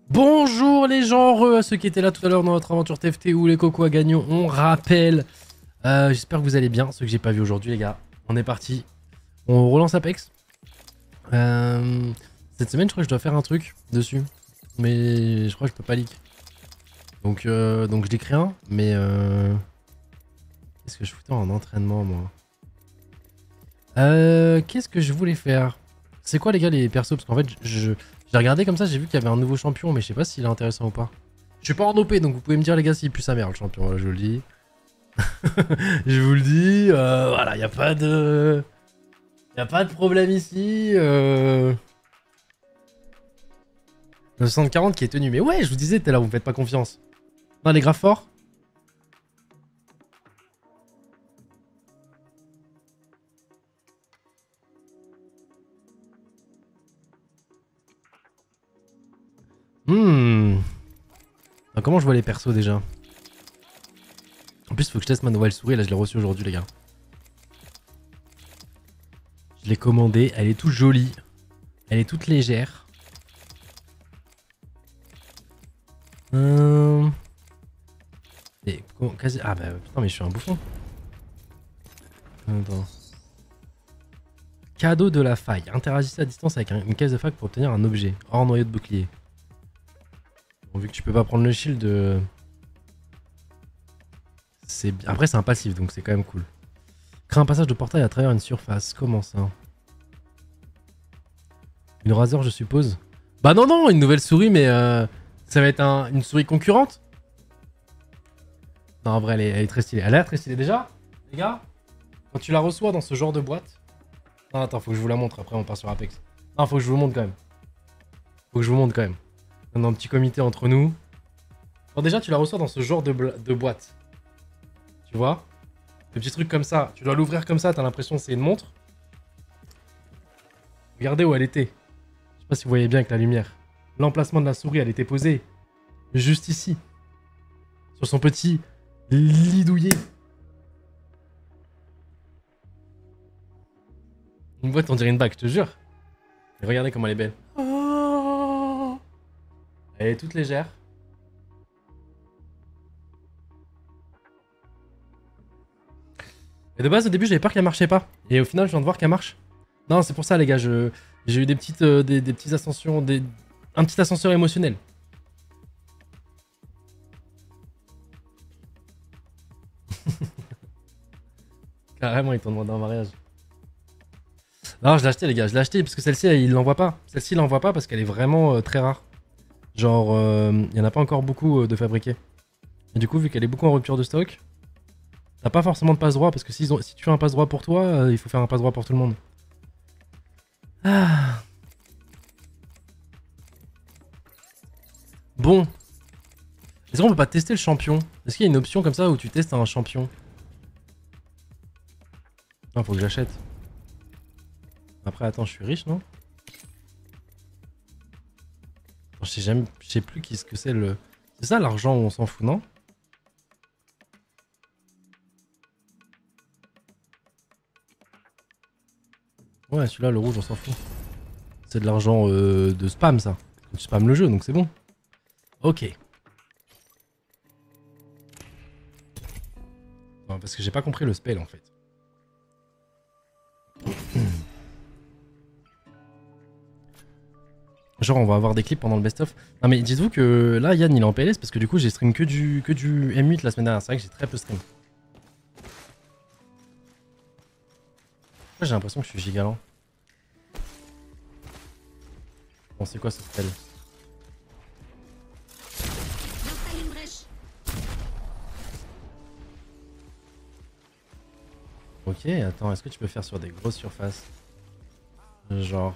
Bonjour les gens, heureux à ceux qui étaient là tout à l'heure dans notre aventure TFT ou les cocos à gagnants, on rappelle. J'espère que vous allez bien, ceux que j'ai pas vu aujourd'hui les gars. On est parti, on relance Apex. Cette semaine je crois que je dois faire un truc dessus, mais je crois que je peux pas leak. Donc je décris un, mais qu'est-ce que je foutais en entraînement moi? Qu'est-ce que je voulais faire? C'est quoi les gars les persos? Parce qu'en fait j'ai regardé comme ça, j'ai vu qu'il y avait un nouveau champion, mais je sais pas s'il est intéressant ou pas. Je suis pas en OP, donc vous pouvez me dire les gars s'il pue sa mère le champion, voilà, je vous le dis. Je vous le dis, voilà, y a pas de... Y a pas de problème ici. 940 qui est tenu, mais ouais, je vous disais, t'es là, vous me faites pas confiance. Non, les grave forts. Hmm. Ah, comment je vois les persos déjà? En plus, faut que je teste ma nouvelle souris, là je l'ai reçue aujourd'hui les gars. Je l'ai commandée, elle est toute jolie. Elle est toute légère. Et, quasi... Ah bah putain mais je suis un bouffon. Attends. Cadeau de la faille. Interagissez à distance avec une caisse de faille pour obtenir un objet. Hors noyau de bouclier. Bon, vu que tu peux pas prendre le shield, après c'est un passif donc c'est quand même cool. Crée un passage de portail à travers une surface. Comment ça? Une rasoir je suppose. Bah non non, une nouvelle souris mais ça va être une souris concurrente. Non en vrai elle est très stylée. Elle a l'air très stylée déjà. Les gars, quand tu la reçois dans ce genre de boîte. Non attends, faut que je vous la montre après on part sur Apex. Non faut que je vous montre quand même. Faut que je vous montre quand même. On a un petit comité entre nous. Quand déjà tu la reçois dans ce genre de boîte. Tu vois? Le petit truc comme ça, tu dois l'ouvrir comme ça, t'as l'impression que c'est une montre. Regardez où elle était. Je sais pas si vous voyez bien avec la lumière. L'emplacement de la souris, elle était posée juste ici. Sur son petit lit douillet. Une boîte, on dirait une bague, je te jure. Et regardez comment elle est belle. Oh, elle est toute légère. Et de base, au début, j'avais peur qu'elle marchait pas. Et au final, je viens de voir qu'elle marche. Non, c'est pour ça, les gars. J'ai eu des petites, des petites ascensions, un petit ascenseur émotionnel. Carrément, ils t'ont demandé en mariage. Non, je l'ai acheté, les gars. Je l'ai acheté parce que celle-ci, il l'envoie pas. Celle-ci, il l'envoie pas parce qu'elle est vraiment très rare. Genre, il y en a pas encore beaucoup de fabriqués. Et du coup, vu qu'elle est beaucoup en rupture de stock, t'as pas forcément de passe droit parce que si tu fais un passe droit pour toi, il faut faire un passe droit pour tout le monde. Ah. Bon. Est-ce qu'on peut pas tester le champion? Est-ce qu'il y a une option comme ça où tu testes un champion? Non, faut que j'achète. Après, attends, je suis riche, non? Je sais plus ce que c'est le... C'est ça l'argent où on s'en fout, non? Ouais, celui-là, le rouge, on s'en fout. C'est de l'argent de spam, ça. Tu spams le jeu, donc c'est bon. Ok. Non, parce que j'ai pas compris le spell, en fait. Genre, on va avoir des clips pendant le best-of. Non, mais dites-vous que là, Yann, il est en PLS parce que du coup, j'ai stream que du M8 la semaine dernière. C'est vrai que j'ai très peu stream. J'ai l'impression que je suis giga lent. Bon, c'est quoi ce spell? Ok, attends, est-ce que tu peux faire sur des grosses surfaces? Genre...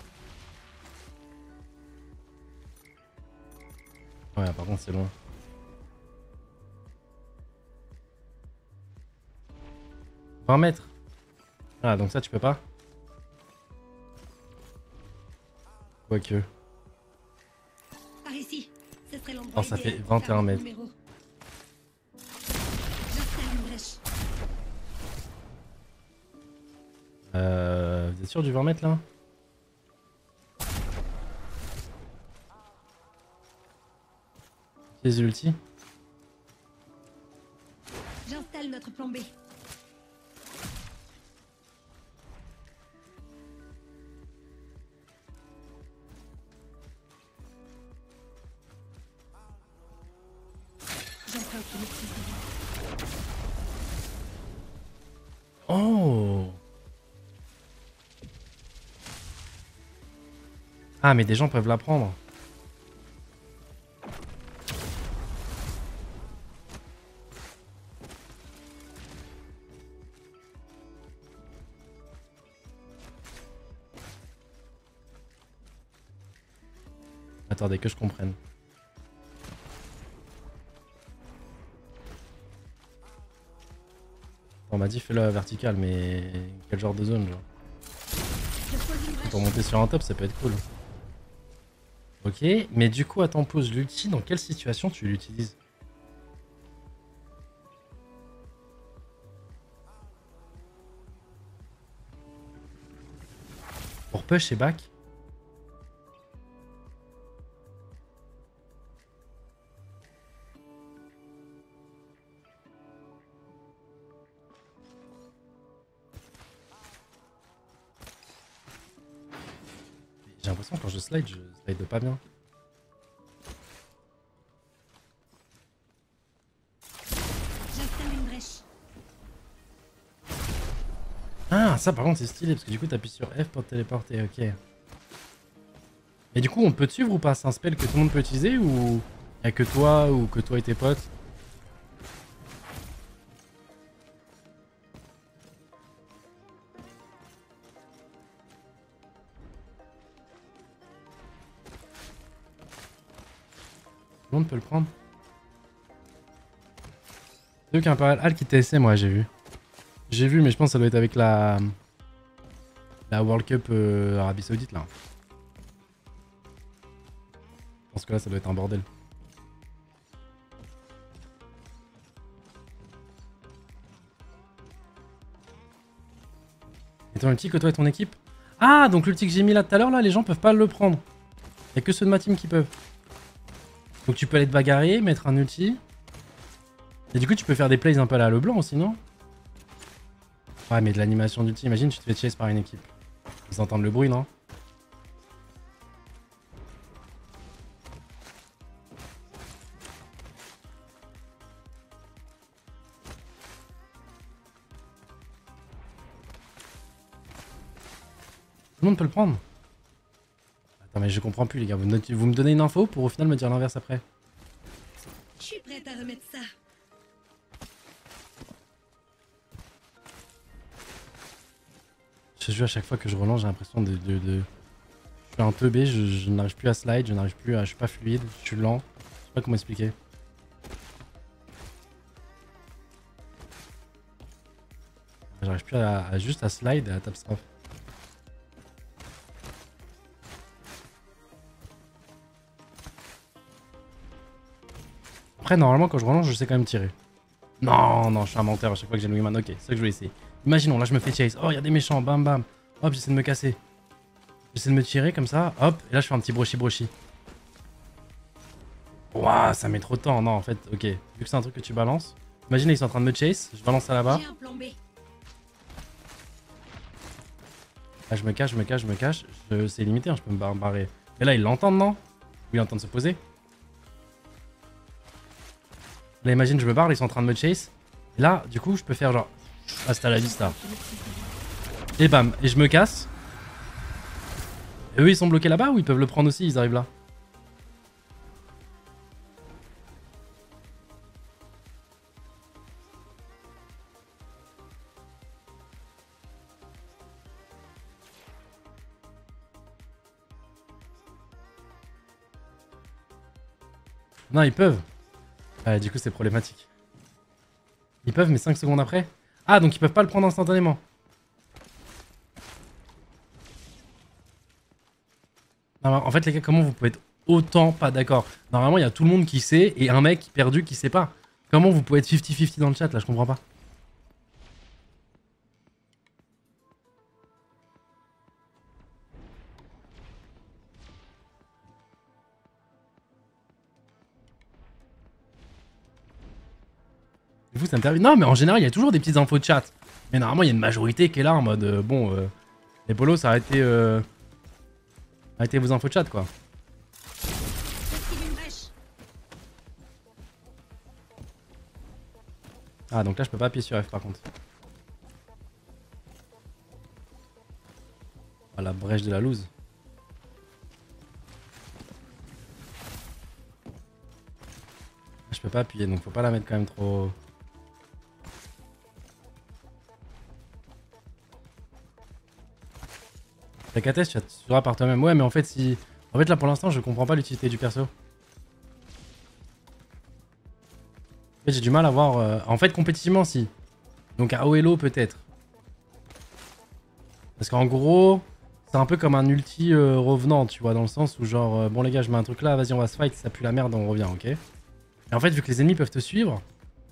Ouais, par contre, c'est loin. « 20 mètres. Ah, donc ça, tu peux pas? Quoique. Par ici, ce serait l'endroit Non, ça fait idéal pour 21 faire mètres. mon numéro. J'installe une brèche. Vous êtes sûr du 20 mètres là? Utilise l'ulti. J'installe notre plan B. J'emprunte le petit. Oh. Ah, mais des gens peuvent la prendre. Attendez que je comprenne. On m'a dit fais-le vertical, mais quel genre de zone genre? Je pose une brèche. Pour monter sur un top, ça peut être cool. Ok, mais du coup, attends, pose l'ulti. Dans quelle situation tu l'utilises? Pour push et back? J'ai l'impression que quand je slide pas bien. J'installe une brèche. Ah, ça par contre c'est stylé parce que du coup t'appuies sur F pour te téléporter, ok. Et du coup on peut te suivre ou pas? C'est un spell que tout le monde peut utiliser ou y'a que toi ou que toi et tes potes? Tout le monde peut le prendre? C'est eux qui Imperial Hall qui TSM, moi j'ai vu. J'ai vu mais je pense que ça doit être avec la World Cup Arabie Saoudite là. Je pense que là ça doit être un bordel. Et ton ulti que toi et ton équipe? Ah, donc l'ulti que j'ai mis là tout à l'heure, là, les gens peuvent pas le prendre. Y'a que ceux de ma team qui peuvent. Donc tu peux aller te bagarrer, mettre un ulti. Et du coup, tu peux faire des plays un peu à la Leblanc aussi, non? Ouais, mais de l'animation d'ulti, imagine, tu te fais chase par une équipe. Ils entendent le bruit, non? Tout le monde peut le prendre. Attends, mais je comprends plus, les gars. Vous me donnez une info pour au final me dire l'inverse après. Je suis prête à remettre ça. Je jure, à chaque fois que je relance, j'ai l'impression de... Je suis un teubé, je n'arrive plus à slide, je n'arrive plus à... Je suis pas fluide, je suis lent. Je sais pas comment expliquer. J'arrive plus juste à slide et à tap strafe. Après, normalement, quand je relance, je sais quand même tirer. Non, non, je suis un menteur à chaque fois que j'ai le Wingman. Ok, c'est ça que je voulais essayer. Imaginons, là, je me fais chase. Oh, il y a des méchants, bam bam. Hop, j'essaie de me casser. J'essaie de me tirer comme ça. Hop, et là, je fais un petit brochi. Ouah, ça met trop de temps. Non, en fait, ok. Vu que c'est un truc que tu balances. Imagine, ils sont en train de me chase. Je balance ça là-bas. J'ai un plan B. Là, je me cache. C'est limité, hein, je peux me barrer. Mais là, ils l'entendent, non? Ou ils entendent se poser? Là, imagine, je me barre, ils sont en train de me chase. Et là, du coup, je peux faire genre... Hasta la vista. Et bam, et je me casse. Et eux, ils sont bloqués là-bas ou ils peuvent le prendre aussi, ils arrivent là? Non, ils peuvent. Ouais, du coup, c'est problématique. Ils peuvent, mais 5 secondes après? Ah, donc ils peuvent pas le prendre instantanément. Non, en fait, les gars, comment vous pouvez être autant pas d'accord? Normalement, il y a tout le monde qui sait et un mec perdu qui sait pas. Comment vous pouvez être 50-50 dans le chat, là? Je comprends pas. Vous, ça me termine. Non, mais en général, il y a toujours des petites infos de chat. Mais normalement, il y a une majorité qui est là en mode bon, les polos, arrêtez vos infos de chat, quoi. Ah, donc là, je peux pas appuyer sur F par contre. Ah, la brèche de la loose. Je peux pas appuyer, donc faut pas la mettre quand même trop... T'as qu'à test, tu sauras par toi-même. Ouais, mais en fait, si... En fait, là, pour l'instant, je comprends pas l'utilité du perso. En fait, j'ai du mal à voir... En fait, compétitivement, si. Donc à OLO, peut-être. Parce qu'en gros, c'est un peu comme un ulti revenant, tu vois, dans le sens où genre... bon, les gars, je mets un truc là, vas-y, on va se fight, ça pue la merde, on revient, ok? Et en fait, vu que les ennemis peuvent te suivre...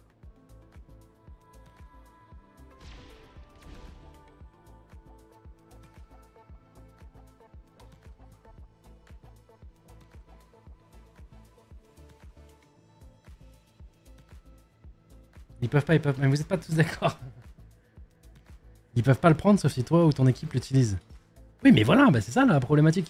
Ils peuvent pas, ils peuvent... Mais vous êtes pas tous d'accord. Ils peuvent pas le prendre sauf si toi ou ton équipe l'utilise. Oui, mais voilà, bah c'est ça la problématique.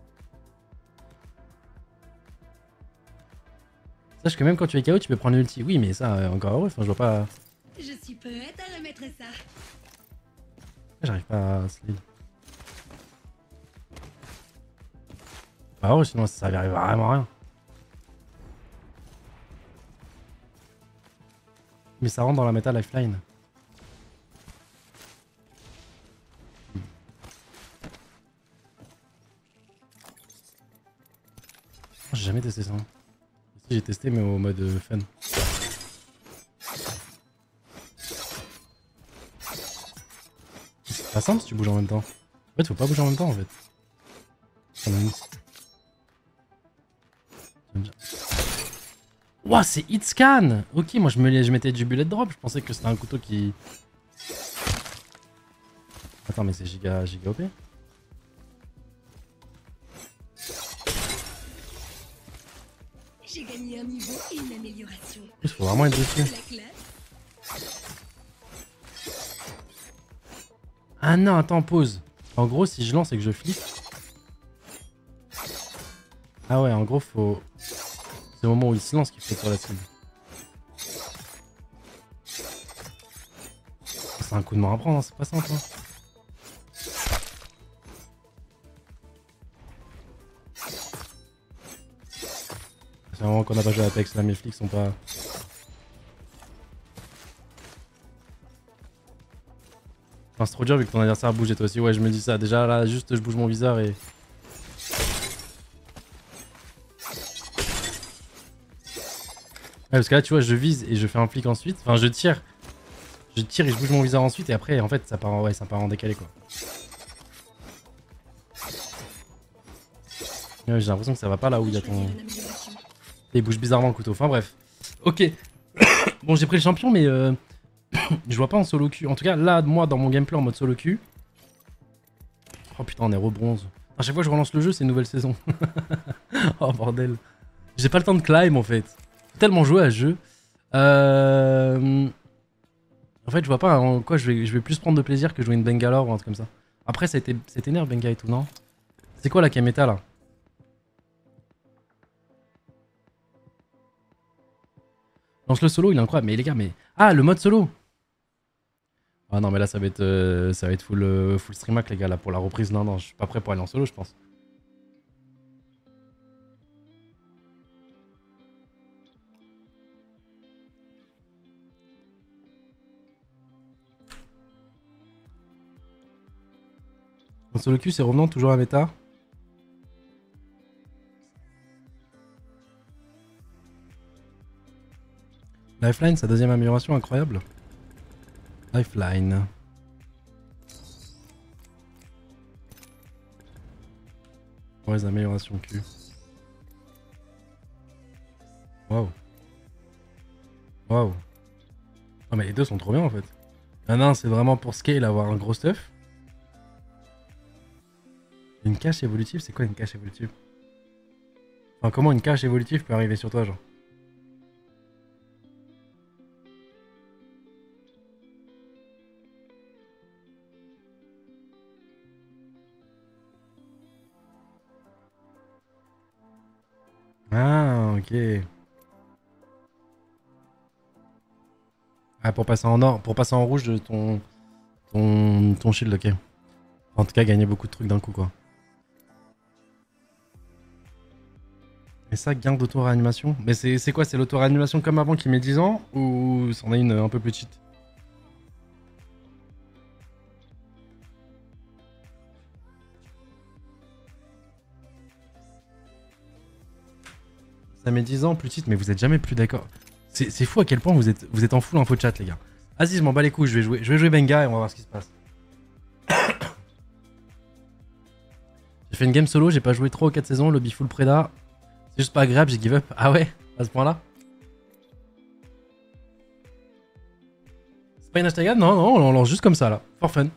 Sache que même quand tu es KO, tu peux prendre l'ulti. Oui, mais ça, encore heureux, enfin, je vois pas... Je suis prête à remettre ça. J'arrive pas à slide. Bah ouais, sinon ça servirait vraiment à rien. Mais ça rentre dans la méta lifeline. J'ai jamais testé ça. Si, j'ai testé mais au mode fun. C'est pas simple si tu bouges en même temps. En fait, faut pas bouger en même temps en fait. Ouah, c'est hit scan. Ok, moi je mettais du bullet drop. Je pensais que c'était un couteau qui... Attends, mais c'est giga OP. J'ai gagné un niveau et une amélioration. Il faut vraiment être dessus. Ah non, attends, pause. En gros, si je lance et que je flippe... Ah ouais, en gros, faut... C'est au moment où il se lance qu'il faut être sur la cible. C'est un coup de main à prendre, hein, c'est pas simple. Hein. C'est vraiment qu'on a pas joué à Apex, là mes flics sont pas... Enfin, c'est trop dur vu que ton adversaire bouge et toi aussi. Ouais, je me dis ça. Déjà là, juste je bouge mon viseur et... Ouais, parce que là, tu vois, je vise et je fais un flic ensuite. Enfin, je tire. Je tire et je bouge mon viseur ensuite. Et après, en fait, ça part en, ouais, ça part en décalé, quoi. Ouais, j'ai l'impression que ça va pas là où il y a ton... Et il bouge bizarrement le couteau. Enfin, bref. Ok. Bon, j'ai pris le champion, mais... je vois pas en solo queue. En tout cas, là, moi, dans mon gameplay en mode solo queue... Oh putain, on est rebronze. À chaque fois que je relance le jeu, c'est une nouvelle saison. Oh, bordel. J'ai pas le temps de climb, en fait. Faut tellement jouer à ce jeu. En fait, je vois pas en quoi je vais plus prendre de plaisir que jouer une Bangalore ou un truc comme ça. Après, c'était nerf Benga et tout, non? C'est quoi la Kameta, là? Lance le solo, il est incroyable. Mais les gars, mais... Ah, le mode solo! Ah non, mais là, ça va être full streamac, les gars, là, pour la reprise. Non, non, je suis pas prêt pour aller en solo, je pense. En solo queue, c'est revenant, toujours à méta. Lifeline, sa deuxième amélioration, incroyable. Lifeline. Ouais, les améliorations Q. Waouh. Waouh. Ah, mais les deux sont trop bien en fait. Un c'est vraiment pour scale, avoir un gros stuff. Une cache évolutive, c'est quoi une cache évolutive? Enfin, comment une cache évolutive peut arriver sur toi, genre? Ah, ok. Ah, pour passer en or, pour passer en rouge de ton shield, ok. En tout cas, gagner beaucoup de trucs d'un coup, quoi. Et ça, gain d'auto-réanimation. Mais c'est quoi? C'est l'auto-réanimation comme avant qui met 10 ans? Ou c'en a une un peu plus cheat? Ça met 10 ans plus cheat, mais vous êtes jamais plus d'accord. C'est fou à quel point vous êtes en full info chat, les gars. Vas-y, je m'en bats les couilles, je vais jouer Benga et on va voir ce qui se passe. J'ai fait une game solo, j'ai pas joué 3 ou 4 saisons, lobby full Preda. C'est juste pas agréable, j'ai give up. Ah ouais? À ce point-là? C'est pas une hashtag ad? Non, non, on lance juste comme ça là. For fun.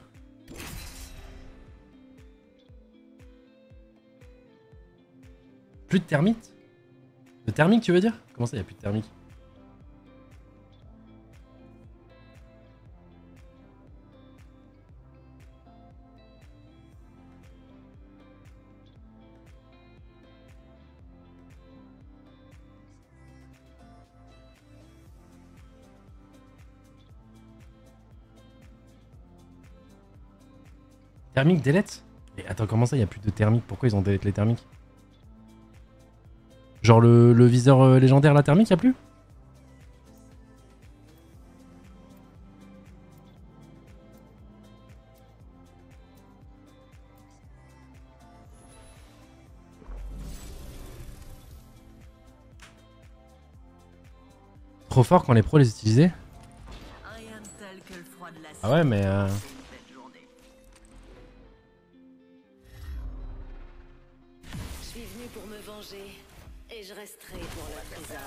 Plus de thermite? De thermique, tu veux dire? Comment ça, y'a plus de thermique? Thermique delete? Mais attends, comment ça, y'a plus de thermique? Pourquoi ils ont delete les thermiques? Genre le viseur légendaire, la thermique, y'a plus? Trop fort quand les pros les utilisaient? Ah ouais, mais Je suis venu pour me venger. Et je resterai pour le trésor.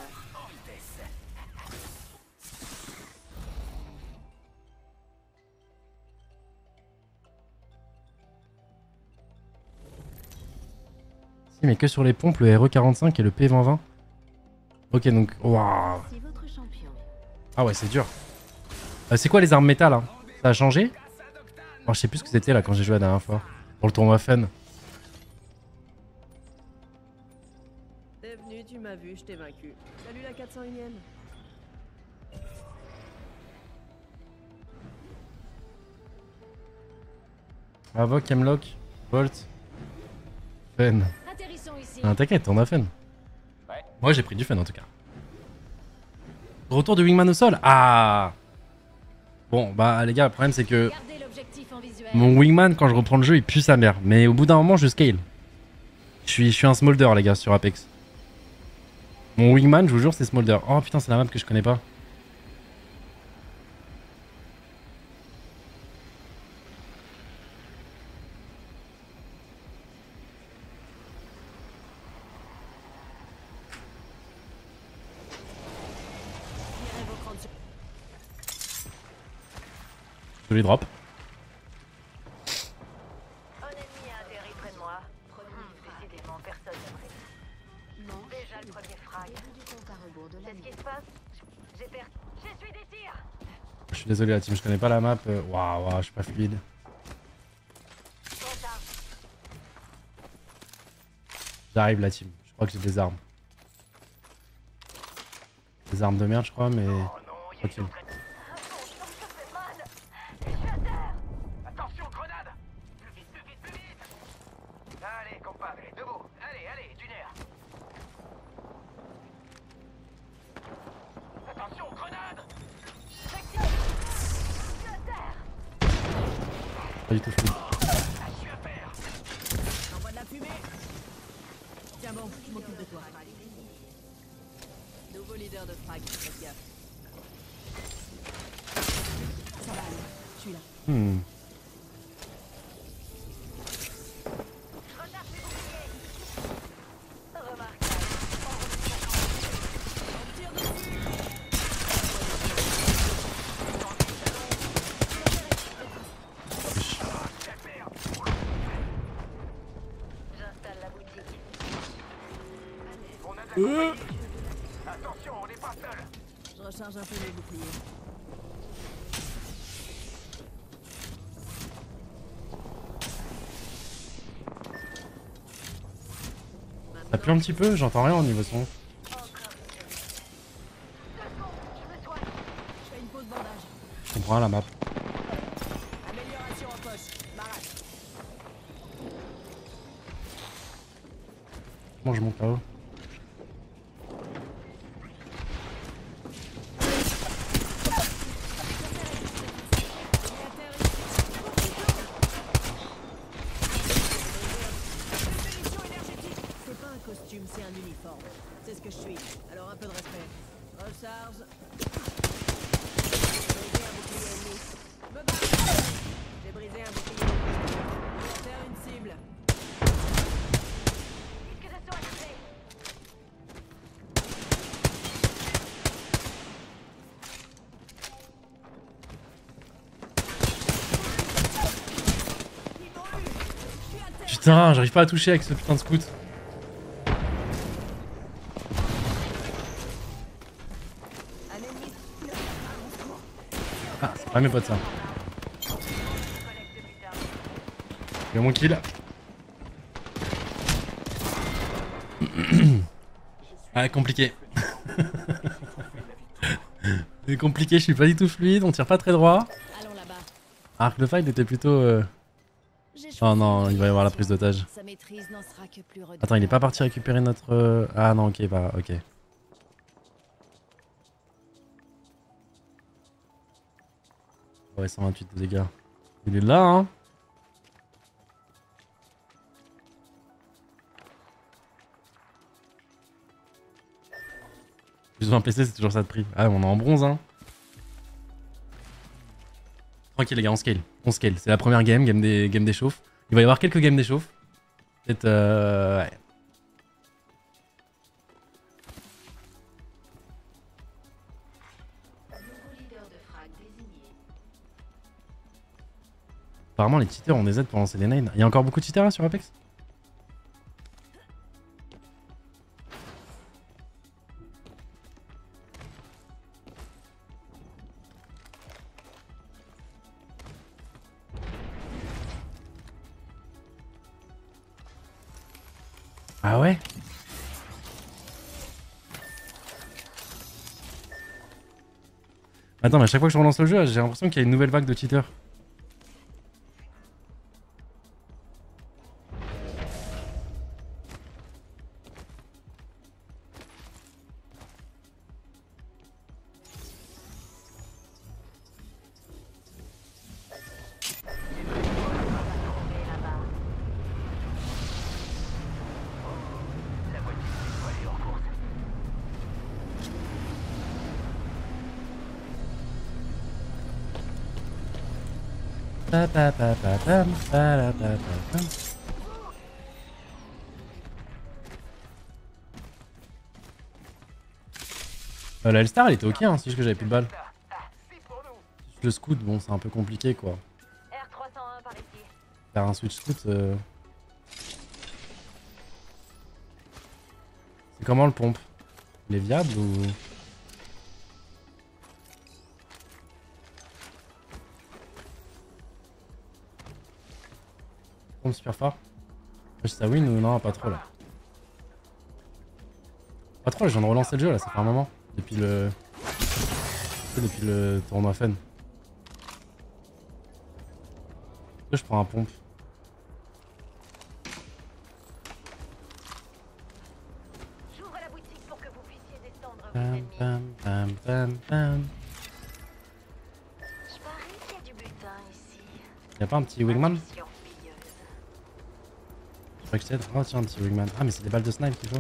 Si, mais que sur les pompes, le RE45 et le P2020. Ok, donc... Waouh. Ah ouais, c'est dur. C'est quoi les armes métal hein? Ça a changé? Oh, je sais plus ce que c'était là quand j'ai joué la dernière fois. Pour le tournoi fun. T'es venu, tu m'as vu, je t'ai vaincu. Salut la 401ème. Avoc, Hemlock, Bolt, Fun. Atterrissons ici. Ah, t'inquiète, on a Fun. Moi j'ai pris du Fun en tout cas. Retour du Wingman au sol? Ah. Bon, bah les gars, le problème c'est que Gardez l'objectif en visuel. mon Wingman, quand je reprends le jeu, il pue sa mère. Mais au bout d'un moment, je scale. Je suis un Smolder, les gars, sur Apex. Mon Wingman, je vous jure, c'est Smolder. Oh putain, c'est la map que je connais pas. Je les drop. Un ennemi a atterri près de moi. Décidément, personne ne brille. Déjà le premier frag. Qu'est-ce qui se passe? J'ai perdu. J'essuie des tirs. Je suis désolé la team, je connais pas la map. Waouh, waouh, je suis pas fluide. J'arrive la team, je crois que j'ai des armes. Des armes de merde je crois mais... Ok. Attention, grenade! Plus vite, plus vite, plus vite! Allez, compadre, debout! Allez, allez, du nerf! Attention, grenade! Pas du tout fluide. J'envoie de la fumée. Tiens bon, je m'occupe de toi. Nouveau leader de frag, faites gaffe. Ça va aller, je suis là. J'installe la boutique. Attention, on n'est pas seul! Je recharge un peu mes boucliers. Ça pue un petit peu, j'entends rien au niveau son. Je fais une pause bandage. Je comprends rien la map. Amélioration en poche. Barrage. Comment je monte là-haut? C'est pas un costume, c'est un uniforme. C'est ce que je suis. Alors un peu de respect. Recharge. J'ai brisé un bouclier ennemi. Me barre. J'ai brisé un bouclier ennemi. Je vais faire une cible. Disque de saut activé. Putain, j'arrive pas à toucher avec ce putain de scout. Un ennemi. Ah, c'est pas mes potes ça. Il y a mon kill. Ah, compliqué. C'est compliqué, je suis pas du tout fluide, on tire pas très droit. Allons là-bas. Alors que le fight était plutôt... Oh non, il va y avoir la prise d'otage. Sa maîtrise n'en sera que plus redoutable. Attends, il est pas parti récupérer notre... Ah non, ok, bah ok. Ouais, 128 de dégâts. Il est là, hein. Plus 20 PC, c'est toujours ça de prix. Ah, on est en bronze, hein. Tranquille, les gars, on scale. On scale. C'est la première game d'échauffe. Il va y avoir quelques games d'échauffe. Peut-être... ouais. Apparemment, les cheaters ont des aides pour lancer des nades. Il y a encore beaucoup de cheaters là sur Apex? Ah ouais? Attends, mais à chaque fois que je relance le jeu, j'ai l'impression qu'il y a une nouvelle vague de cheaters. La L-Star elle était ok, hein, c'est juste que j'avais plus de balles. Le scout, bon, c'est un peu compliqué quoi. R301 par ici. Faire un switch scout. C'est comment le pompe? Il est viable ou. Pompe super fort. Ça win ou non? Pas trop là. Pas trop, je viens de relancer le jeu là, ça fait un moment. Depuis le tournoi fun. Je prends un pompe. J'ouvre la boutique pour que vous puissiez descendre vos Bam, ennemis. bam, bam, bam, bam. Je parie qu'il y a du butin ici. Y'a pas un petit wingman? Intuition pilleuse. Je crois que c'est. Oh tiens, un petit wingman. Ah, mais c'est des balles de snipe qu'il faut.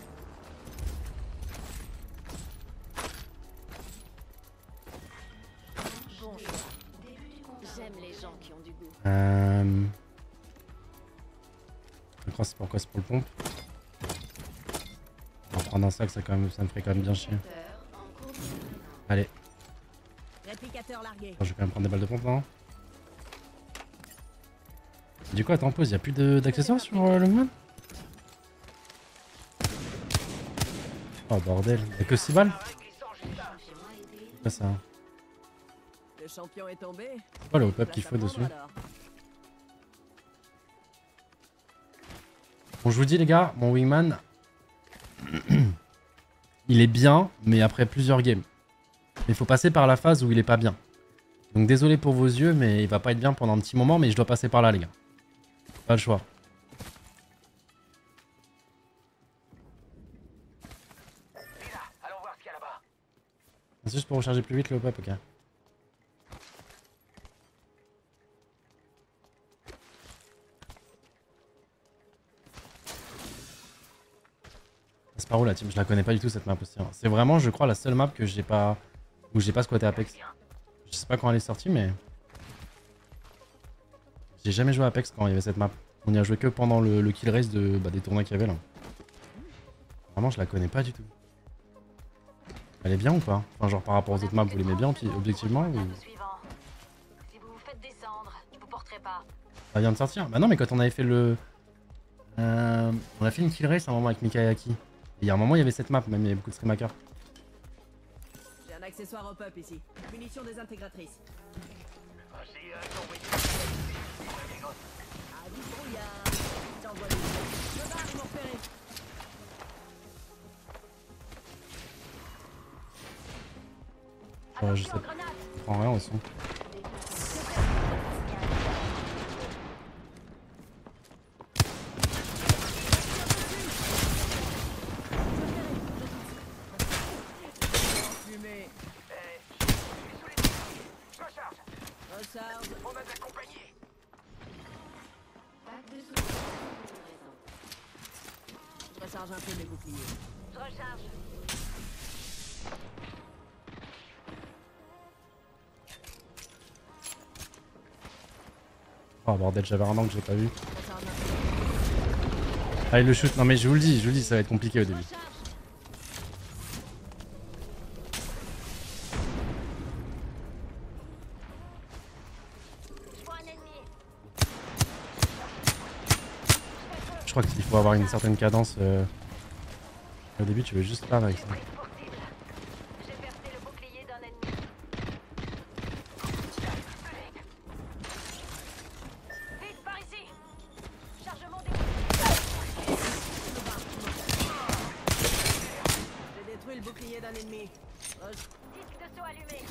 Bon. J'aime les gens qui ont du goût. Je crois que c'est pourquoi c'est pour le pompe. On va prendre un sac, ça, quand même, ça me ferait quand même bien chier. Allez, Réplicateur largué. attends, je vais quand même prendre des balles de pompe, non? Du coup, attends, pause, y'a plus d'accessoires sur le wingman? Oh bordel, y'a que 6 balles? C'est quoi ça? Le champion est tombé. C'est quoi le hop-up qu'il faut dessus? Bon, je vous dis les gars, mon wingman, il est bien, mais après plusieurs games. Il faut passer par la phase où il est pas bien. Donc désolé pour vos yeux, mais il va pas être bien pendant un petit moment, mais je dois passer par là, les gars. Pas le choix. Allons voir ce qu'il y a là-bas. C'est juste pour recharger plus vite le hop-up, ok. C'est par où la team? Je la connais pas du tout cette map aussi. Hein. C'est vraiment, je crois, la seule map que j'ai pas... où j'ai pas squatté Apex. Je sais pas quand elle est sortie, mais... J'ai jamais joué à Apex quand il y avait cette map. On y a joué que pendant le kill race des tournois qu'il y avait là. Vraiment, je la connais pas du tout. Elle est bien ou pas? Enfin, genre par rapport aux autres maps, vous l'aimez bien objectivement ou... Si vous vous faites descendre, je vous porterai pas. Ça vient de sortir? Bah non, mais quand on avait fait le... on a fait une kill race à un moment avec Mikayaki. Et il y a un moment, il y avait cette map, même il y avait beaucoup de streamhackers. J'ai un accessoire au pop ici. Munitions désintégratrices. Ah, du brouillard. J'envoie les gens. Je barre, ils m'ont repéré. Je sais pas. Je prends rien au son. Fumée. Recharge. On m'a accompagné. Je recharge un peu mes boucliers. Je recharge. Oh bordel, j'avais un angle que j'ai pas vu. Je recharge un peu. Ah, il le shoot. Non mais je vous le dis, ça va être compliqué au début. Je vois un ennemi. Je crois qu'il faut avoir une certaine cadence. Au début, tu veux juste pas avec ça. Prise pour cible. J'ai percé le bouclier d'un ennemi. Vite, par ici. Chargement des... J'ai détruit le bouclier d'un ennemi. Disque de saut allumé.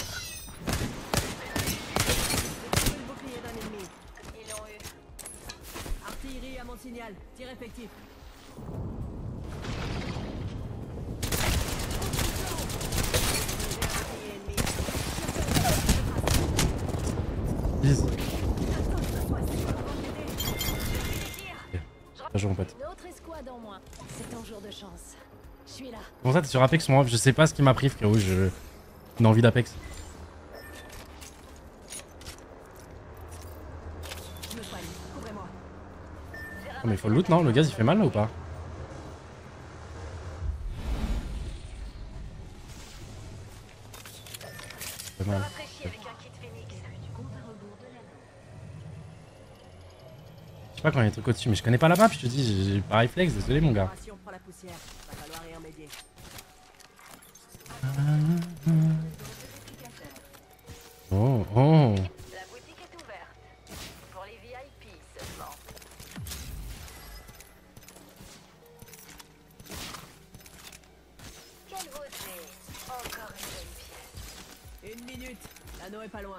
J'ai détruit le bouclier d'un ennemi. Ils l'ont eu. Artillerie à mon signal. Tir effectif. Vise. Des tirs. Bien joué, mon pote. Une autre escouade en moins. C'est ton jour de chance. Je suis là. Comment ça, t'es sur Apex, moi? Je sais pas ce qui m'a pris, frérot. J'ai une envie d'Apex. Je me soigne. Couvrez-moi. Oh, mais il faut le loot, non? Le gaz, il fait mal là ou pas? Il fait mal. Rafraîchi avec un kit Phoenix. Du compte à rebours de l'année. Je sais pas quand il y a des trucs au-dessus, mais je connais pas la map, je te dis, j'ai pas réflexe, désolé mon gars. Opération prend la poussière. Va falloir y remédier. Oh, oh. La boutique est ouverte. Pour les VIP seulement. Quelle beauté. Encore une jolie pièce. Une minute. L'anneau est pas loin.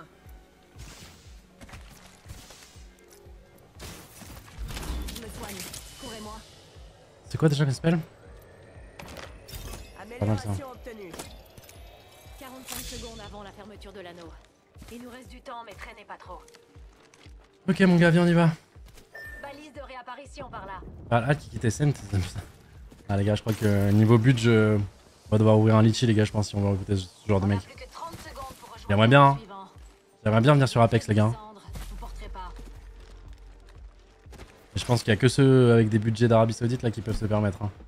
Je me soigne. Courez-moi. C'est quoi déjà le spell? Amélioration obtenue. 45 secondes avant la fermeture de l'anneau. Il nous reste du temps, mais traînez pas trop. Ok mon gars, viens, on y va. Balise de réapparition par là. Ah, là, qui quitte SM, c'est ça. Ah les gars, je crois que niveau budget, on va devoir ouvrir un litchi les gars, je pense, si on veut recruter ce genre de On a mec. plus que 30 secondes pour rejoindre J'aimerais bien, le hein. suivant. J'aimerais bien venir sur Apex les gars. Descendre, je vous porterai pas. Et je pense qu'il y a que ceux avec des budgets d'Arabie Saoudite là qui peuvent se permettre. Hein.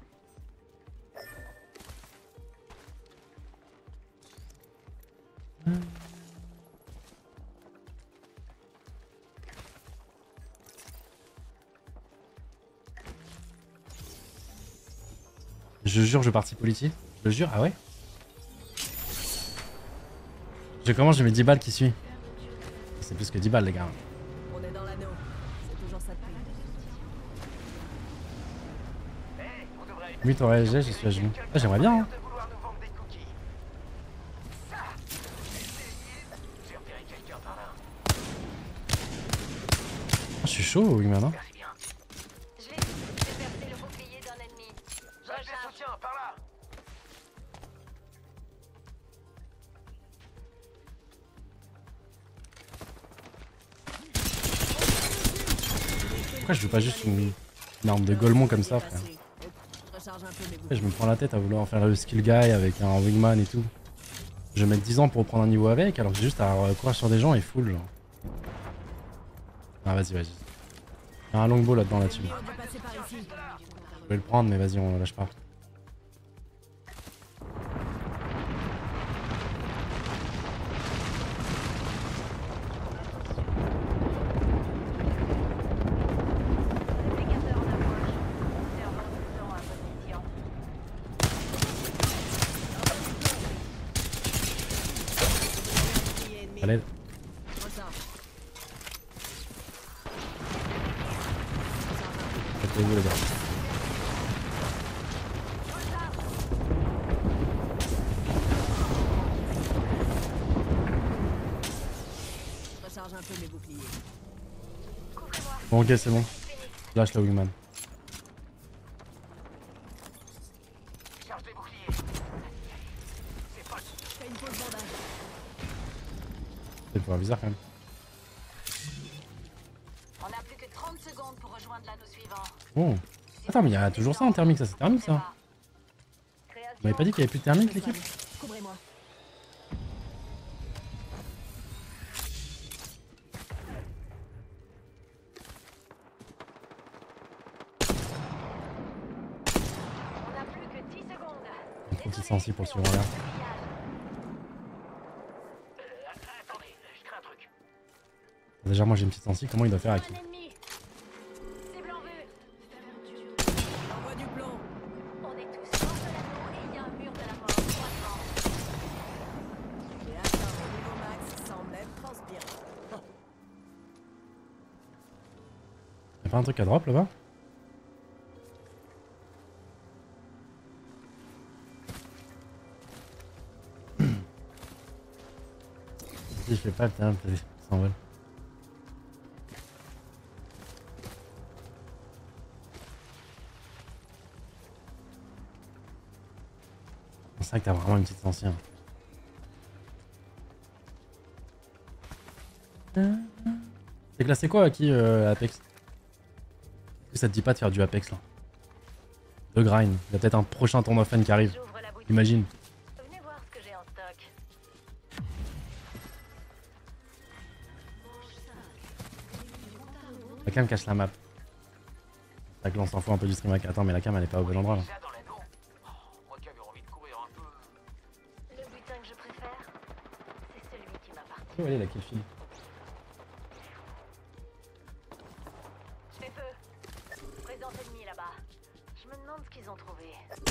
Je jure, je parti politique. Je le jure, ah ouais. Je commence, j'ai mes 10 balles qui suit. C'est plus que 10 balles les gars. On est dans l'anneau. C'est toujours ça de prix. On devrait... Oui, t'aurais je suis à genoux. Ah, j'aimerais bien, hein. De vouloir nous vendre des cookies. Ça, j'ai repéré quelqu'un par là. Ah, je suis chaud, Wingman, hein. Merci bien. J'ai percé le bouclier d'un ennemi. J'ai des soutiens par là. Pourquoi je veux pas juste une arme de Golemon comme ça, frère? Je recharge un peu mes Après, je me prends la tête à vouloir faire le skill guy avec un Wingman et tout. Je vais mettre 10 ans pour reprendre un niveau avec, alors que j'ai juste à courir sur des gens et full, genre. Ah, vas-y, vas-y. Il y a un longbow là-dedans, la team. On va passer par ici. Je vais le prendre, mais vas-y, on lâche pas. Réplicateur en approche. Servant tout le temps à position. Bouclier ennemi. Allez, Recharge. faites-vous les gars. Je recharge un peu mes boucliers. Couvrez-moi. Bon, ok, c'est bon. Lâche le Wingman. Charge des boucliers. C'est pas le Fais une pause bandage. C'est pour un viseur quand même. On a plus que 30 secondes pour rejoindre l'anneau suivant. Oh. Attends, mais il y a toujours ça en thermique, ça c'est thermique ça. Vous m'avez pas dit qu'il y avait plus de thermique l'équipe? Couvrez-moi. On a plus que 10 secondes. Trop petit sensible pour le suivant là. Attendez, je crée un truc. Déjà, moi j'ai une petite sensible, comment il doit faire à qui? Un ennemi. Cible en vue. Envoie du plomb. On est tous hors de l'anneau et il y a un mur de la mort. Croissant. J'ai atteint mon niveau max sans même transpirer. Y'a pas un truc à drop là-bas? Si je fais pas, putain, ça s'envole. C'est vrai que t'as vraiment une petite ancienne. C'est classé quoi à qui Apex? Est-ce que ça te dit pas de faire du Apex là? De grind. Il y a peut-être un prochain tournoi fan qui arrive. J'ouvre la boutique. Imagine. Venez voir ce que j'ai en stock. La cam cache la map. La on s'en fout un peu du stream. Attends, mais la cam elle est pas au bon endroit là. Déjà dans l'anneau. Oh, moi qui avais envie de courir un peu. Le butin que je préfère, c'est celui qui m'appartient. Où elle est la kill file? Je fais feu. Présence ennemie là-bas. Je me demande ce qu'ils ont trouvé.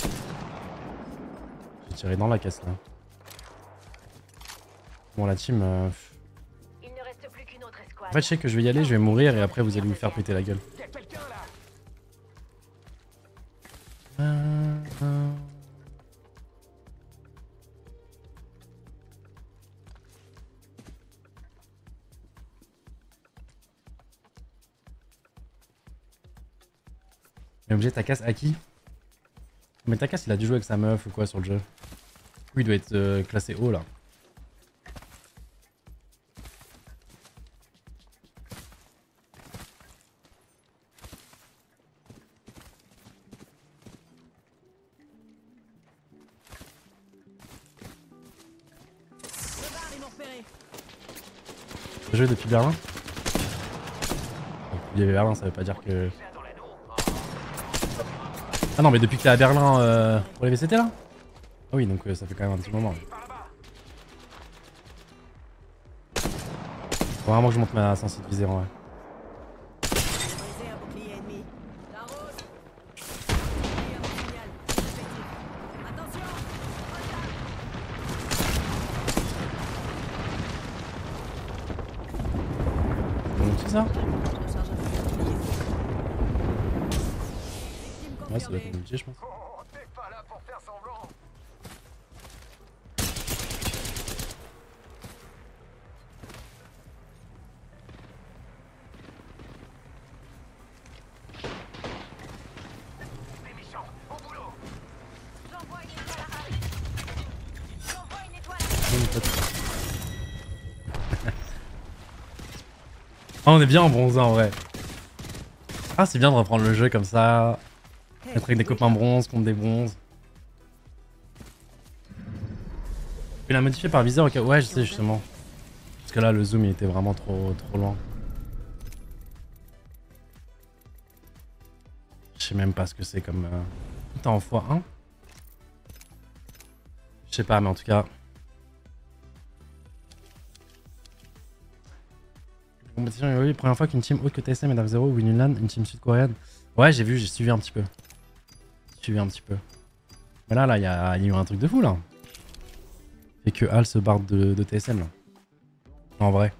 J'ai tiré dans la caisse là. Bon, la team. Il ne reste plus qu'une autre escouade. En fait, je sais que je vais y aller, je vais mourir et après vous allez me faire péter la gueule. Y'a quelqu'un là. Mais obligé Takas à qui? Mais Takas il a dû jouer avec sa meuf ou quoi sur le jeu. Oui, il doit être classé haut là. Le bar, ils m'ont repéré. T'as joué depuis Berlin? Il y avait Berlin, ça veut pas dire que... Déjà dans l'anneau. Ah non, mais depuis que t'es à Berlin pour les VCT là? Ah oui, donc ça fait quand même un petit moment. Par là-bas. Faut vraiment que je monte ma sensibilité en vrai. J'ai brisé un bouclier ennemi. La rose. Meilleur signal. Effectif. Attention. C'est ça? Je recharge un peu mes boucliers. Victime Ouais, ça doit être confirmée. compliqué, je pense. Oh, pour faire semblant. Les méchants, au boulot. J'envoie une étoile à Al. J'envoie une étoile à Ah, on est bien en bronze en vrai. Ah, c'est bien de reprendre le jeu comme ça. Être avec des copains bronze contre des bronzes. Tu l'as modifié par viseur au cas. Ouais, je sais justement. Parce que là, le zoom il était vraiment trop loin. Je sais même pas ce que c'est comme. Putain, en x1. Je sais pas, mais en tout cas. Compétition, oui, première fois qu'une team haute que TSM et Dark Zero win une LAN, une team sud-coréenne. Ouais, j'ai vu, j'ai suivi un petit peu. Mais là, il y a eu un truc de fou là. Et que Al se barre de TSM là. En vrai.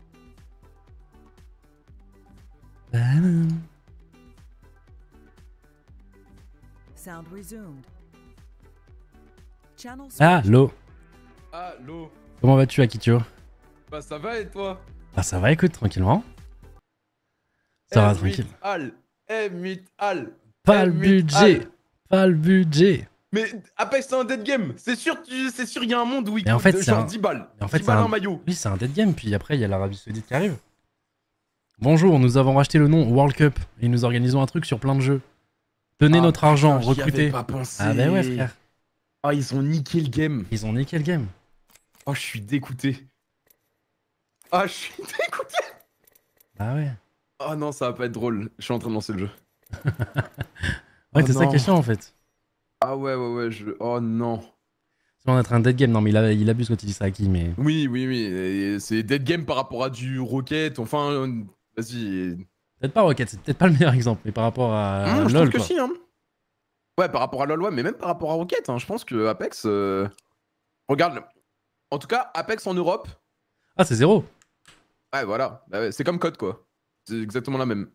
Sound resumed. Channel Ah, Lo. Allô. Comment vas-tu, Akitio? Bah ça va et toi? Ah, ça va, écoute, tranquillement. Ça va, tranquille. Al. Al. Pas le budget. Pas le budget. Mais Apex c'est un dead game. C'est sûr, il y a un monde où il Mais en coûte fait, c'est genre un- 10 balles. En fait, 10 c'est balles un un maillot. Oui, c'est un dead game. Puis après, il y a l'Arabie Saoudite qui arrive. Bonjour, nous avons racheté le nom World Cup et nous organisons un truc sur plein de jeux. Donnez Ah, notre argent, putain, j'y avais recrutez. pas pensé. Ah, bah ouais, frère. Ah, ils ont niqué le game. Ils ont niqué le game. Oh, je suis dégoûté. Ah, je suis dégoûté. Ah ouais. Oh non, ça va pas être drôle. Je suis en train de lancer le jeu. Ouais, Oh c'est ça non. qui est chiant en fait. Ah ouais, Oh non. Ça va être un dead game. Non, mais il abuse quand il dit ça à qui, mais. Oui. Et c'est dead game par rapport à du Rocket. Enfin, vas-y. Peut-être pas Rocket, c'est peut-être pas le meilleur exemple, mais par rapport à Je LoL trouve que quoi. si, hein. Ouais, par rapport à LoL, ouais, mais même par rapport à Rocket, hein, je pense que Apex. Regarde, en tout cas, Apex en Europe, Ah, c'est 0. ouais, voilà. Bah ouais, c'est comme Code, quoi. C'est exactement la même.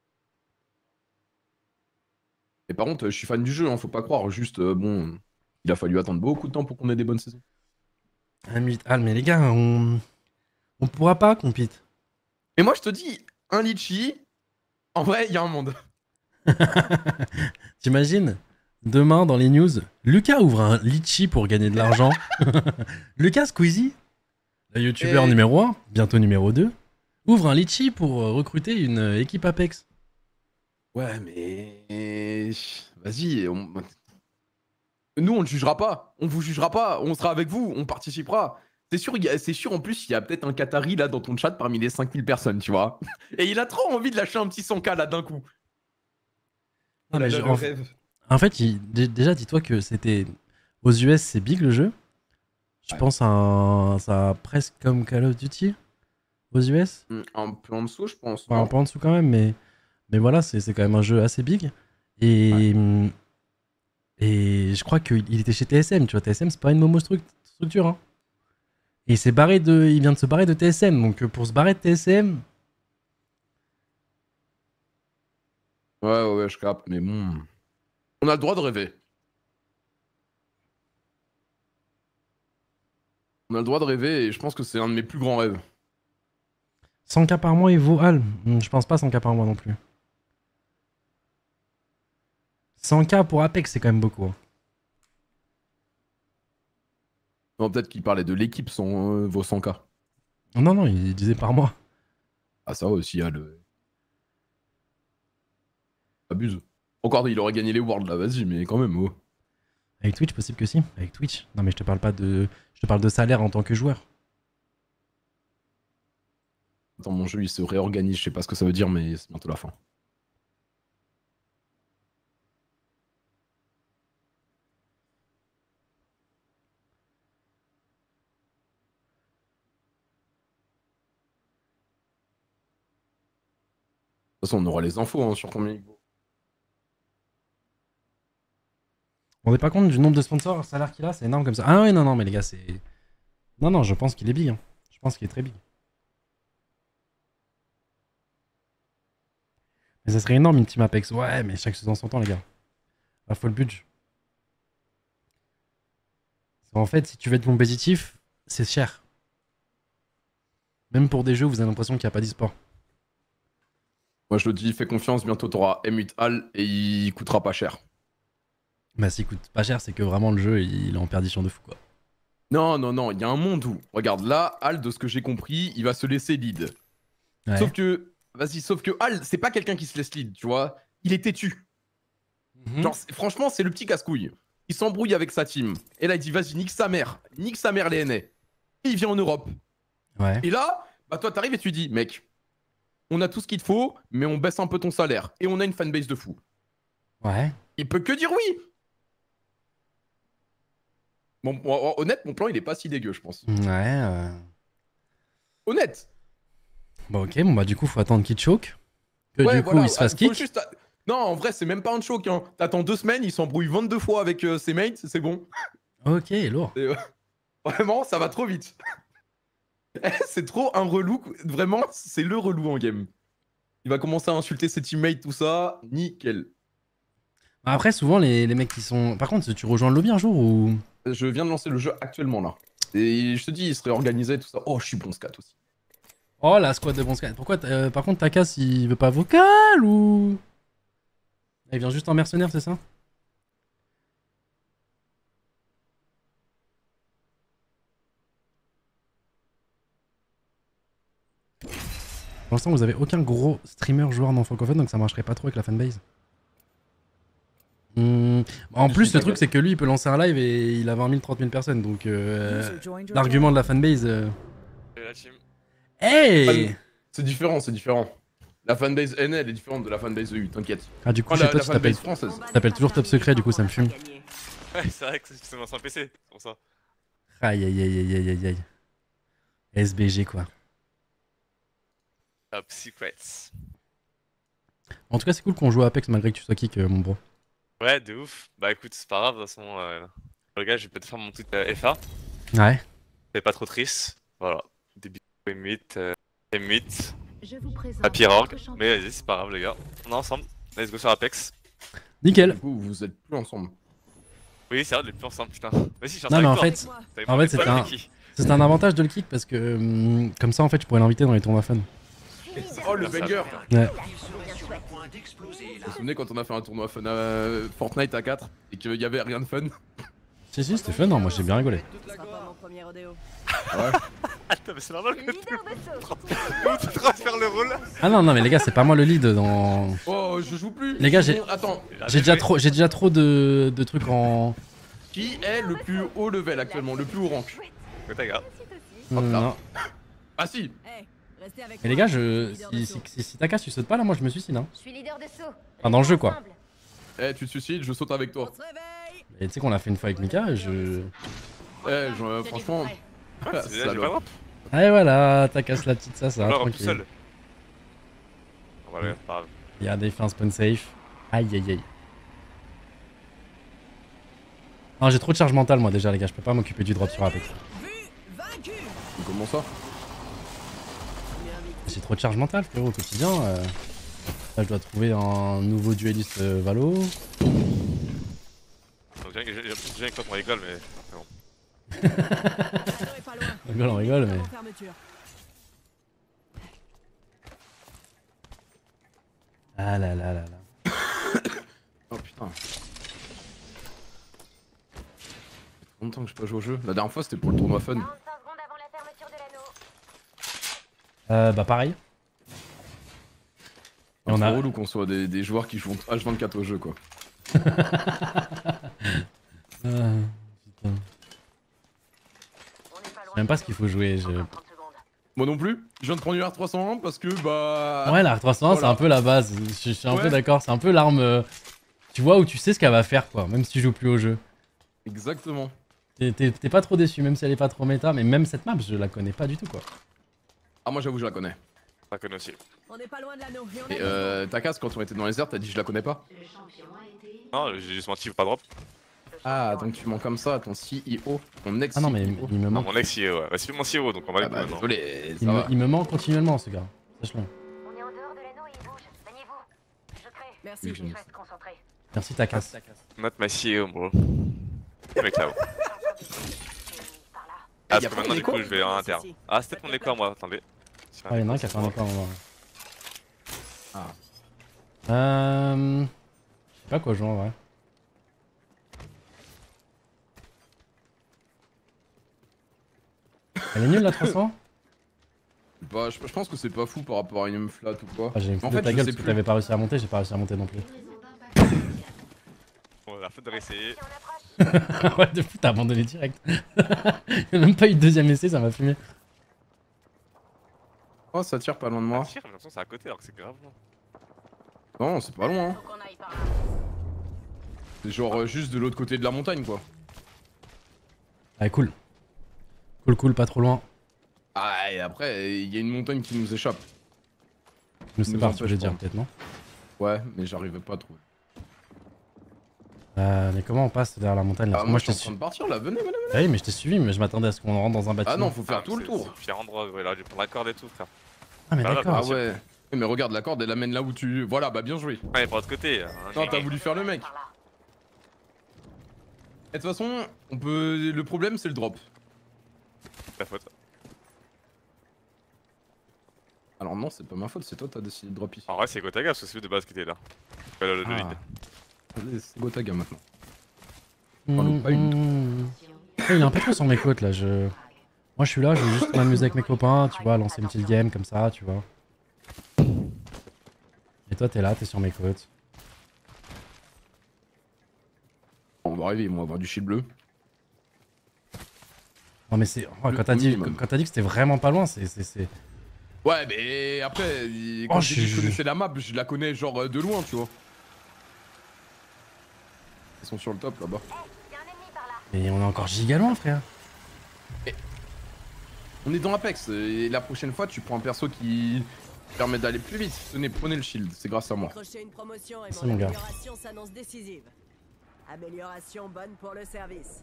Et par contre, je suis fan du jeu, hein, faut pas croire. Juste, bon, il a fallu attendre beaucoup de temps pour qu'on ait des bonnes saisons. Ah, mais les gars, on pourra pas compete. Et moi, je te dis, un litchi, en vrai, il y a un monde. T'imagines? Demain, dans les news, Lucas ouvre un litchi pour gagner de l'argent. Lucas Squeezie, le youtubeur Et- numéro 1, bientôt numéro 2, ouvre un litchi pour recruter une équipe Apex. Ouais, mais. Vas-y, nous, on ne jugera pas. On vous jugera pas. On sera avec vous. On participera. C'est sûr, c'est sûr, en plus, il y a peut-être un Qatari là dans ton chat parmi les 5000 personnes, tu vois. Et il a trop envie de lâcher un petit 100K là d'un coup. Non, Oh là mais là, je- le rêve. En fait, déjà, dis-toi que c'était. Aux US, c'est big le jeu. Je Ouais. pense à ça presque comme Call of Duty aux US. Un peu en dessous, je pense. Enfin, un non peu en dessous quand même, mais voilà, c'est quand même un jeu assez big. Et, et je crois qu'il était chez TSM, tu vois. TSM, c'est pas une momo structure. Hein. Et il vient de se barrer de TSM. Donc pour se barrer de TSM, Ouais, je capte, mais bon. On a le droit de rêver. On a le droit de rêver et je pense que c'est un de mes plus grands rêves. 100K par mois, il vaut Al. Je pense pas 100K par mois non plus. 100K pour Apex, c'est quand même beaucoup. Hein. Non, peut-être qu'il parlait de l'équipe sans vos 100K. Non, il disait par mois. Ah, ça aussi, il y a le. Abuse. Encore, il aurait gagné les Worlds là, vas-y, mais quand même, oh. Avec Twitch, possible que si. Avec Twitch. Non, mais je te parle pas de. Je te parle de salaire en tant que joueur. Attends, mon jeu il se réorganise, je sais pas ce que ça veut dire, mais c'est bientôt la fin. De toute façon, on aura les infos hein, sur combien il vaut. On n'est pas compte du nombre de sponsors, le salaire qu'il a, c'est énorme comme ça. Ah ouais, non, mais les gars, c'est. Non, je pense qu'il est big. Hein. Je pense qu'il est très big. Mais ça serait énorme une team Apex. Ouais, mais chaque saison son temps, les gars. Pas faut le budget. En fait, si tu veux être compétitif, c'est cher. Même pour des jeux où vous avez l'impression qu'il n'y a pas d'e-sport. Moi je le dis, fais confiance, bientôt t'auras M8 Hall et il coûtera pas cher. Bah, s'il coûte pas cher, c'est que vraiment le jeu il est en perdition de fou quoi. Non, non, non, il y a un monde où, regarde, là, Hall, de ce que j'ai compris, il va se laisser lead. Ouais. Sauf que, vas-y, sauf que Hall, c'est pas quelqu'un qui se laisse lead, tu vois. Il est têtu. Mhm. Genre, franchement, c'est le petit casse-couille. Il s'embrouille avec sa team. Et là, il dit, vas-y, nique sa mère les NA. Et il vient en Europe. Ouais. Et là, bah toi, t'arrives et tu dis, mec, on a tout ce qu'il te faut, mais on baisse un peu ton salaire. Et on a une fanbase de fou. Ouais. Il peut que dire oui. Bon, honnête, mon plan, il est pas si dégueu, je pense. Ouais. Honnête. Bah ok, bon bah du coup faut attendre qu'il choke. Que Ouais, du coup voilà, il se fasse faut kick. juste non, en vrai, c'est même pas un choc. Hein. T'attends 2 semaines, il s'embrouille 22 fois avec ses mates, c'est bon. Ok, lourd. Et, vraiment, ça va trop vite. C'est trop un relou. Vraiment, c'est le relou en game. Il va commencer à insulter ses teammates, tout ça. Nickel. Après souvent les mecs qui sont... Par contre tu rejoins le lobby un jour ou... Je viens de lancer le jeu actuellement là. Et je te dis, il serait organisé, tout ça. Oh, je suis bon scat aussi. Oh la squad de bon squad. Pourquoi par contre Takas il veut pas vocal ou... Il vient juste en mercenaire c'est ça? Pour l'instant vous avez aucun gros streamer joueur non francophone donc ça marcherait pas trop avec la fanbase. En plus le truc c'est que lui il peut lancer un live et il a 20 000 30 000 personnes donc l'argument de la fanbase... La team. Hey. C'est différent, c'est différent. La fanbase NL est différente de la fanbase EU, t'inquiète. Ah du coup Oh, chez la toi tu t'appelles fanbase française. t'appelles toujours Top Secret du coup ça me fume. Ouais, c'est vrai que c'est mon ancien PC, c'est pour ça. Aïe aïe aïe aïe aïe aïe aïe. SBG quoi. Top Secrets. En tout cas c'est cool qu'on joue à Apex malgré que tu sois kick mon bro. Ouais, de ouf. Bah écoute, c'est pas grave, de toute façon, le gars, je vais peut-être faire mon truc FA. Ouais. C'est pas trop triste. Voilà. Début M8, M8, Je vous présente Happy Org. notre champion. Mais vas-y, c'est pas grave, les gars. On est ensemble. Let's go sur Apex. Nickel. Du coup, vous êtes plus ensemble. Oui, c'est vrai, on est plus ensemble, putain. Vas-y, je suis Non mais en avec fait toi. T'avais en pas fait, envie de c'était un- parler, Ricky. c'est un avantage de le kick parce que comme ça en fait je pourrais l'inviter dans les tournois fun. Oh, le banger. Ouais. Vous vous souvenez quand on a fait un tournoi fun Fortnite à 4 et qu'il y avait rien de fun? Si c'était fun, non moi j'ai bien rigolé. Ce sera pas mon premier rodéo. Attends, mais c'est normal que comment tu te faire le rôle? Ah non mais les gars c'est pas moi le lead dans... Oh, je joue plus. Les gars, j'ai- Attends, J'ai déjà trop de trucs en... qui est le plus haut level actuellement, le plus haut rank? Ouais, ta gars. Hop là. Non. Ah si. Hey, restez avec Mais les moi. gars Leader de saut. si Takas tu sautes pas là moi je me suicide hein. Je suis leader de saut. Enfin dans le jeu quoi. Eh, tu te suicides, je saute avec On toi. se réveille. Et tu sais qu'on l'a fait une fois avec Mika je... Eh, franchement. Ouais, c'est déjà, j'ai salaud. pas drop. Allez voilà, Takas la petite ça On va tout tranquille. seul. Voilà, pas grave. Regardez, il fait un spawn safe. Aïe aïe aïe. Non, j'ai trop de charge mentale moi déjà les gars, je peux pas m'occuper du drop sur Apex. Vu, vaincu. Comment ça? J'ai trop de charge mentale frérot au quotidien. Là je dois trouver un nouveau dueliste Valo. Donc, j'ai avec toi qu'on rigole, mais. Non. On rigole mais... Fermeture. Ah là là là là. Oh putain. Ça fait longtemps que j'ai pas joué au jeu. La dernière fois c'était pour le tournoi fun. 45 secondes avant la fermeture de l'anneau. Bah pareil. C'est on a- relou qu'on soit des joueurs qui jouent H24 au jeu quoi. Putain. On n'est pas Je loin. sais même pas ce qu'il faut jouer. Encore 30 secondes. Moi non plus. Je viens de prendre une R301 parce que bah. Ouais, la R301 c'est Voilà. un peu la base. Je suis un peu Ouais. d'accord. C'est un peu l'arme. Tu vois où tu sais ce qu'elle va faire quoi, même si tu joues plus au jeu. Exactement. T'es pas trop déçu, même si elle est pas trop méta, mais même cette map je la connais pas du tout quoi. Ah, moi j'avoue, je la connais. Ça connaît aussi. On n'est pas loin de l'anneau. Et on Et a Takas, quand on était dans les airs, t'as dit je la connais pas? Non, j'ai juste menti, pas drop. Ah, donc tu mens comme ça à ton CEO, ton ex. Ah non mais CEO. il me Non, manque. mon ex, il est, ouais. Bah, c'est plus mon CEO, donc on va Ah aller bah maintenant. désolé, ça Il va. me ment continuellement ce gars. Sache-le. On est en dehors de l'anneau et il bouge. Maniez-vous. Je crée. Merci. Je reste concentré. Merci Takas. Not my CEO, bro. Le mec là-haut. Ah, Y a parce que pas maintenant, du d'écho coup, je vais en interne. Ah, c'était mon écho à moi, attendez. Ah, y'en a un qui a fait un écho en moi. Ah. Je sais pas quoi jouer en vrai. Elle est nulle la 300? Bah, je pense que c'est pas fou par rapport à une flat ou quoi. Ah, j'ai une En de fait, ta je gueule sais parce que plus. t'avais pas réussi à monter, j'ai pas réussi à monter non plus. Bon, la faute de réessayer. Ouais, de fou, t'as abandonné direct. Y'a même pas eu de deuxième essai, ça m'a fumé. Oh, ça tire pas loin de Ah, moi. tire, j'ai l'impression que c'est à côté alors que c'est grave loin. Non, c'est pas loin. Hein. Faut qu'on aille par là. C'est genre juste de l'autre côté de la montagne, quoi. Ah, cool. Cool, cool, pas trop loin. Ah, et après, il y a une montagne qui nous échappe. Je sais Nous pas, empêche tu voulais dire pas. peut-être, non? Ouais, mais j'arrivais pas à trouver. Mais comment on passe derrière la montagne là? Ah, moi, je suis en train de partir là, venez, venez. Ah oui, mais je t'ai suivi, mais je m'attendais à ce qu'on rentre dans un bâtiment. Ah non, faut faire Ah, tout le c'est- tour. C'est le pire endroit, ouais, là, j'ai prendre la corde et tout, frère. Ah, mais Ah, là, d'accord. Ah ouais. Mais regarde, la corde, elle amène là où tu... Voilà, bah bien joué. Ouais, par l'autre côté. Non, t'as voulu faire le mec. Par là. Et de toute façon, on peut... Le problème, c'est le drop. Ta faute. Alors non, c'est pas ma faute, c'est toi, t'as décidé de drop ici. En vrai, c'est Gotaga, parce que c'est lui de base qui était là. Le Ah. vide. Allez, c'est Gotaga maintenant. Mmh, pas une. mmh. Ouais, il est un peu trop sur mes côtes là. Moi je suis là, je veux juste m'amuser avec mes copains, tu vois, lancer une petite game comme ça, tu vois. Et toi t'es là, t'es sur mes côtes. On va arriver, on va avoir du shield bleu. Non mais c'est. Oh, Le quand t'as dit minimum. que c'était vraiment pas loin, c'est. Ouais, mais après, quand Oh, j'ai dit que je je- connaissais la map, je la connais genre de loin, tu vois. Ils sont sur le top là-bas. Y'a un ennemi par là. Mais on est encore giga loin, frère. On est dans Apex, et la prochaine fois, tu prends un perso qui permet d'aller plus vite. Tenez, prenez le shield, c'est grâce à moi. Décrocher une promotion et Merci, mon mon gars. amélioration s'annonce décisive. Amélioration bonne pour le service.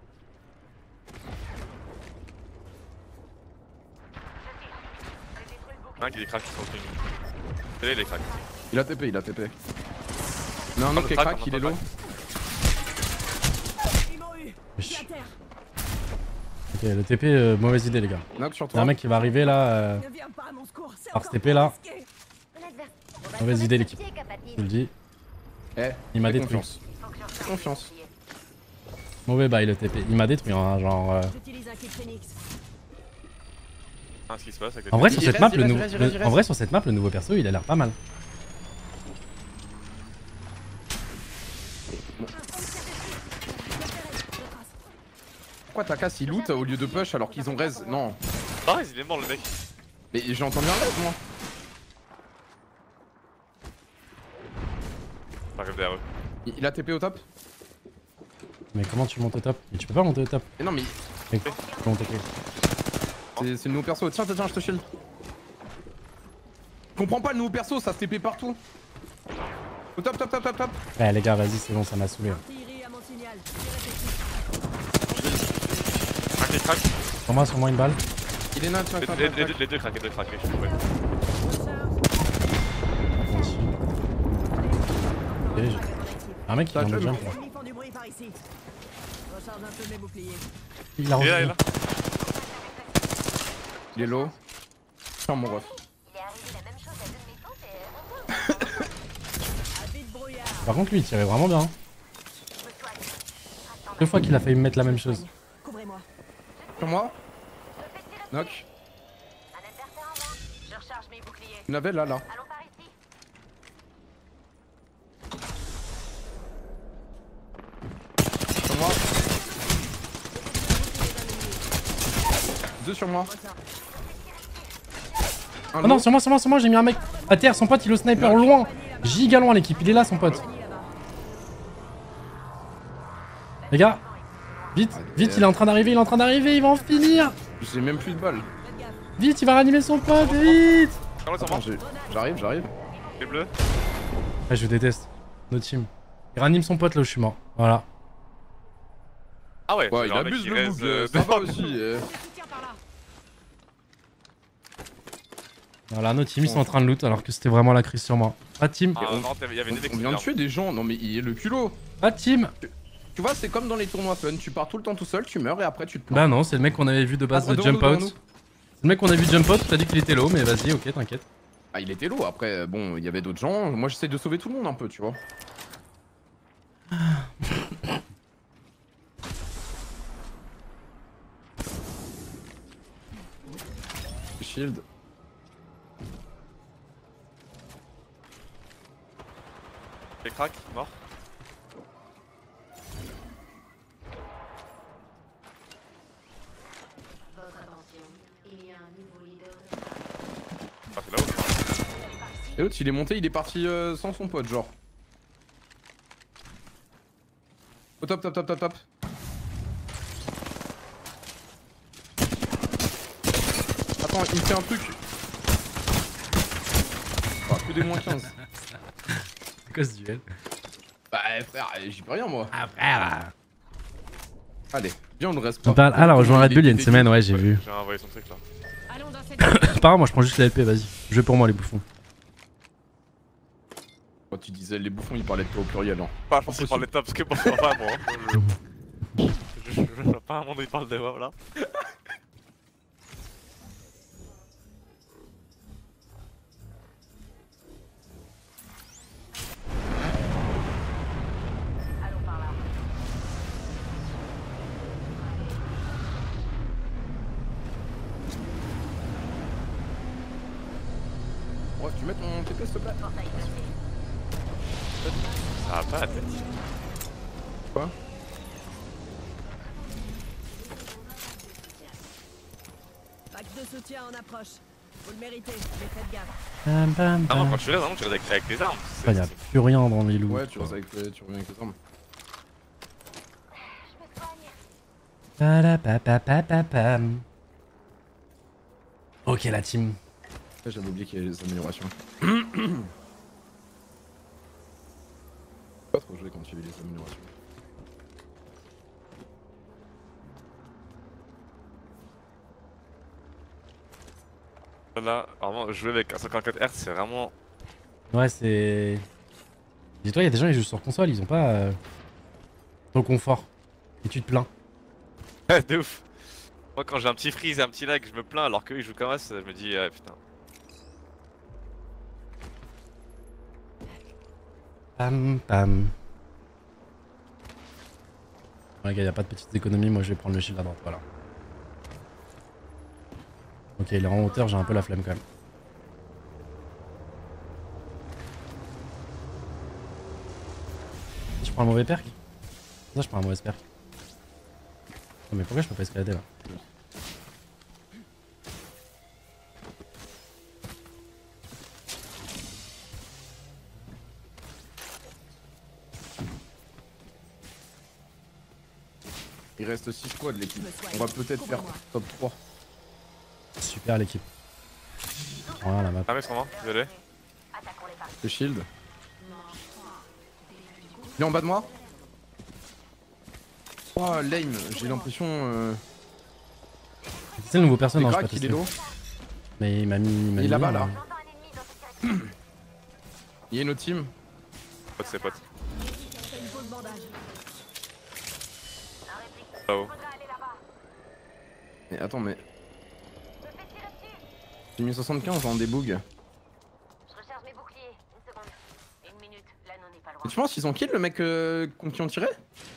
Un qui est crack sur le truc. C'est les cracks. Il a TP, il a TP. Non, un autre qui est crack, il est low. Ils m'ont eu. Wesh. Je suis à terre. Ok, le TP, mauvaise idée les gars. Knock sur Y'a toi. un mec qui va arriver là. Ne viens pas à mon secours. C'est Alors, encore ce TP là, risqué. mauvaise idée l'équipe. Je te le dis. Eh, Il m'a fais détruit. confiance. Fais confiance. Mauvais bail le TP. Il m'a détruit, hein, genre. J'utilise un kit Phoenix. Ah, ce qui se passe avec En vrai, Il sur reste, cette map, il le reste, nouveau. il reste, il En reste. vrai, sur cette map, le nouveau perso, il a l'air pas mal. Pourquoi ta casse il loot au lieu de push alors qu'ils ont raise? Non. Pareil, il est mort le mec. Mais j'ai entendu un raise moi. J'arrive derrière eux. Il a TP au top? Mais comment tu montes au top? Mais tu peux pas monter au top. Mais non, mais Mec, tu peux monter au top. c'est le nouveau perso. Tiens, tiens, tiens, je te shield. Je comprends pas le nouveau perso, ça se TP partout. Au top, top, top, top, top. Ouais, les gars, vas-y, c'est bon, ça m'a saoulé. Artillerie à mon signal. Un qui est crack. Sur moi une balle. Il est nain, tiens, tiens, tiens, tiens. Les deux crack, les deux crack. Je suis ouais. Bon, dessus. Ok, un mec qui vient de jump là. Les ennemis font du bruit par ici. Recharge un peu mes boucliers. Il a Il est là, il est rejoint. là. Il est low. Tiens, mon ref. Il est arrivé la même chose à deux de mes potes et... À vite brouillard. Par contre, lui, il tirait vraiment bien. Hein. 2 fois qu'il a failli me mettre la même chose. Couvrez-moi. Sur moi. Knock. Un adversaire en vent. Je recharge mes boucliers. Une avait là, là. Allons par ici. Sur moi. Deux sur moi. Un Oh non, low. sur moi, j'ai mis un mec à terre. Son pote, il est au sniper loin. Giga loin, l'équipe. Il est là, son pote. Les gars, vite, vite, il est en train d'arriver, il va en finir. J'ai même plus de balles. Vite, il va réanimer son pote, vite. Comment ça Attends, marche? j'arrive, j'arrive. Les bleus. Ouais, je déteste. Notre team. Il réanime son pote là où je suis mort. Voilà. Ah ouais, Ouais, il genre un mec abuse qui le reste, move, ça va aussi. Soutien par là. Voilà, nos teams ils sont en train de loot alors que c'était vraiment la crise sur moi. Pas de team. Ah non, il y avait des mecs On vient de tuer des gens, non mais il est le culot. Pas de team. Tu vois, c'est comme dans les tournois fun, tu pars tout le temps tout seul, tu meurs et après tu te Bah plantes. non, c'est le mec qu'on avait vu de base Ah, de devant nous, Jump Out. devant nous. C'est le mec qu'on a vu Jump Out, t'as dit qu'il était low, mais vas-y, ok, t'inquiète. Ah, il était lourd, après, bon, il y avait d'autres gens. Moi, j'essaie de sauver tout le monde un peu, tu vois. Shield. Les crack, mort. Votre attention, il y a un nouveau leader. Ah, c'est là-haut. Et l'autre, il est monté, il est parti sans son pote, genre. Au top, top, top, top, top. Attends, il me fait un truc. Ah, que des moins 15. C'est quoi ce duel? Bah, frère, j'y peux rien, moi. Ah frère. Allez, viens, on ne reste On pas. parle. Ah, la rejoint Red Bull il y a une semaine, ouais, j'ai vu. J'ai envoyé son truc là. Allons dans cette C'est pas grave, moi je prends juste la LP, vas-y. Jouez pour moi les bouffons. Quand tu disais les bouffons, ils parlaient de toi au pluriel, hein. Pas, je pense qu'il parle d'état parce que moi, je vois pas, moi. Je vois pas un monde où il parle de WoW là. Allons par là. Ouais, tu mets ton TP, s'il te plaît. Portail cassé. Ça va pas la tête. Quoi? pack de soutien en approche. Vous le méritez, mais faites gaffe. Bam, bam, Ah non, bam. quand tu restes, vraiment, tu restes avec les armes. Ah, y'a plus rien dans les loups. Ouais, tu reviens avec les armes. Je me soigne. Padapapapapam. Ok la team. J'avais oublié qu'il y avait les améliorations. Pas trop joué quand tu as vu les améliorations. Là, vraiment, jouer avec un 54 Hz, c'est vraiment. Ouais c'est... Dis-toi, y'a des gens qui jouent sur console, ils ont pas ton confort. Et tu te plains. De ouf. Moi, quand j'ai un petit freeze et un petit lag, je me plains alors qu'eux ils jouent comme ça, je me dis, ah putain. Pam pam. Ouais, les gars, y'a pas de petites économies, moi je vais prendre le shield à droite, voilà. Ok, il est en hauteur, j'ai un peu la flemme quand même. Je prends un mauvais perk? Ça, je prends un mauvais perk. Non, mais pourquoi je peux pas escalader là? Il reste 6 squads l'équipe. On va peut-être faire top 3. Super l'équipe. Voilà la map. Ah, mais comment? Désolé. Attaquons les parties. Le shield. Il est en bas de moi. Oh, lame, j'ai l'impression. C'est le nouveau perso, C'est non, je crack, pas il est testé. low. Mais il m'a mis. Il est là-bas, là. J'entends un ennemi dans cette direction. Il y a une autre team. Pote, c'est pote. Fais une pause bandage. Un réplique. Pas haut. Faudra aller là-bas. Mais attends, mais. Je me fais tirer dessus. J'ai mis 75 en débug. Je recharge mes boucliers. Une seconde. Une minute. L'anneau n'est pas loin. Et tu penses qu'ils ont kill le mec contre qui on tirait?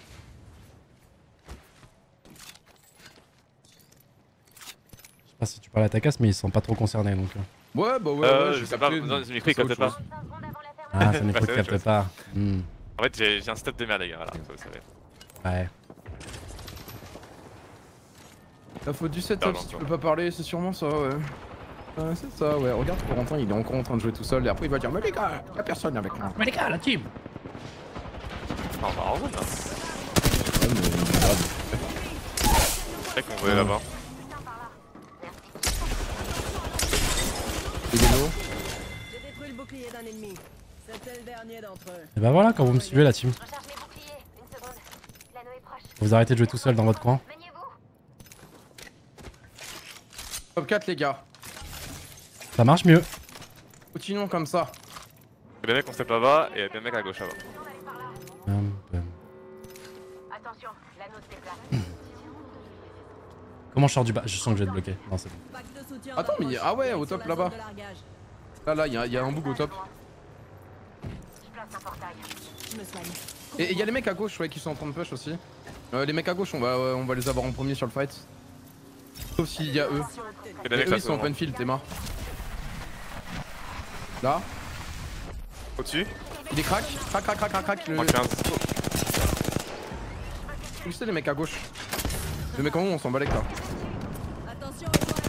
Je sais pas si tu parles à ta casse, mais ils sont pas trop concernés donc. Ouais, bah ouais, Je j'ai sais pas, capté. dans une C'est écrit, autre capte pas. chose. 5 secondes avant la fermeture. Ah, ça n'est Bah, pas c'est de capte autre pas. Hmm. En fait, j'ai un step de merde, les gars, voilà, vous savez. Ouais. La faute du setup, Pardon, si tu pardon. peux pas parler, c'est sûrement ça, ouais. Ouais, c'est ça, ouais. Regarde, Corentin, il est encore en train de jouer tout seul et après il va dire, mais les gars, y'a personne avec moi. Mais les gars, la team! Ah, bah, en vrai, hein. Ouais, mais grave. C'est vrai qu'on voyait là-bas. Et des lots. J'ai détruit le bouclier d'un ennemi. C'était le dernier d'entre eux. Et bah voilà, quand vous me suivez la team. Je recharge mes boucliers. Une seconde. L'anneau est proche. Vous arrêtez de jouer tout seul dans votre coin. Maniez-vous. Top 4, les gars. Ça marche mieux. Continuons comme ça. Les mecs on step là-bas et des mecs à gauche là-bas. Bam, bam. Attention, l'anneau se déplace. Comment je sors du bas? Je sens que je vais être bloqué. Non, c'est bon. Pack de soutien Attends, mais d'approche. ah ouais, au Sur top la là-bas. zone de largage. Là, il y a un bug au top. Je place un portail. Je me soigne. Et il y a les mecs à gauche, ouais, qui sont en train de push aussi. Les mecs à gauche, on va les avoir en premier sur le fight. Sauf s'il y a eux. Et Et les mecs eux, là, ils sont en open field, t'es marre. Là, au-dessus. il est crack. Crack. Moins 15. Tu sais, les mecs à gauche. Les mecs en haut, on s'en bat les là. Attention, et voilà.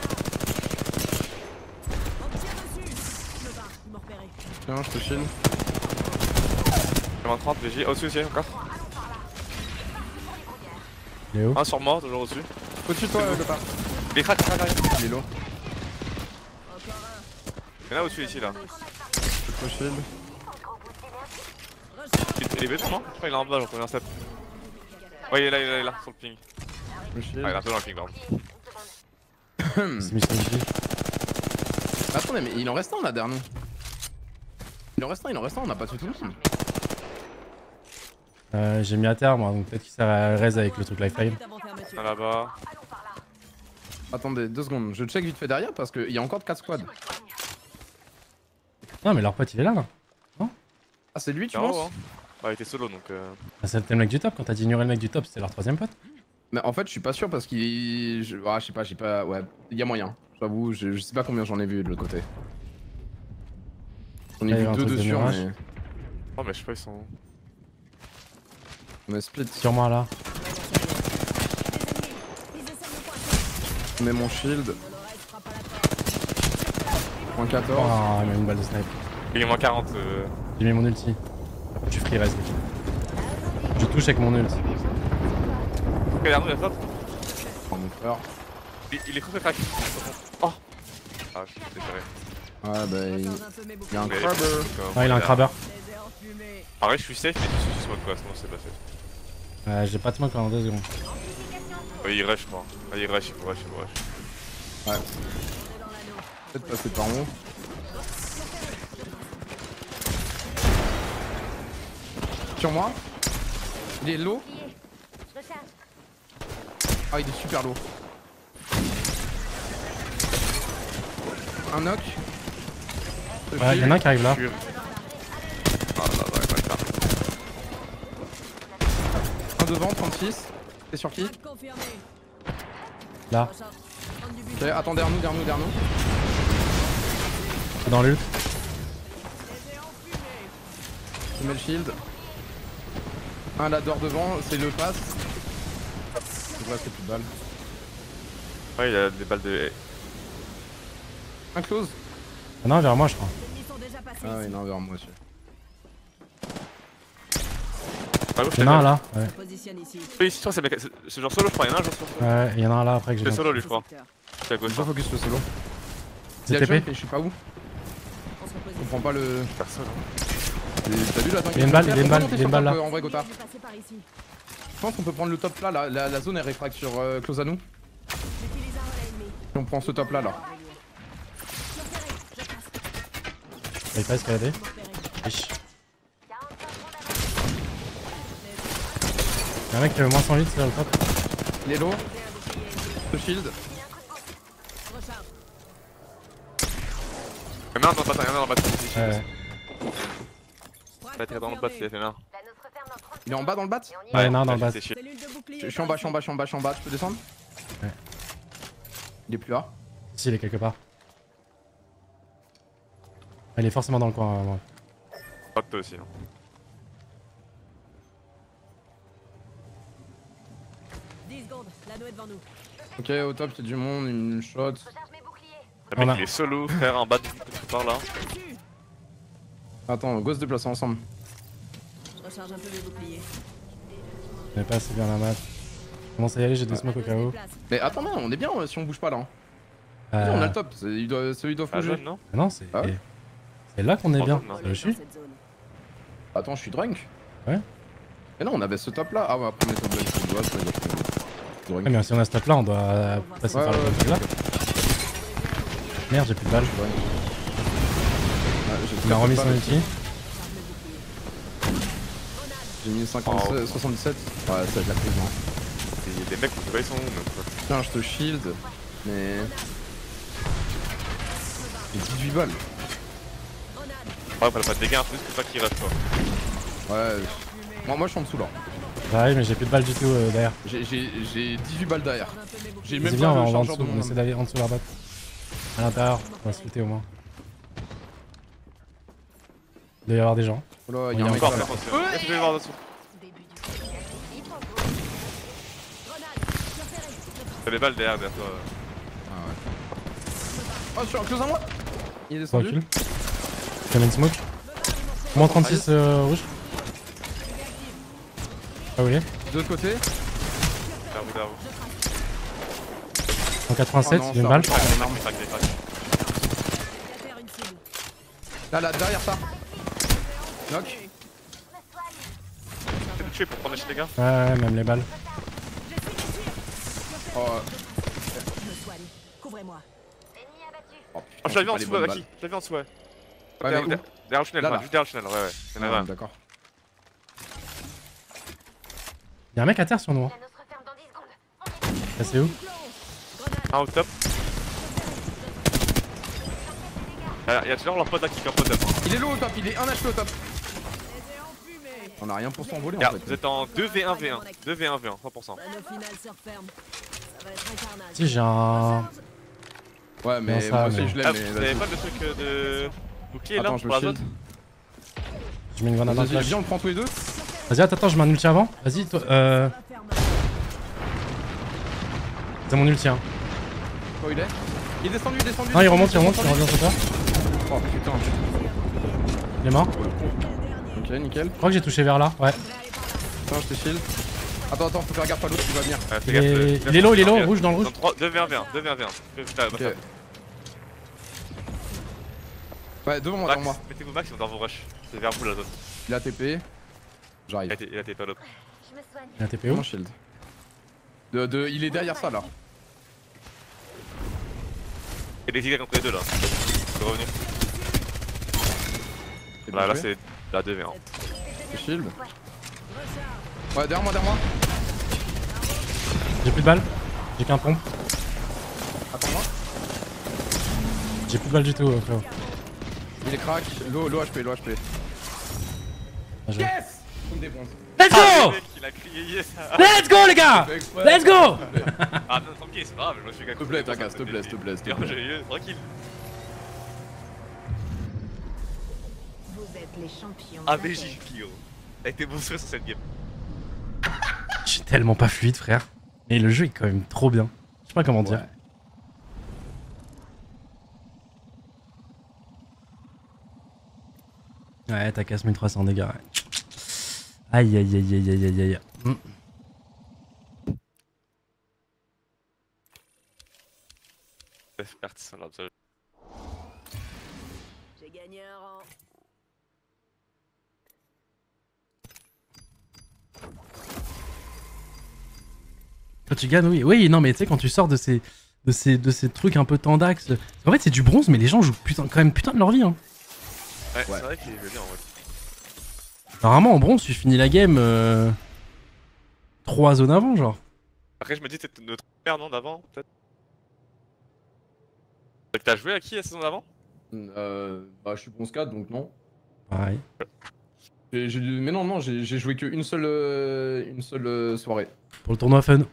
On me tire dessus. Je me barre, ils m'ont repéré. Tiens, je te shield. 30 VJ. Au-dessus aussi, encore. Il est où? Un sur moi, toujours au-dessus. Au-dessus de toi, le part. Il est crack. Il est low. Il y en a au-dessus ici là. Je te shield. Il est béton, non? Je crois qu'il est en bas, j'en connais un step. Ouais, il est là, sur le ping. Je shield. Ah, il est un peu dans le ping, pardon. C'est Mission J. Attendez, mais il en reste un là derrière nous. Il en reste un, on n'a pas tué tout le monde. J'ai mis à terre moi, donc peut-être qu'il sert à raise avec le truc lifeline. Avant fermeture. Un là-bas. Attendez, 2 secondes, je check vite fait derrière parce qu'il y a encore 4 squads. Non, mais leur pote il est là. Ah, c'est lui, tu C'est en haut, penses? hein. Bah, il était solo donc. Ah, c'était le mec du top. Quand t'as dit ignorer le mec du top, c'était leur troisième pote. Mais en fait, je suis pas sûr parce qu'il. Ah, je sais pas. Ouais, il y a moyen. J'avoue, je sais pas combien j'en ai vu de l'autre côté. J'en ai Là, il y vu a un 2 truc de dessus, mirage. mais. Oh, mais je sais pas, ils sont. On est split. Sur moi là. On met mon shield. Point 14. Oh, il m'a mis une balle de snipe. Il est moins 40. J'ai mis mon ulti. Après, je suis free reste. Je touche avec mon ulti. Regarde, il y a top. Oh, mon frère. Il est contre crack. Oh. Ah, je suis déchiré. Ouais, bah. Il Un peu mes y a un Mais- crabber. Ah, il a un crabber. Les airs enfumés. Pareil, je suis safe, mais tu smoke quoi, sinon c'est pas safe. J'ai pas de smoke pendant 2 secondes. Ouais, il rush, je crois. Ah, il rush, il faut rush. Ouais. Peut-être passer par en haut. Sur moi. Il est low. Ah, il est super low. Un knock. Ouais, y'en a un qui arrive là. Ah là, ouais, pas ça. Un devant, 36. T'es sur qui? Pack confirmé. Là, Recharge. Prendre du but. Ok, attends, derrière nous. dans l'ult. Les airs enfumés. Je mets le shield. Un là dehors devant, c'est le pass. Il reste plus de balles. Ouais, il y a des balles de. Un close. Ah non, vers moi je crois. Les ennemis sont déjà passés. Ah oui, non, vers moi aussi. Ah, gauche, Il y en a un là. Ouais, Positionne ici. Oui, ici, toi, c'est genre solo, je crois. Il y en a un genre solo. ouais, il y en a un là après que j'ai C'est vu. solo, lui, je crois. Secteur. C'est à gauche. Je focus le solo. Il C'est y a le jump TP. et je suis pas où. On se Je repositionne. comprends pas le. Personne. Hein. T'as vu là? Il y a une balle, il y a une balle, il y a une balle là. En vrai, Gotha. Je vais passer par ici. Je pense qu'on peut prendre le top là. La zone est réfract sur close à nous. J'utilise un relais ennemi. Et on prend ce top là. Il passe escalader. Wesh. Y'a un mec qui avait moins 108 c'est là le top. Il est low. Le shield. Recharge. Il y en a un dans le bas, il y en a un dans le bas. Ici. Ouais. Il a tiré dans le bas, il a fait là. L'anneau se referme dans 30 Il est en bas dans le bat. Ouais, non, dans le bas. C'est chiant. Cellule de bouclier. Je suis en bas, je peux descendre? Ouais. Il est plus là. Si, il est quelque part. Ah, il est forcément dans le coin. Ouais. Pas que toi aussi. Hein. Secondes. L'anneau est devant nous. Ok, au top, c'est du monde, une shot. Recharge mes boucliers. Le mec, On a- il est solo, frère, en bas de par là. Dessus. Attends, go se déplacer ensemble. Je recharge un peu mes boucliers. Je connais pas assez bien la map. Je commence à y aller, j'ai des smokes au cas où. Mais attends, non, on est bien si on bouge pas là. Hein. On a le top, ils doivent Ah, bouger. jaune, non? Ah non, c'est Ah ouais. c'est là qu'on est bien. Non. Ça le chie. Attends, je suis drunk. Ouais. Mais non, on avait ce top là. Ah ouais, après on est top drunk, on doit se drunk. Ouais, mais si on a ce top là, on doit passer Ouais, par le ouais, truc là. Merde, j'ai plus de balles. Il m'a remis son ulti. J'ai mis 57, 77. Ouais, ça va être la prise. Hein. Il y a des mecs, on sait pas ils sont où même. Quoi. Putain, je te shield. Mais. J'ai 18 balles. Ouais, fallait pas de dégâts un peu, c'est pas qu'il reste quoi. Ouais. Moi je suis en dessous là. Ouais, mais j'ai plus de balles du tout derrière. J'ai 18 balles derrière. J'ai C'est même bien, pas on le va en chargeur de dessous, on mon essaie arme. d'aller en dessous la batte. À l'intérieur, on va se looter au moins. Il doit y avoir des gens. Oh là, Il il y y a a un mec encore, là. qu'est-ce que je vais voir dessous? T'as des balles derrière toi. Oh, sur un close à moi. Il est On descendu. recule. Il y a une smoke. Moins 36 rouge. Ah oui. De l'autre côté. Derrière vous. 187, Oh non, il y a une ça balle. recule. Faire une cible. Là, derrière ça. Knock. Tu peux me tuer pour prendre les les gars? Ouais, même les balles. Oh, Je me soigne. Couvrez-moi. oh, Oh, je l'avais en pas les dessous, bonnes Baki. Je l'avais en dessous, ouais. Ouais, mais Derrière où derrière le tunnel, Là, enfin, là. juste derrière le tunnel, ouais. Il y en avait Ah, un. d'accord. Y'a un mec à terre sur nous. Hein. L'anneau se referme dans 10 secondes. Ça c'est où? Un au top. Il y a toujours leur pote là qui fait un pote up. Il est low au top, il est 1 HP au top. On a rien pour s'envoler en Regarde, fait. vous êtes en 2v1v1. 2v1v1, 100%. L'anneau final se referme. Ça va être un carnage. Si j'ai un. Ouais, mais Non, ça, moi aussi mais- je l'ai, Ah, mais vous avez vas-y. pas de truc de bouclier là Attends, je pour me la zone? shield. Je mets une grenade en Vas-y, flash. viens, on le prend tous les deux. Vas-y, attends, je mets un ulti avant. Vas-y, toi. C'est mon ulti, hein. Oh, il est descendu, il est descendu. Non, il remonte, il descendu. revient sur toi. Oh putain. Il est mort. Ok, nickel. Je crois que j'ai touché vers là. Ouais. Attends, je te shield. Attends, faut faire gaffe à l'autre qui va venir. Ouais, fais Il gaffe, est low, rouge dans le rouge. 2v1v1, 2v1v1. Putain, Ok. Ouais, devant moi, Max, devant moi. mettez-vous max, ils vont dans vos rush. C'est vers vous la zone. Il a TP. J'arrive. Il a été pas l'autre. Je me soigne. Il a TP où? Mon shield. Il est derrière ça là. Et des dégâts contre les deux là. C'est revenu. C'est Là, bien là joué. c'est la 2v1. Le shield. Ouais, derrière moi, derrière moi. J'ai plus de balles. J'ai qu'un pompe. Attends-moi. J'ai plus de balles du tout, frérot. Il est crack. Low HP, low HP. Bien joué. Yes! Une des bronzes. Let's go! Il a crié yes! Let's go, les gars! Let's go! Ah non, tranquille, c'est pas grave, je me suis S'il te plaît, Taka, s'il te plaît, s'il te plaît, s'il te plaît. J'ai tranquille. Vous êtes les champions. Ah, mais j'ai gros. Elle était monstrueuse sur cette game. Je suis tellement pas fluide, frère. Et le jeu est quand même trop bien. Je sais pas comment dire. Ouais, t'as casse 1300 dégâts, ouais. Aïe aïe aïe aïe aïe aïe aïe. Artisan là, absolument. J'ai gagné un rang. Quand tu gagnes, oui. Oui, non, mais tu sais, quand tu sors de ces trucs un peu tendax. En fait, c'est du bronze, mais les gens jouent quand même putain de leur vie. Hein. Ouais, c'est vrai qu'il est bien en vrai. Normalement, en bronze, tu finis la game 3 zones avant, genre. Après, je me dis, c'est notre père, non, d'avant, peut-être. T'as joué à qui la saison d'avant? Bah, je suis bronze 4 donc non. Pareil. Mais non, j'ai joué qu'une seule soirée. Pour le tournoi fun.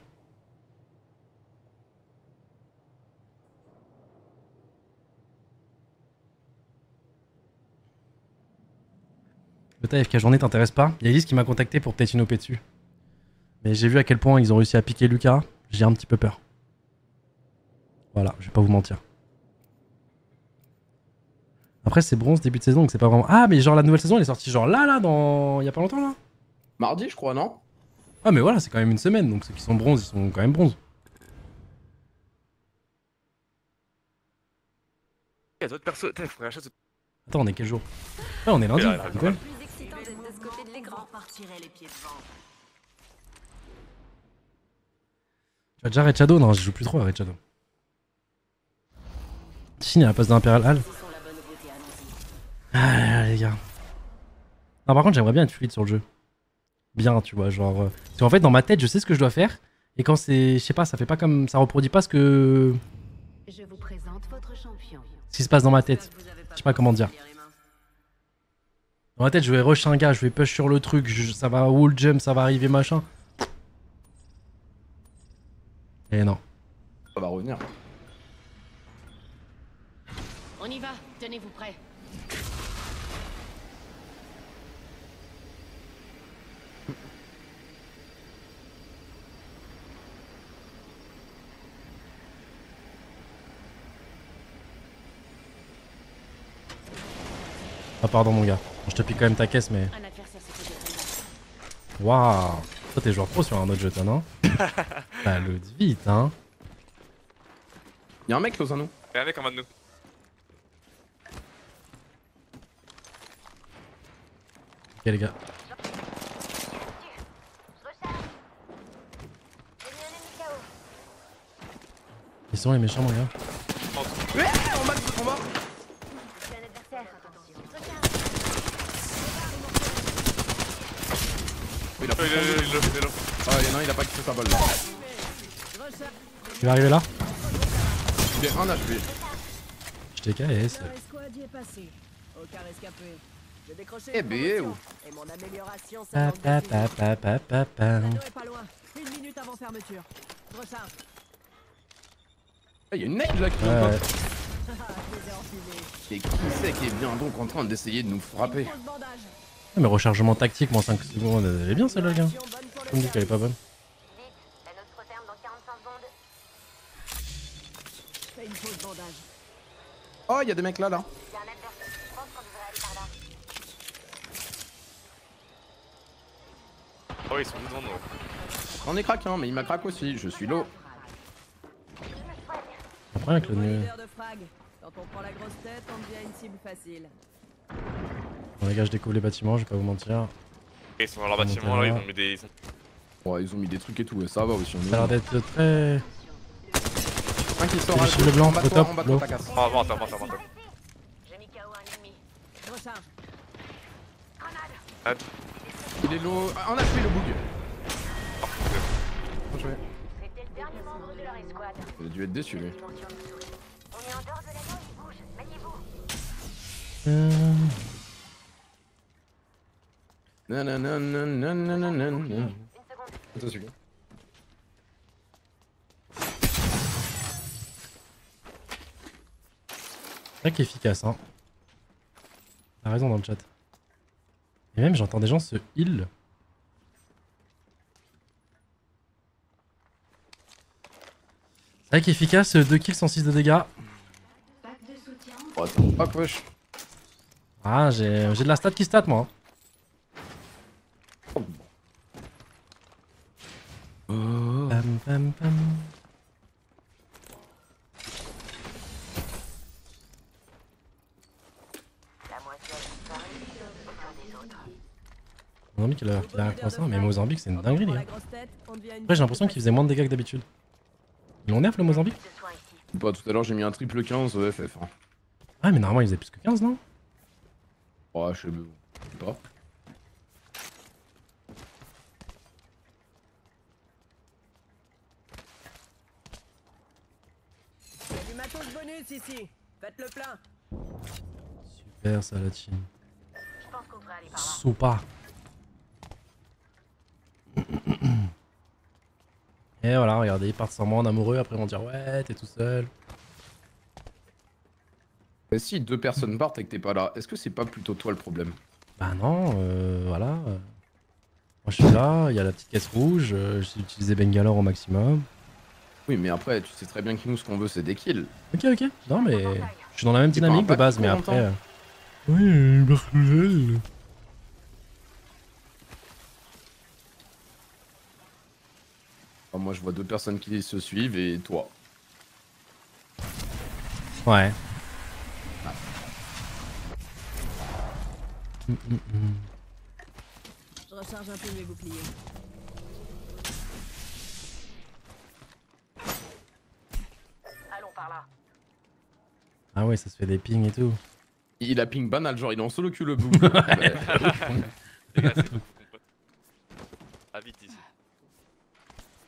Le TFK journée t'intéresse pas? Il y a Elise qui m'a contacté pour peut-être une dessus. Mais j'ai vu à quel point ils ont réussi à piquer Lucas. J'ai un petit peu peur. Voilà, je vais pas vous mentir. Après c'est bronze début de saison donc c'est pas vraiment... Ah mais genre la nouvelle saison elle est sortie genre là dans... Il y a pas longtemps là? Mardi je crois, non? Ah mais voilà c'est quand même une semaine donc ceux qui sont bronze ils sont quand même bronze. Il y a d'autres persos. Putain, il faudrait acheter. Attends on est quel jour? Ouais on est lundi. Ouais, c'est quoi? Plus excitant d'être de ce côté de l'écran. Partirait les pieds devant. Tu as déjà Red Shadow? Non je joue plus trop à Red Shadow. Chine à la place d'Imperial Hall. Ce sont la bonne route et allons-y. Ah là là, les gars. Non par contre j'aimerais bien être fluide sur le jeu. bien, tu vois, genre... Parce qu'en fait, dans ma tête, je sais ce que je dois faire, et quand c'est... Je sais pas, ça fait pas comme... Ça reproduit pas ce que... Je vous présente votre champion. Ce qui se passe dans ma tête. Je sais pas comment dire. Dans ma tête, je vais rush un gars, je vais push sur le truc, ça va wall jump, ça va arriver, machin. Et non. Ça va revenir. On y va, tenez-vous prêts. Ah pardon mon gars, je te pique quand même ta caisse mais... Un adversaire s'est posé au combat. Waouh. Toi t'es joueur pro sur un autre jeu toi non? Bah load vite hein. Y'a un mec close à nous. Y'a un mec en bas de nous. Ok les gars. Ils sont les méchants mon gars. Ouais, en bas, en bas. C'est un adversaire, attention. Il a pas Il est là. Ah, y'en a un, il a pas quitté sa balle là. Il va arriver là? Il est un HP. Je t'ai KS. Leur escouade y est passée. Aucun rescapé. J'ai décroché Eh une ben, promotion. oh. Et mon amélioration Pa s'annonce pa décisive. pa pa pa pa. L'anneau est pas loin. 1 minute avant fermeture. Je recharge. Ah, y'a une neige là qui Ouais. vient pas. Je les ai enfilés. Et qui c'est qui est bien donc en train d'essayer de nous frapper? Pose bandage. Ah, mais rechargement tactique, moins 5 secondes, elle est bien celle-là les gars. Action bonne pour le On me dit qu'elle est pas bonne. Vite, la note se referme dans 45 secondes. Fais une pause bandage. Oh, y'a des mecs là. Il y a un adversaire. Je pense qu'on devrait aller par là. Oh, ils sont tous devant nous. J'en ai craqué un, mais il m'a craqué aussi. Je suis low. Après avec le Nouveau nez. leader de frag. Quand on prend la grosse tête, on devient une cible facile. Bon les gars je découvre les bâtiments, je vais pas vous mentir. Ils sont dans leur bâtiment là, ils ont mis des. Ouais, ils ont mis des trucs et tout, ouais, ça va aussi. Ça a l'air d'être très... Un qui sort C'est à le chiffre blanc, en bas de au toi, top, en bas de low. ta casse. Oh, bon, attends. J'ai mis KO un ennemi. Je recharge. Grenade. Il est low. Ah, un HP le bug. Bien joué. C'était le dernier membre de leur escouade. Il a dû être déçu lui. Dimension nous sourit. On est en dehors de l'anneau, il bouge. Maniez-vous. Nananananananana. Une seconde. C'est celui-là. C'est vrai qu'il est efficace hein. T'as raison dans le chat. Et même j'entends des gens se heal. C'est vrai qu'il est efficace, 2 kills 106 de dégâts. Oh, attends. Hop, wesh. Ah j'ai de la stat qui stat moi. Pam pam pam. La moitié a disparu. Aucun des autres. Mozambique il a quoi ça? Mais Mozambique c'est une Quand on dinguerie prend les la gars. grosse tête, on devient une Après j'ai cible l'impression qu'il faisait moins de dégâts que d'habitude. Ils l'ont nerf le Mozambique? De soins ici. Pas tout à l'heure, j'ai mis un triple 15 FF. Hein. Ah mais normalement il faisait plus que 15 non? Oh, je sais pas. Il y a du matos bonus ici. Faites le plein. Super ça la team. Je pense qu'on devrait aller par là. Soupa. Et voilà, regardez, ils partent sans moi en amoureux, après ils vont dire ouais, t'es tout seul. Mais si 2 personnes partent et que t'es pas là, est-ce que c'est pas plutôt toi le problème? Bah non, voilà. Moi je suis là, il y a la petite caisse rouge, j'ai utilisé Bangalore au maximum. Oui, mais après, tu sais très bien que nous, ce qu'on veut, c'est des kills. Ok, ok. Non mais je suis dans la même T'es pas dynamique un de base, mais pack après... longtemps. Oui, personnel. Enfin, moi, je vois 2 personnes qui se suivent et toi. Ouais. Je recharge un peu mes boucliers. Allons par là. Ah ouais, ça se fait des pings et tout. Il a ping banal, genre il est en solo queue le bout. Les gars, c'est tout.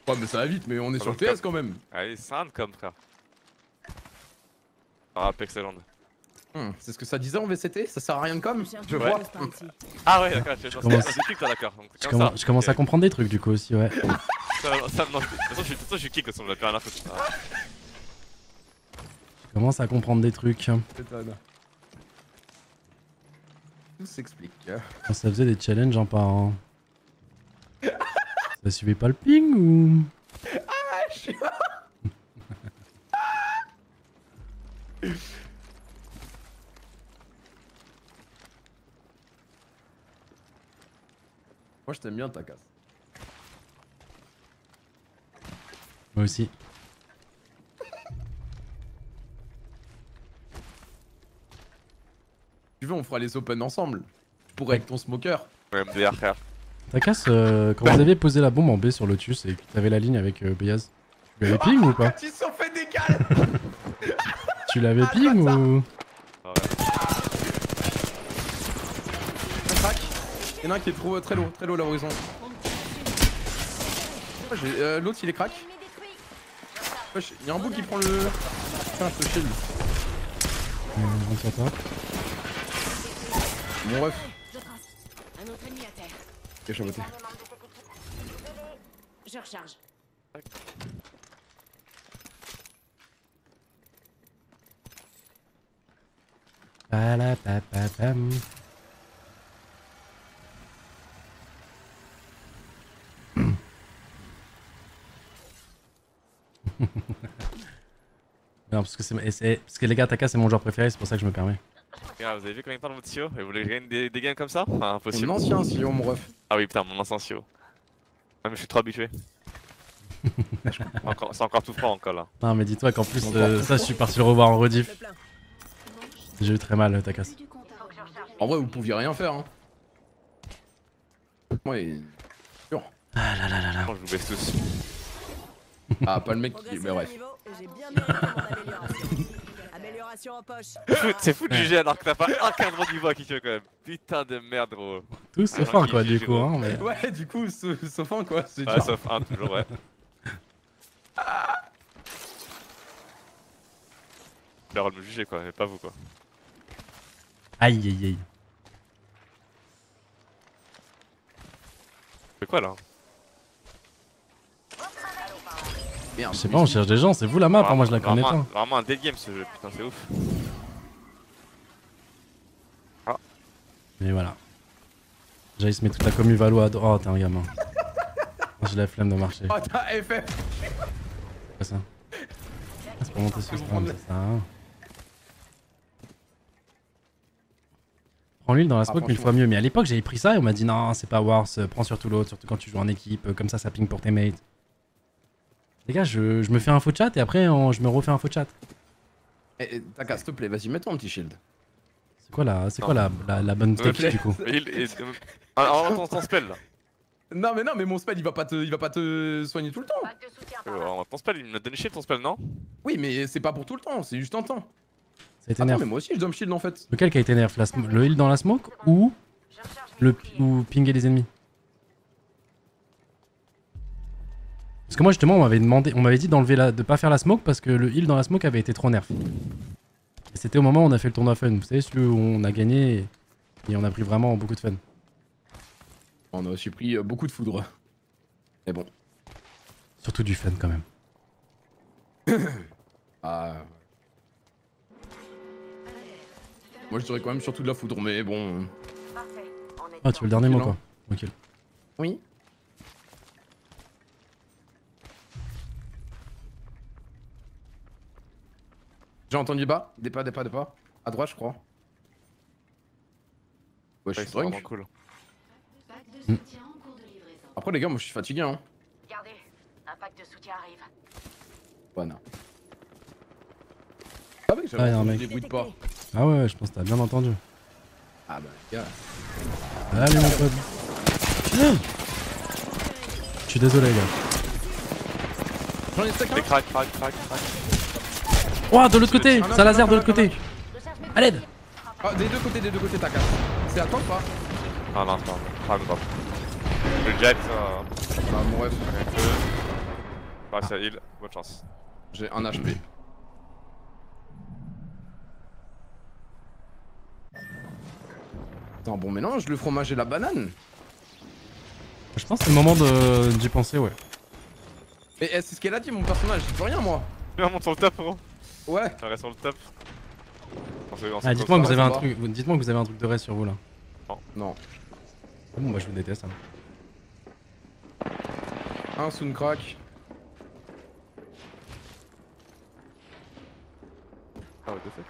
Ouais, mais ça va vite, mais on est sur le TS quand même. Allez, c'est un comme frère. Ah, Apex Legends. C'est ce que ça disait en VCT? Ça sert à rien de com? Je cherche Je du vois. boss par ici. Ah ouais, d'accord, tu es dans commence- c'est kick toi, d'accord. Donc, Je, comme ça. je commence à comprendre des trucs du coup aussi, ouais. Ça, non, de toute façon, je suis kick, de toute façon, on a plus rien à foutre. Ah. Je commence à comprendre des trucs. M'étonne. Tout s'explique. Quand ça faisait des challenges en par. Ça suivait pas le ping ou. Moi je t'aime bien ta casse. Moi aussi. Tu veux, on fera les open ensemble. Je pourrais avec ton smoker. Ouais, MDR frère. Takas, quand vous aviez posé la bombe en B sur Lotus et que t'avais la ligne avec Beyaz, tu l'avais ping ou pas? Ils se sont fait décaler. Tu l'avais ping ou. Ah ouais. Un crack. Il y en a un qui est trop très low à l'horizon. L'autre il est crack. Il y a un bout qui prend le. Putain, je te shield. On sur toi. Bon ref. Je trace. Un autre ennemi à terre. Ok, j'ai voté. Je recharge. Palapapapam. Non, parce que les gars, Taka c'est mon joueur préféré, c'est pour ça que je me permets. Regarde, vous avez vu combien de temps dans votre CEO et vous voulez gagner des games comme ça? Enfin, impossible. Mon ancien CEO, mon ref. Ah oui, putain, mon ancien CEO. Ouais, mais je suis trop habitué. C'est encore tout froid encore là. Non, mais dis-toi qu'en plus, ça, je suis parti le revoir en rediff. Le plein. J'ai eu très mal, Takas. En vrai, vous pouviez rien faire. Hein. Ouais. Sûr. Ah là là là là. Je vous baisse tous. Ah, pas le mec qui. Progresser Mais de bref. niveau et j'ai bien mérité mon amélioration. Amélioration en poche. C'est fou de juger alors que t'as pas un cadre du voix qui tue quand même. Putain de merde, gros. Tous sauf un, quoi, du coup. Hein, mais... Ouais, du coup, sauf un quoi. C'est Ouais, dur. sauf un, toujours, ouais. Le droit de me juger quoi, mais pas vous quoi. Aïe aïe aïe. C'est quoi là? Merde. Je sais pas, on cherche des gens, c'est vous la map, hein, moi je la connais vraiment, pas. Vraiment un dead game ce jeu, putain, c'est ouf. Mais voilà. Jace met toute la commu Valo à... Oh, t'es un gamin. J'ai la flemme de marcher. Oh, t'as FF. C'est quoi ça? Ah, c'est pour monter sur Stram, c'est ça. Hein. Prends l'huile dans la smoke 1000 fois mieux. Mais à l'époque, j'avais pris ça et on m'a dit non, c'est pas Wars, prends surtout l'autre, surtout quand tu joues en équipe, comme ça ping pour tes mates. Les gars, je me fais un faux chat et après je me refais un faux chat. Eh, Taka, s'il te plaît, vas-y, mets-toi un petit shield. C'est quoi la bonne tech du coup? Alors, ton spell là. Non, mais mon spell il va pas te soigner tout le temps. Pack de soutien par là. Ton spell, il me donne shield ton spell, non? Oui, mais c'est pas pour tout le temps, c'est juste un temps. Ça a été Attends, nerf. mais moi aussi je dois me shield en fait. Lequel qui a été nerf? Le heal dans la smoke ou Je recharge ou pinguer les ennemis? Parce que moi justement on m'avait dit d'enlever de pas faire la smoke parce que le heal dans la smoke avait été trop nerf. Et c'était au moment où on a fait le tournoi fun, vous savez celui où on a gagné et on a pris vraiment beaucoup de fun. On a aussi pris beaucoup de foudre. Mais bon. Surtout du fun quand même. Ah. Moi je dirais quand même surtout de la foudre, mais bon. Parfait. On est Ah tu veux le dernier mot quoi? Excellent. Ok. Oui. J'ai entendu bas, des pas. À droite, je crois. Ouais, je suis C'est vraiment drunk. cool. Après, les gars, moi je suis fatigué, hein. Regardez, un pack de soutien arrive. Ouais, non. Ah, mec, Ah, y'a un entendu mec. des bruits de pas. Ah ouais, je pense que t'as bien entendu. Ah, bah, les gars. Allez mon pote. Je suis désolé les gars. J'en ai stack un. Des crack. Ouah de l'autre côté, Un ça laser de un l'autre côté. À l'aide. Ah, des deux côtés, Taka. C'est à toi ou pas? Non, pas. Le jet, Bah, mon ref. Pas réussi à heal, bonne chance. J'ai 1 HP. C'est un bon mélange, le fromage et la banane. Je pense que c'est le moment d'y penser, ouais. Mais c'est ce qu'elle a dit, mon personnage, j'y peux rien, moi. Viens, monte sur le top, gros. Ouais. On reste sur le top. Ah, dites-moi que vous avez un ça va. truc. Dites-moi que vous avez un truc de reste sur vous là. Non. Ah bon, moi je vous déteste. Hein. Un soon crack. Ah, what the fuck.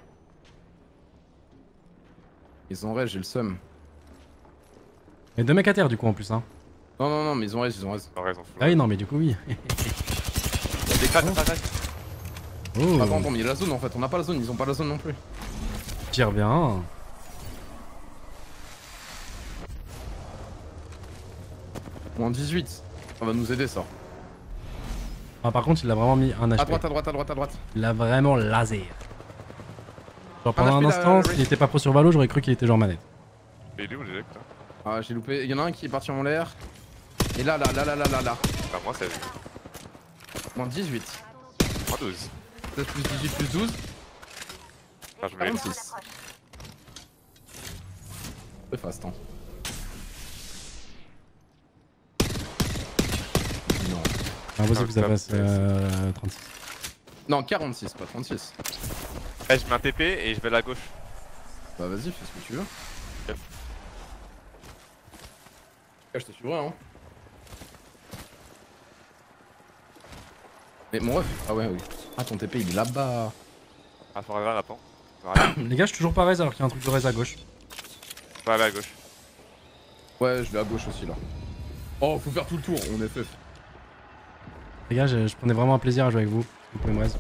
Ils ont raise, j'ai le seum. Et 2 mecs à terre du coup en plus, hein. Non, non, non, mais ils ont raise, ils ont raise. T'as raison. Ah oui, non, mais du coup, oui. Y'a des cracks, cracks. Oh, Attends, attends, mais il y a la zone en fait, on n'a pas la zone, ils ont pas la zone non plus. tire bien. Moins 18. Ça va nous aider ça. Ah, par contre, il a vraiment mis un HP. À droite, à droite, à droite, à droite. Il a vraiment laser. Genre pendant un HP, instant, là, s'il était pas pro sur Valo, j'aurais cru qu'il était genre manette. Mais il est où le putain? Ah, j'ai loupé. Il y en a un qui est parti en l'air. Et là. Bah, moi, c'est. Moins 18. Moins 12. 7 plus 18 plus 12. Enfin, je mets 46. C'est fast, hein. Non. Impossible que ça passe 36. Non, 46, pas 36. Eh, je mets un TP et je vais à la gauche. Bah vas-y, fais ce que tu veux. Yep. Je te suivrai, hein. Mais mon ref. Ah ouais, oui. Ah, ton TP il est là-bas. Ah, faut arriver à la pan. Voilà. Les gars, je suis toujours pas raise alors qu'il y a un truc de raise à gauche. Faut aller à gauche. Ouais, je vais à gauche aussi là. Oh, faut faire tout le tour, on est FF. Les gars, je prenais vraiment un plaisir à jouer avec vous. Vous pouvez me raise.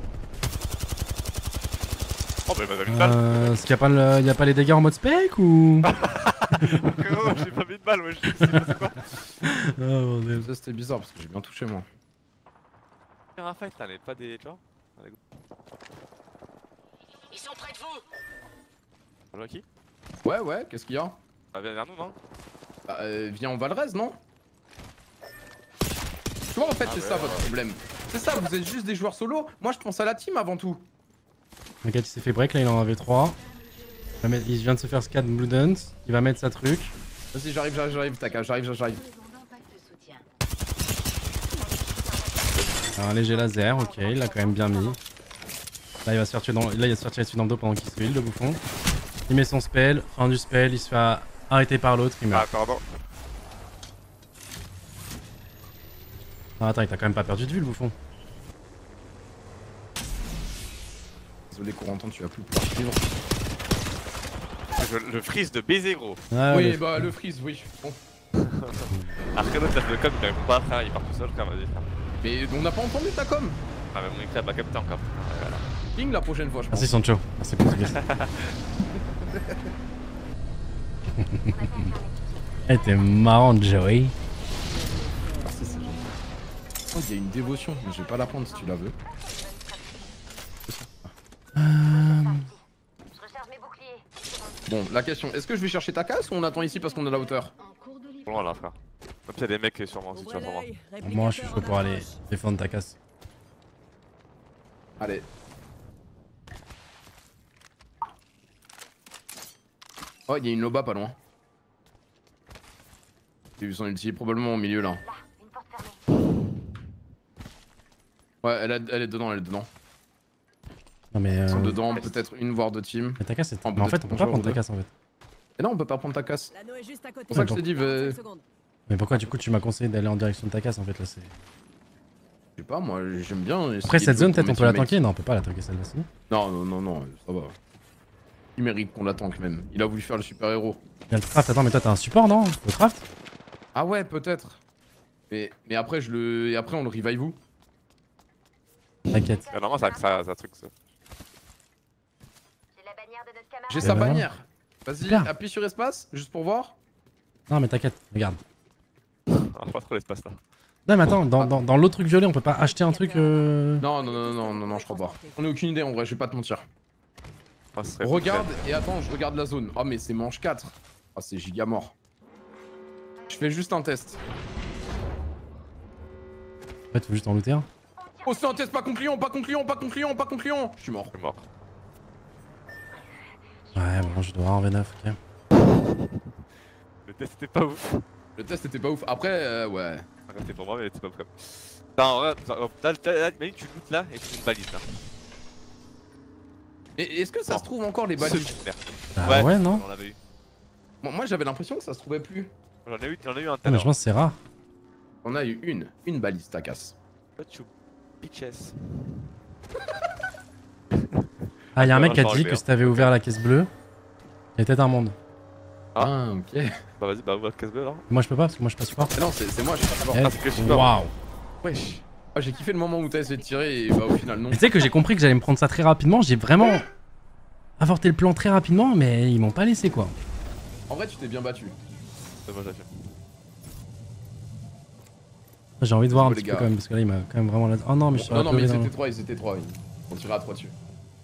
Oh, bah, t'as mis une balle. Est-ce qu'il y a pas les dégâts en mode spec ou. Frérot, j'ai pas mis de balle, ouais, je sais pas quoi. Oh bordel. Ça c'était bizarre parce que j'ai bien touché moi. Faire un fight, là, mais pas des. Tu vois? Allez, go. Ils sont près de vous. On joue à qui? Ouais, ouais, qu'est-ce qu'il y a? Bah, viens vers nous, non? Bah, viens en Valrez, non? Tu vois, en fait, c'est ça votre problème. C'est ça, vous êtes juste des joueurs solo. Moi, je pense à la team avant tout. Regarde, il s'est fait break, là il en avait 3. Il vient de se faire scat Blue Dance. Il va mettre sa truc. Vas-y, j'arrive, Taka, j'arrive. Alors, un léger laser, ok, il l'a quand même bien mis. Là, il va se faire tirer dessus dans le dos pendant qu'il se heal, le bouffon. Il met son spell, fin du spell, il se fait arrêter par l'autre, il meurt. Ah, pardon. Ah, attends, il t'a quand même pas perdu de vue, le bouffon. Désolé, Corentin, tu vas plus pouvoir suivre. Le freeze de baiser, gros. Ah, Oui, le- bah, le freeze, oui. Bon. Après, l'autre, tape le com, il répond pas, frère, il part tout seul, frère, vas-y, frère. Mais on n'a pas entendu ta com. Ah, mais mon écrit a pas capté encore. Voilà. Ping la prochaine fois, je pense. Merci Sancho, merci pour ce geste. Eh, t'es marrant, Joey. Merci, c'est gentil. Oh, il y a une dévotion, mais je vais pas la prendre si tu la veux. Je recharge mes boucliers. Bon, la question, est-ce que je vais chercher ta casse ou on attend ici parce qu'on est à la hauteur? Trop loin, là, frère. Hop, y'a des mecs sûrement, si tu vas pour moi. Moi, je suis chaud pour aller défendre ta casse. Allez. Oh, il y a une Loba pas loin. J'ai vu son ulti, probablement au milieu là. Là, une porte fermée. Ouais, elle est dedans, Non, mais. Ils sont dedans, peut-être une voire deux teams. Mais ta casse, c'est. Oh, Mais en fait, peut-être on peut pas qu'on prendre ta joue casse en fait. Et non, on peut pas prendre ta casse. L'anneau est juste à côté. C'est pour ça que je t'ai dit, 45 secondes. Mais pourquoi du coup tu m'as conseillé d'aller en direction de ta casse en fait là c'est. Je sais pas, moi j'aime bien. Après cette zone peut-être on peut la tanker? Non on peut pas la tanker celle-là si. Non, ça va. Il mérite qu'on la tank même. Il a voulu faire le super héros. Il y a le craft, attends mais toi t'as un support non? Le craft? Ah ouais, peut-être. Mais après après on le revive vous. T'inquiète. Normalement, ça truc, ça. J'ai la bannière de notre camarade. J'ai Et sa voilà. bannière. Vas-y, Bien. appuie sur espace, juste pour voir. Non mais t'inquiète, regarde. Ah, pas trop l'espace là. Non mais attends, dans l'autre truc violet on peut pas acheter un truc Non, je crois pas. On a aucune idée en vrai, je vais pas te mentir. Ah, ce serait Regarde et attends, je regarde la zone. Oh mais c'est manche 4. Ah c'est giga mort. Je fais juste un test. En fait, faut juste en looter un. Oh, c'est un test pas concluant, pas concluant, pas concluant, pas concluant. Je suis mort. Je suis mort. Ouais, bon, je dois avoir un V9, ok. Le test était pas ouf. Le test était pas ouf. Après, ouais. C'était pour moi, mais c'était pas prêt. Putain, en vrai, là, tu lootes là et tu fais une balise là. Et est-ce que ça se trouve encore les balises? Super. Bah ouais, non? On l'avait eu. Moi j'avais l'impression que ça se trouvait plus. J'en ai eu un Ah, tel. mais je pense que c'est rare. On a eu une balise, ta casse. Bitches. Ah, y'a un mec qui a Ouais, dit que si t'avais ouvert la caisse bleue, il y a peut-être un monde. Ah, ok. Bah vas-y, bah ouvre la casse bleue alors. Moi, je peux pas parce que moi, je suis pas support. Non, c'est moi, je suis pas fort. Eh, Ah, c'est que je suis pas. Waouh! Wesh. Ah, j'ai kiffé le moment où t'as essayé de tirer et bah au final non. Mais tu sais que j'ai compris que j'allais me prendre ça très rapidement. J'ai vraiment avorté le plan très rapidement, mais ils m'ont pas laissé quoi. En vrai, tu t'es bien battu. Moi, j'ai fait. J'ai envie de voir un Les petit peu gars. quand même, parce que là, il m'a quand même vraiment. Oh non, mais je suis Non, non, mais ils dans... étaient trois, ils étaient trois. On tirait à trois dessus.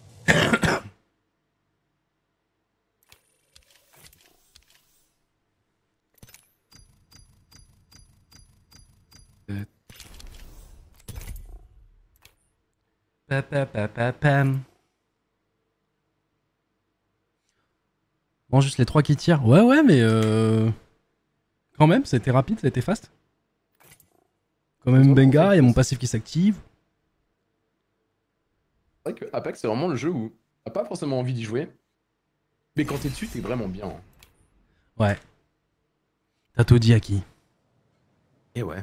Pam. Bon, juste les trois qui tirent. Ouais, ouais, mais quand même, ça a été rapide, ça a été fast. Quand même, Benga, il y a mon passif qui s'active. C'est vrai que Apex, c'est vraiment le jeu où t'as pas forcément envie d'y jouer. Mais quand t'es dessus, t'es vraiment bien. Hein. Ouais. T'as tout dit à qui? Et ouais.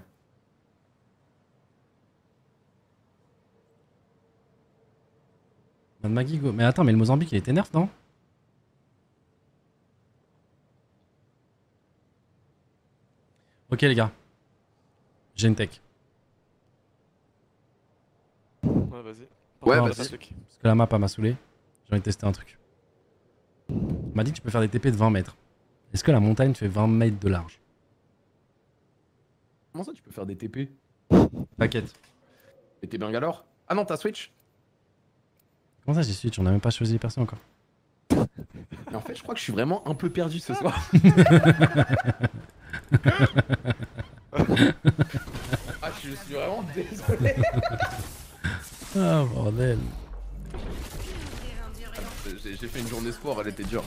Mad Maggie, go. Mais attends, mais le Mozambique, il était nerf, non? Ok, les gars. J'ai une tech. Ouais, vas-y. Ouais, Non, vas-y. parce que la map elle m'a saoulé. J'ai envie de tester un truc. On m'a dit que tu peux faire des TP de 20 mètres. Est-ce que la montagne fait 20 mètres de large? Comment ça, tu peux faire des TP? Paquette. Et t'es Bangalore? Ah non, t'as Switch? Comment ça j'ai switch? On a même pas choisi les persos encore. Et en fait, je crois que je suis vraiment un peu perdu ce soir. Ah, je suis vraiment désolé. Ah bordel. J'ai fait une journée sport, elle était dure.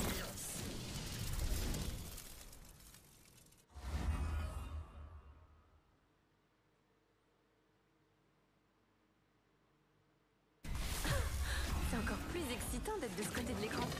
C'est encore plus excitant d'être de ce côté de l'écran.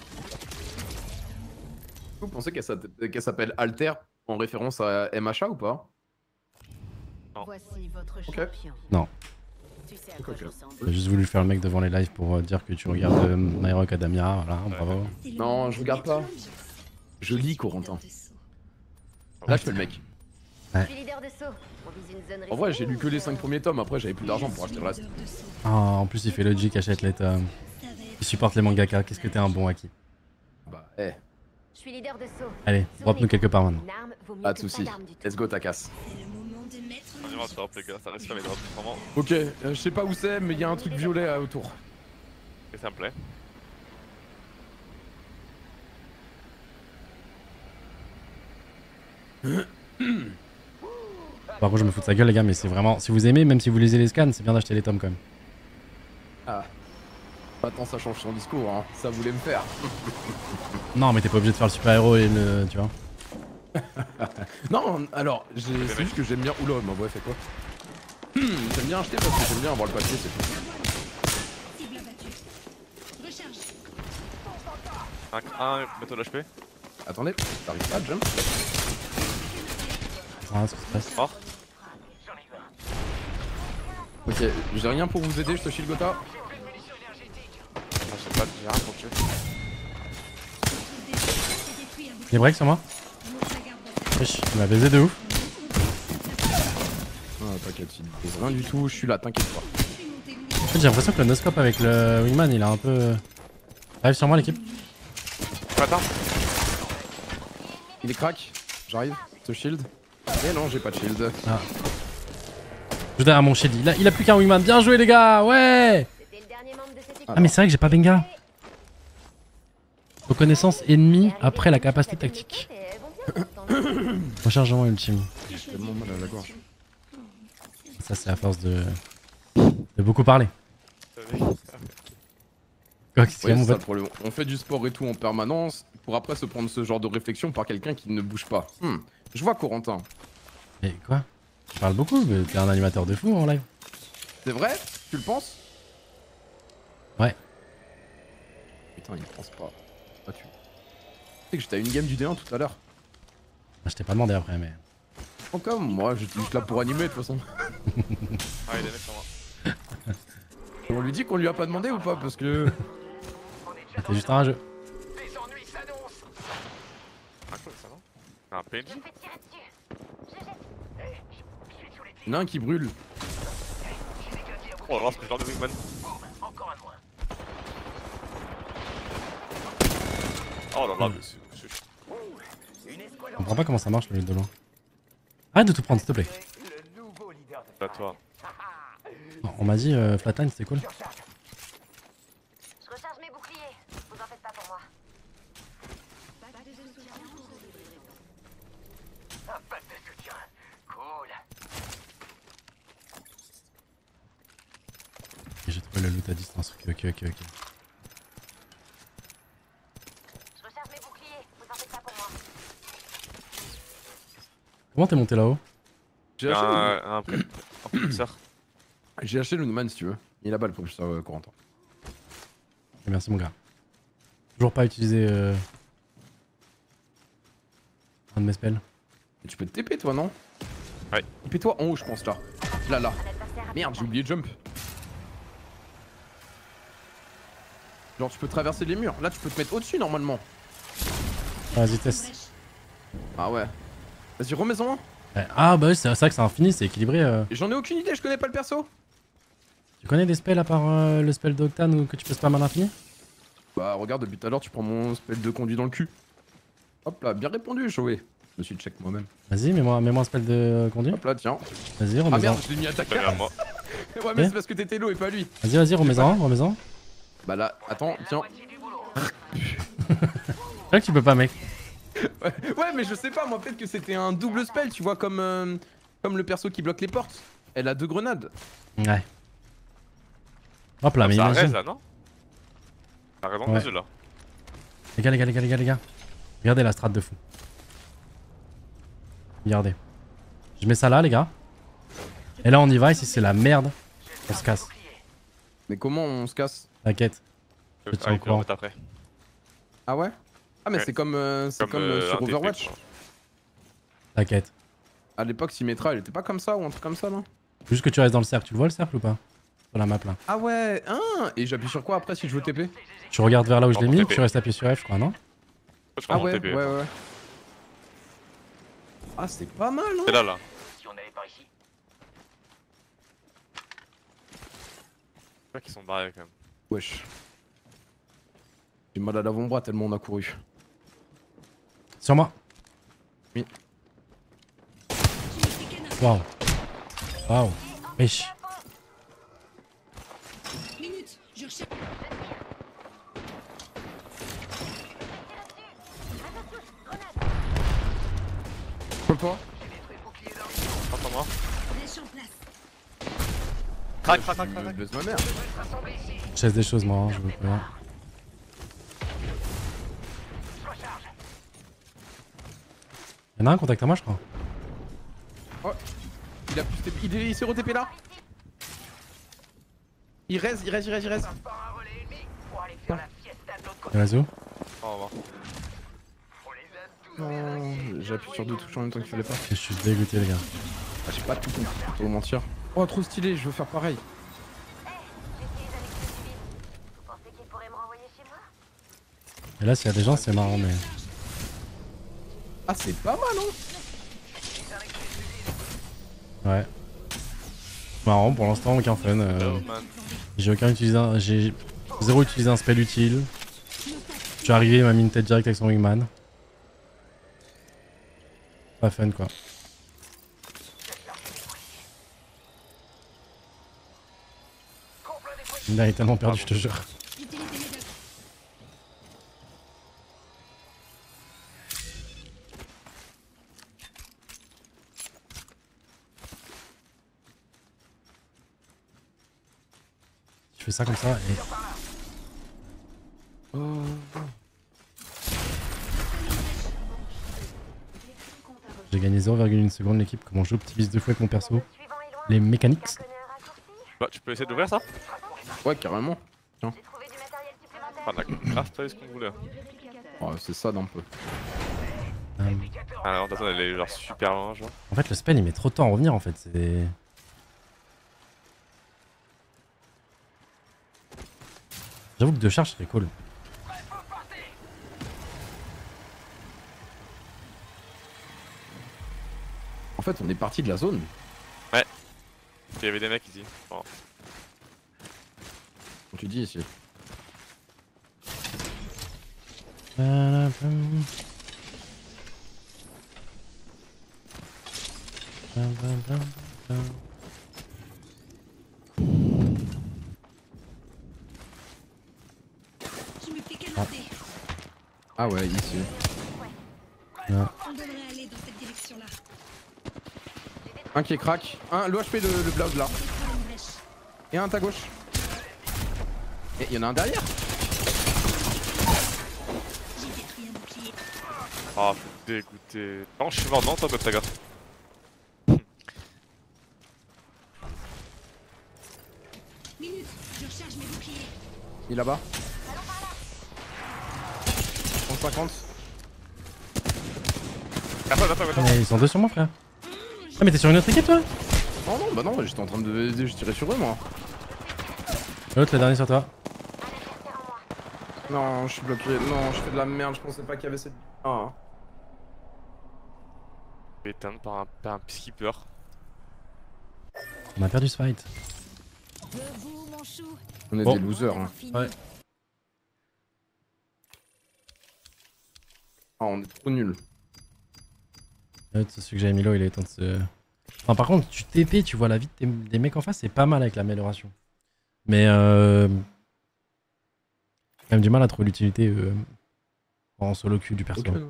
Vous pensez qu'elle s'appelle Alter en référence à MHA ou pas? Voici votre Ok. champion. Non. Tu sais à quoi je ressemble. J'ai juste voulu faire le mec devant les lives pour dire que tu regardes My Rock Academia. Voilà, bravo. Non, je regarde pas. Je lis Corentin. Là, je fais le mec. Je suis leader de saut. On vise une zone En vrai, risquée j'ai lu que les 5 premiers tomes, après j'avais plus d'argent pour acheter le reste. Ah, en plus, il fait Logic, achète les tomes. Il supporte les mangaka. Qu'est-ce que t'es un bon Aki. Bah, eh, Je suis leader de saut. Allez, drop-nous quelque part maintenant. Une arme vaut mieux pas de que soucis. d'arme du tout. Let's go, ta casse. On ira se drop, les gars, ça reste pas mes drops, vraiment. Ok, je sais pas où c'est, mais il y a un truc violet autour. Et ça me plaît. Par contre, je me fous de sa gueule, les gars, mais c'est vraiment. Si vous aimez, même si vous lisez les scans, c'est bien d'acheter les tomes quand même. Ah. Attends, ça change son discours, hein. Ça voulait me faire. Non, mais t'es pas obligé de faire le super-héros et le. Tu vois. Non, alors, c'est juste que j'aime bien. Oula, ma voix fait quoi? J'aime bien acheter parce que j'aime bien avoir le papier, c'est tout. Un bateau d'HP. Attendez, t'arrives pas, jump? Ah, ce qui se passe. Mort. Ok, j'ai rien pour vous aider, je te shield Gotha. Ah, j'ai rien pour tuer. Les breaks sur moi. Wesh, il m'a baisé de ouf. Ah, t'inquiète, il pose rien du tout, je suis là, t'inquiète pas. En fait, j'ai l'impression que le no-scope avec le Wingman, il a un peu. Arrive sur moi, l'équipe. Attends. Il est crack, j'arrive, ce shield. Mais non, j'ai pas de shield. Ah. Juste derrière mon shield. Il a plus qu'un Wingman. Bien joué, les gars. Ouais. C'était le dernier membre de cette équipe. Ah, mais c'est vrai que j'ai pas Benga. Reconnaissance ennemie après la capacité tactique. Et elles vont bien, pourtant. Rechargement ultime. J'ai tellement mal à la gorge. ça c'est à force de beaucoup parler. Quoi, qu'est-ce qu'il y a, Ouais, mon c'est ça pote? le problème. On fait du sport et tout en permanence pour après se prendre ce genre de réflexion par quelqu'un qui ne bouge pas. Je vois Corentin. Mais quoi? Tu parles beaucoup, mais t'es un animateur de fou en live. C'est vrai? Tu le penses? Ouais. Putain, il pense pas. C'est pas tu. Tu sais que j'étais à une game du D1 tout à l'heure. Je t'ai pas demandé après, mais. Oh, comme moi, j'étais juste là pour animer de toute façon. Ah, il est sur moi. On lui dit qu'on lui a pas demandé ou pas? Parce que. C'était juste un jeu. Les ennuis s'annoncent. Ah, cool ça, non? Un PNJ? Je me fais tirer dessus. Je suis sous les tirs. Il y en a un qui brûle. J'ai des gars à Oh là là, ce que je de Wingman. Encore un de moins. Oh là là, mais c'est. Je comprends pas comment ça marche le jeu de loin. Arrête de tout prendre, s'il te plaît. Le nouveau leader de Pas toi. Non, on m'a dit Flatline c'était cool. Je recharge mes boucliers. Vous en faites pas pour moi. un pack de soutien. Cool. J'ai trouvé le loot à distance. Ok. Je recharge mes boucliers. Vous en faites pas pour moi. Comment t'es monté là-haut? J'ai acheté, Un propulseur. J'ai acheté le Numan si tu veux. Il est là-bas le professeur Corentin. Ok, merci mon gars. Toujours pas utilisé un de mes spells. Et tu peux te TP toi, non? Ouais. TP-toi en haut, je pense là. Là. Un adversaire. Merde, j'ai oublié de jump. Genre, tu peux traverser les murs. Là, tu peux te mettre au-dessus normalement. Vas-y, teste. Ah ouais. Vas-y, remets-en un. Ouais. Ah bah oui, c'est vrai que c'est infini, c'est équilibré. Et j'en ai aucune idée, je connais pas le perso. Tu connais des spells à part le spell d'Octane ou que tu peux spam à l'infini? Bah, regarde, depuis tout à l'heure, tu prends mon spell de conduit dans le cul. Hop là, bien répondu, Chauvé. Je me suis check moi-même. Vas-y, mets-moi un spell de conduit. Hop là, tiens. Vas-y, Ah remets-en. merde, je l'ai mis à ta T'as vers carte. moi. Ouais, mais c'est parce que t'étais low et pas lui. Vas-y, remets-en. Bah là, attends, tiens. C'est vrai que tu peux pas, mec. Ouais, mais je sais pas, moi, peut-être que c'était un double spell, tu vois, comme le perso qui bloque les portes. Elle a 2 grenades. Ouais. Hop là, mais Ça imagine. reste là, non? T'as raison, Ouais. des yeux là. Les gars. Regardez la strat de fou. Regardez. Je mets ça là, les gars. Et là, on y va. Et si c'est la merde, on se casse. Mais comment on se casse? T'inquiète. Je te tiens au Ah, courant. après. Ah ouais? Ah, mais Ouais. c'est comme sur RTP, Overwatch. quoi. T'inquiète. À l'époque, Symmetra, elle était pas comme ça ou un truc comme ça, non? Juste que tu restes dans le cercle. Tu le vois le cercle ou pas? Sur la map là. Ah ouais, et j'appuie sur quoi après si je veux TP? Tu regardes vers là où je l'ai Pour mis. TP. Tu restes appuyé sur F, je crois, non? Je Ah prends mon ouais, TP. ouais. Ah, c'est pas mal, hein? C'est là. Si on allait par ici. Je crois qu'ils sont barrés quand même. Wesh. J'ai mal à l'avant-bras tellement on a couru. Sur moi. Oui. Waouh. Wesh. Peux pas? Attends-moi. Crac. Je laisse ma mère. Je laisse des choses, moi. Hein, je veux pas. Y'en a un, contacte à moi, je crois. Il a plus TP. Il s'est re-TP là? Il reste. Par un relais ennemi pour aller faire la fiesta de l'autre côté. Vas-y, où? Au revoir. On les a tous. Non, j'ai appuyé sur 2 touches en même temps qu'il fallait pas. Je suis dégoûté, les gars. Ah, j'ai pas tout compris, pour vous mentir. Oh, trop stylé, je veux faire pareil. J'utilise un explosif. Vous pensez qu'il pourrait me renvoyer chez moi? Et là, s'il y a des gens, c'est marrant, mais. Ah, c'est pas mal, hein? Ouais. Marrant, pour l'instant, aucun fun. Oh man. J'ai zéro utilisé un spell utile. Je suis arrivé, il m'a mis une tête directe avec son wingman. Pas fun, quoi. Il a tellement perdu, je te jure. Je fais ça comme ça et... Oh. J'ai gagné 0,1 seconde l'équipe. Comment j'optimise 2 fois avec mon perso. Le suivant est loin. Les mécaniques. Quelqu'un connaît un raccourci? Bah, tu peux essayer d'ouvrir ça? Ouais, carrément. J'ai trouvé du matériel supplémentaire. Ah, on a grave pas eu ce qu'on voulait. Oh, c'est ça d'un peu. Ah non, attends, elle est genre super loin, genre. En fait, le spell il met trop de temps à revenir en fait. C'est. J'avoue que 2 charges serait cool. En fait, on est parti de la zone. Il y avait des mecs ici. Bon. Tu dis ici. Je me fais canarder. Ah ouais, ici. On devrait aller dans cette direction-là. Un qui est crack. Un, l'OHP le bloc là. Prends une brèche. Et un à ta gauche. Et il y en a un derrière. J'ai détruit un bouclier. Ah, faut dégoûter. Non, je suis mort, non, toi, Gotaga. Minute, je recharge mes boucliers. Il est là-bas. 150. Attends. Mais ils sont 2 sur moi, frère. Ah, mais t'es sur une autre équipe, toi? Oh non, bah non, j'étais en train de. Je tirais sur eux moi. L'autre, le dernier sur toi. Non, je suis bloqué. Non, je fais de la merde. Je pensais pas qu'il y avait cette. Ah. Éteindre par un skipper. On a perdu ce fight. Debout, mon chou. On est Bon. des losers. Hein. Ouais. Ah, on est trop nuls. Celui que j'avais mis là, il est temps de se. Enfin, par contre, tu TP, tu vois la vie des mecs en face, c'est pas mal avec l'amélioration. Mais quand même du mal à trouver l'utilité en solo queue du perso. Ok.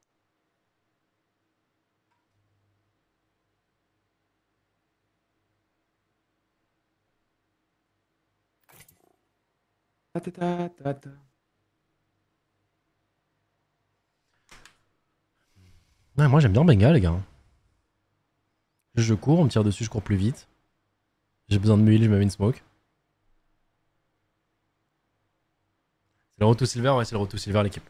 Ta. Ouais, moi j'aime bien Benga, les gars. Je cours, on me tire dessus, je cours plus vite. J'ai besoin de me heal, je me mets une smoke. C'est le Road to Silver, ouais, c'est le Road to Silver l'équipe.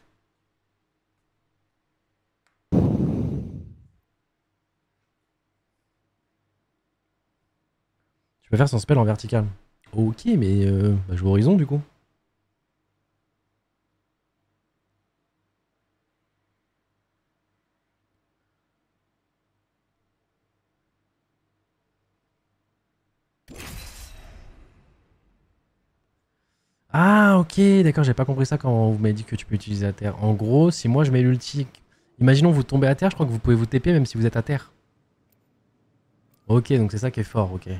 Tu peux faire son spell en vertical. Ok, mais bah, je joue Horizon du coup. Ah ok, d'accord, j'ai pas compris ça quand vous m'avez dit que tu peux utiliser à terre. En gros, si moi je mets l'ulti... Imaginons vous tombez à terre, je crois que vous pouvez vous TP même si vous êtes à terre. Ok, donc c'est ça qui est fort, ok.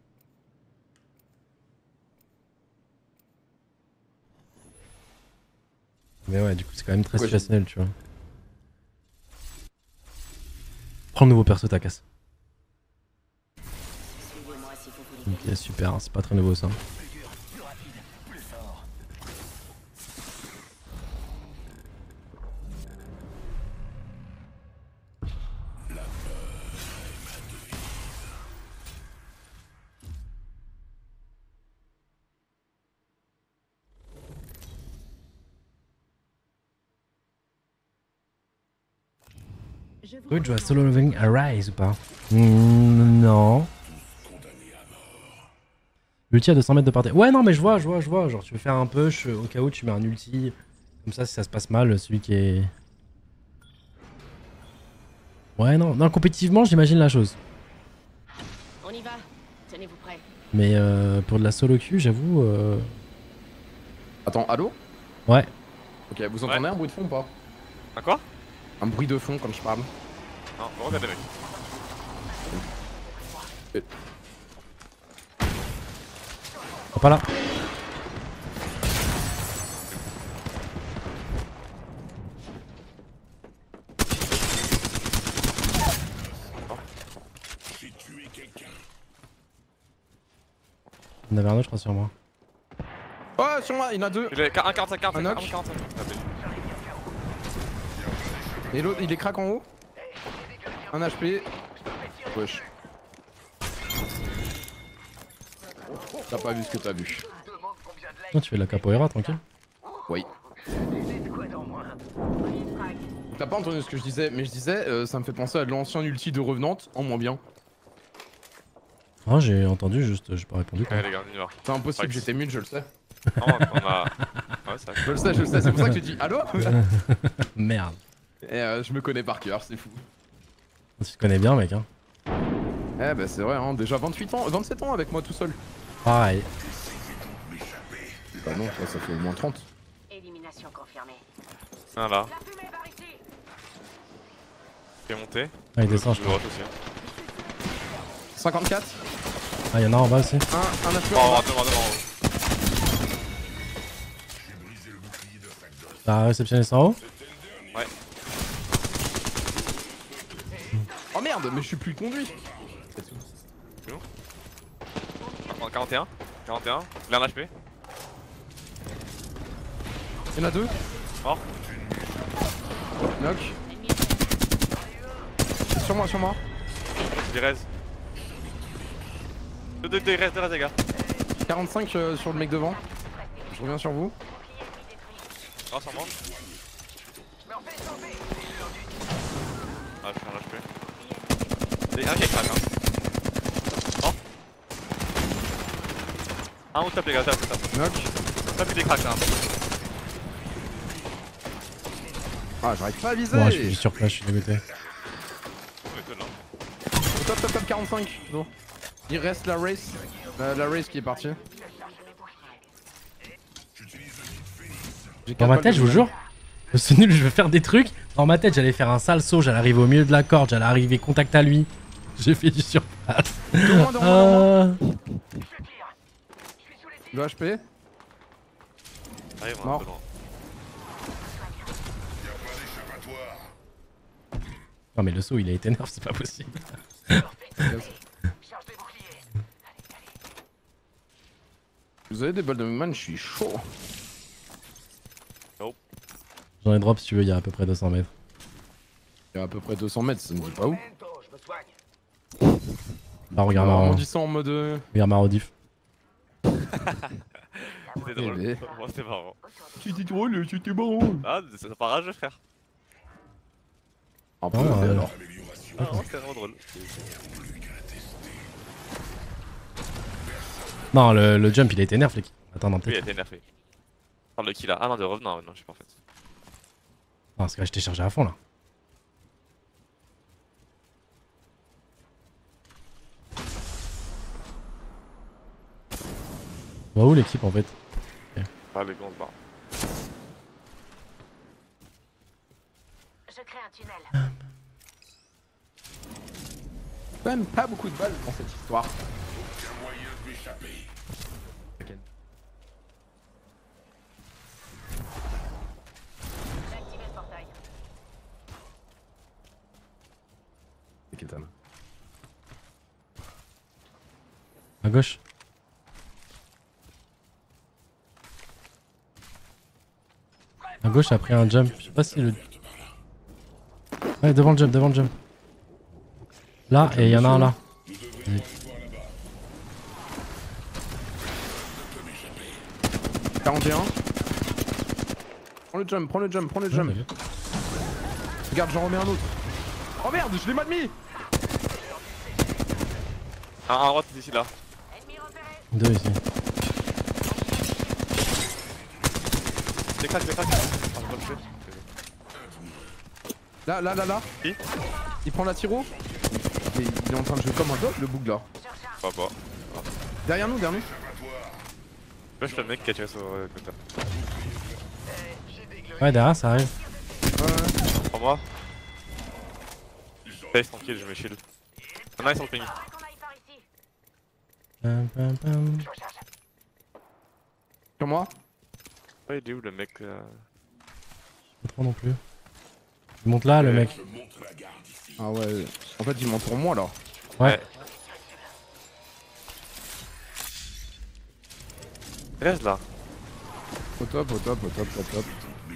Mais ouais, du coup c'est quand même très Ouais, situationnel, tu vois. Prends le nouveau perso, ta casse. Suivez-moi si vous voulez. Ok, super, hein, c'est pas très nouveau ça. Je vous Oui, tu vois solo leveling Arise ou pas? Non. L'ulti à 200 mètres de portée. Ouais, non, mais je vois. Genre, tu veux faire un push, au cas où tu mets un ulti. Comme ça, si ça se passe mal, celui qui est. Ouais, non, compétitivement, j'imagine la chose. On y va. Tenez-vous prêts. Mais pour de la solo queue, j'avoue. Attends, allô? Ouais. Ok, vous entendez un bruit de fond ou pas? Un quoi? Un bruit de fond comme je parle. Non, on regarde les mecs. Oh, pas là. Il y en avait un autre, je crois, sur moi. Oh, sur moi, il y en a deux. Il est 1,45, 45, Un knock. 1,45. Ah, mais- Et l'autre, il est crack en haut. Un HP. Wesh. T'as pas vu ce que t'as vu. Non, tu fais de la capoeira, tranquille. Oui. T'as pas entendu ce que je disais, mais je disais, ça me fait penser à l'ancien ulti de Revenant, en moins bien. Ah, j'ai entendu, juste, j'ai pas répondu. Quoi. Ouais, les gars, on y va. C'est impossible, Ouais. j'étais mute, je le sais. Non, on a. Ouais, c'est vrai. Je le sais, c'est pour ça que j'ai dit allô. Merde. Et je me connais par cœur, c'est fou. Tu te connais bien, mec. Hein. Eh bah c'est vrai, hein, déjà 28 ans, 27 ans avec moi tout seul. Pareil. Bah non, ça fait au moins 30. Élimination confirmée. Un là, La fumée par ici. qui est monté. Ah, il descend, je Le crois. droite aussi. Hein. 54. Ah, y'en a en bas aussi. Un HP Oh, en bas. devant. T'as réceptionné ça en haut? Ouais. Oh merde, mais je suis plus conduit. Oh, 41. 41. Il a un HP. Il y en a deux. Mort. Knock. Sur moi, sur moi. Il reste. Il reste, les gars. 45 sur le mec devant. Je reviens sur vous. Ah, sur moi. Ah, je suis un HP. Il y a un qui est crack, hein. Oh. Un au top, les gars, top. Knock. Top, il est crack, là. Ah, j'arrive pas à viser. Ouais, je suis juste sur place, je suis dégoûté. Oh, étonnant. Top 45. Bon. Il reste la race. La race qui est partie. J'ai Dans quatre ma balles tête, de je vous dommage. jure, c'est nul, je vais faire des trucs. Dans ma tête, j'allais faire un sale saut, j'allais arriver au milieu de la corde, j'allais arriver contact à lui. J'ai fait du surpasse. Devant moi. Ah. Le HP. Arrive, Mort. devant. Non mais le saut il a été nerf, c'est pas possible. Vous avez des balles de man, je suis chaud. J'en ai drop si tu veux, il y a à peu près 200 mètres. Il y a à peu près 200 mètres, ça me dit pas où. Bah regarde Alors, on ma, dit ça en mode. regarde ma rediff. C'était drôle. mais- Moi, c'était marrant. C'était drôle, c'était marrant. Ah, ça pas rageux, frère. Un peu, Ah, ouais. alors. Ah, non, c'était vraiment drôle. Non, le jump il a été nerf, les Attends, non, Oui, il a peut-être. été nerfé. Parle de qui là? Ah non, de revenant, non, je sais pas en fait. Non, parce que là, je t'ai chargé à fond là. On va où l'équipe en fait? Ah, les gants de barre. Je crée un tunnel. Quand même pas beaucoup de balles dans cette histoire. J'ai activé le portail. C'est Ketan. À gauche. À gauche, après un jump. Je sais pas si le. Ouais, devant le jump, devant le jump. Là, et il y en a un là. 41. Prends le jump, prends le jump, prends le jump. Regarde, j'en remets un autre. Oh merde, je l'ai mal mis. Un à droite, ici là. Ennemi repéré. Deux ici. Des cracks, des cracks. Ah, j'ai pas touché. Là. Qui? Il prend la tiro. Il est en train de jouer comme un dog, le bug là. Pas. Derrière nous. Là, je le mec qui a tiré sur le côté. Ouais, derrière, ça arrive. Prends moi. Laisse tranquille, je mets shield. Un nice sur le ping. Faudrait qu'on aille par ici. Pam, pam, pam. Sur moi. Ouais, il est où le mec Pas trop non plus. Il monte là, le mec. Ah ouais. En fait, il m'entoure moi là. Ouais. Reste là. Au top, au top, au top, au top.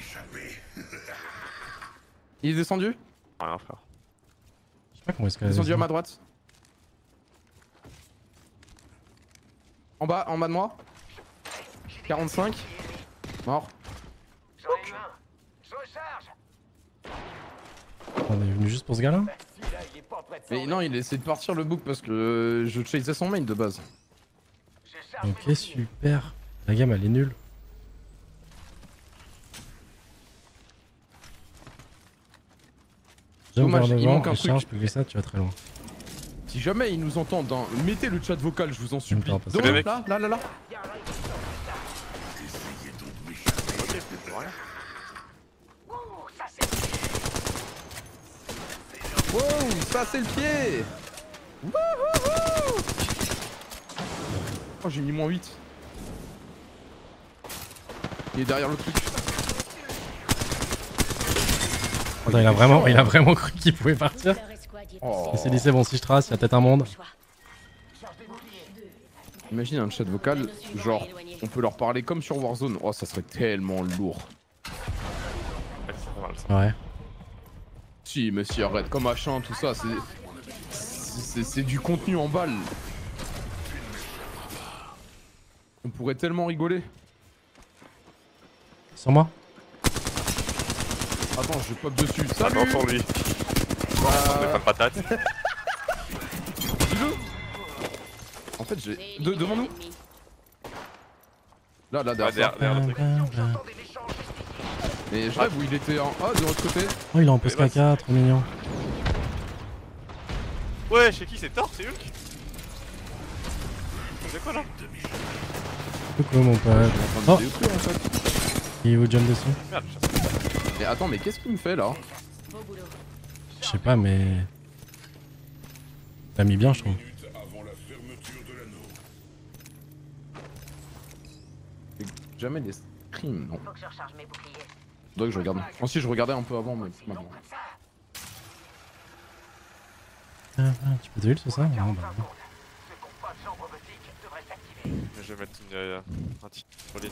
Il est descendu? Rien, frère. Je sais pas comment est-ce qu'elle a Descendu à descendu. ma droite. En bas de moi. 45. Mort. J'en ai eu un. Je recharge. On est venu juste pour ce gars-là? Celui-là, il est pas prêt de Mais s'enlever. non, il essaie de partir le book parce que je chaseais son main de base. Je charge mes Ok, boucliers. super. La game, elle est nulle. Jump Dommage, vers il devant manque un et truc. charge, puis glissade, tu vas très loin. Si jamais ils nous entendent, hein, mettez le chat vocal, je vous en supplie. Attends, parce Donc, que- Les là, là, là, là. Ouh, ça c'est Wow, ça c'est le pied. Wouhouhou. Oh, j'ai mis -8. Il est derrière le truc. Attends, il a vraiment cru qu'il pouvait partir. Oh. Il s'est dit c'est bon, si je trace, il y a peut-être un monde. Imagine un chat vocal, genre, on peut leur parler comme sur Warzone. Oh, ça serait tellement lourd. Ouais, c'est pas mal ça. Ouais. Si, mais si, arrête, comme machin, tout ça, c'est du contenu en balle. On pourrait tellement rigoler. Sur moi? Attends, je pop dessus. Salut. Attends pour lui. On est pas de patate. Dis-le. En fait, j'ai... devant nous. Là, Ouais, derrière. derrière le truc. Mais je rêve où il était en A de l'autre côté. Oh, il est en PSK4, trop mignon. Ouais, chez qui c'est Thor, c'est Hulk? C'est quoi là? Coucou mon pote. En Oh, train de détruire, en fait. il vous jump dessus? Merde, je cherche. Mais attends, mais qu'est-ce qu'il me fait là? Je sais pas, mais. T'as mis bien, je trouve. Jamais des streams, non. Faut que je recharge mes boucliers. Faudrait que je regarde. Oh si, je regardais un peu avant, mais pas maintenant. Tu peux te heal sur ça? Non, bah non. Ceux qui ont pas de chambre robotique devraient s'activer. Je vais mettre un petit relais.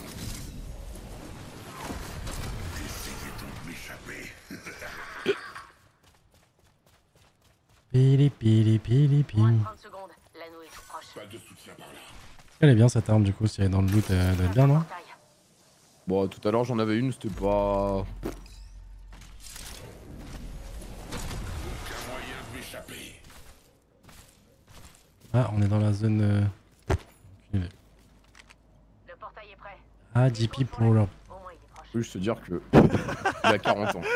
Pili pili pili pili. Moins de 30 secondes. L'anneau est tout proche. Elle est bien cette arme du coup, si elle est dans le loot, elle doit être bien, non? Portail. Bon, tout à l'heure j'en avais une, c'était pas... Ah, on est dans la zone. Le portail est prêt. Ah, DP pour leur. Au moins il est proche. Je peux juste te dire que... il a 40 ans.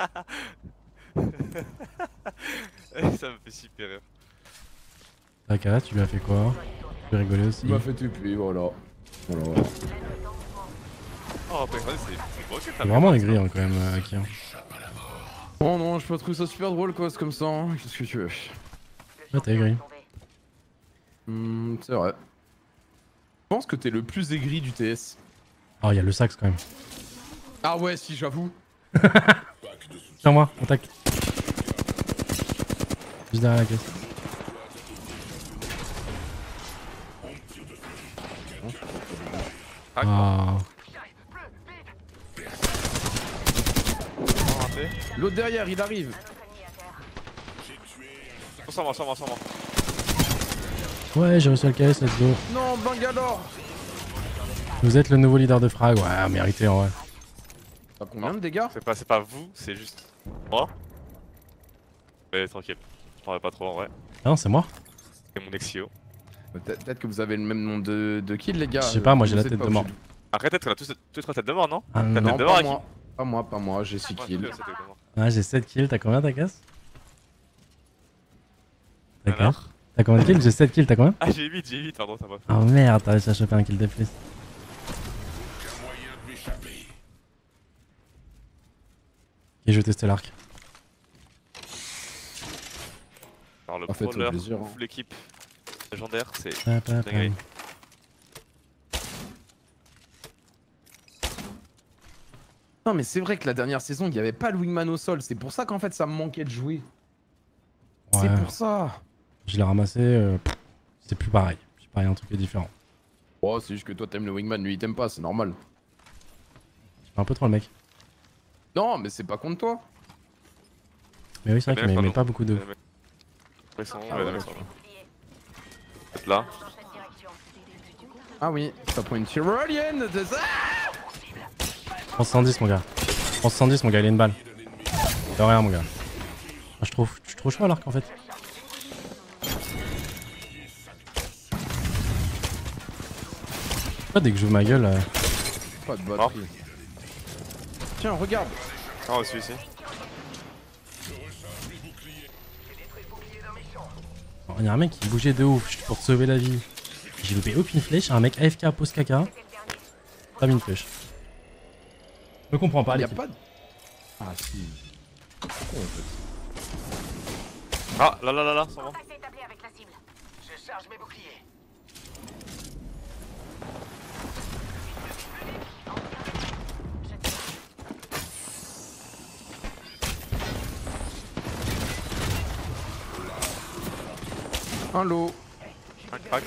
Ça me fait super rire. Takala, tu lui as fait quoi? Tu peux rigoler aussi. Il m'a fait TP, voilà. Voilà. Oh, t'as regardé, c'est beau que C'est t'as vraiment aigri hein, quand même, Aki. Hein. Oh non, je peux trouver ça super drôle quoi, c'est comme ça. Hein. Qu'est-ce que tu veux? Ouais, t'as aigri. C'est vrai. Je pense que t'es le plus aigri du TS. Oh, il y a le sax quand même. Ah ouais, si, j'avoue. Sur moi, attaque. Juste derrière la caisse. Ah, L'autre derrière, il arrive. Sans moi. ouais, j'ai réussi à le caisse, let's go. Non, Bangalore. Vous êtes le nouveau leader de frag, ouais, mérité en vrai. T'as combien de dégâts? C'est pas vous, c'est juste moi. Mais tranquille, je parlerai pas trop en vrai. Non, c'est moi. C'est mon Exio. Peut-être que vous avez le même nombre de kills, les gars. Je sais pas, moi j'ai la Vous êtes tête pas de mort. obligé Après, peut-être qu'on a tous 3 têtes de mort, non? Ah, T'as non, tête de Non, mort, pas Aki? moi. Pas moi, j'ai 6 Ouais, kills. tous les têtes de mort. Ouais, j'ai 7 kills, t'as combien ta caisse? Alors D'accord. T'as combien de kills? J'ai 7 kills, t'as combien? Ah, j'ai 8, pardon, ça va. Oh merde, t'as réussi à choper un kill de plus. Et je vais tester l'arc. Alors, le Ah, faites-le brawler, plaisir, hein. full équipe légendaire, c'est Pam. dinguerie. Non, mais c'est vrai que la dernière saison, il n'y avait pas le wingman au sol. C'est pour ça qu'en fait, ça me manquait de jouer. C'est Ouais, pour ça. je l'ai ramassé, c'est plus pareil. C'est pareil, un truc qui est différent. Oh, c'est juste que toi, t'aimes le wingman, lui, il t'aime pas, c'est normal. Un peu trop le mec. Non, mais c'est pas contre toi. Mais oui, c'est vrai qu'il met Pardon. pas beaucoup de. Ils sont où, les mecs sont là. Dans cette direction. Ah oui, ça prend une tyrolienne, c'est ça. 110 mon gars. 110 mon gars, il a une balle. De rien mon gars. Ah, je suis trop chaud à l'arc en fait. Pourquoi dès que j'ouvre ma gueule. Pas de batterie. Tiens, regarde. Ah, aussi ici. Il y a un mec qui bougeait de ouf pour te sauver la vie. J'ai loupé aucune flèche, un mec AFK pose caca. Pas mis une flèche. Je comprends pas Y a l'équipe. pas de. Ah si. Pourquoi en fait? Ah, là, ça va. Contact établi avec la cible. Je charge mes boucliers. Un lot. Un crack.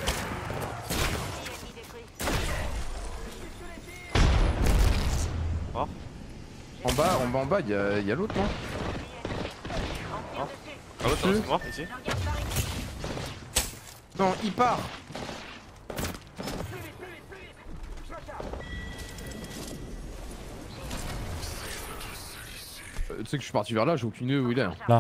Mort. En bas, y a l'autre, non? Ah, l'autre, c'est mort ici. Non, il part. Tu sais que je suis parti vers là, j'ai aucune idée où il est. Là.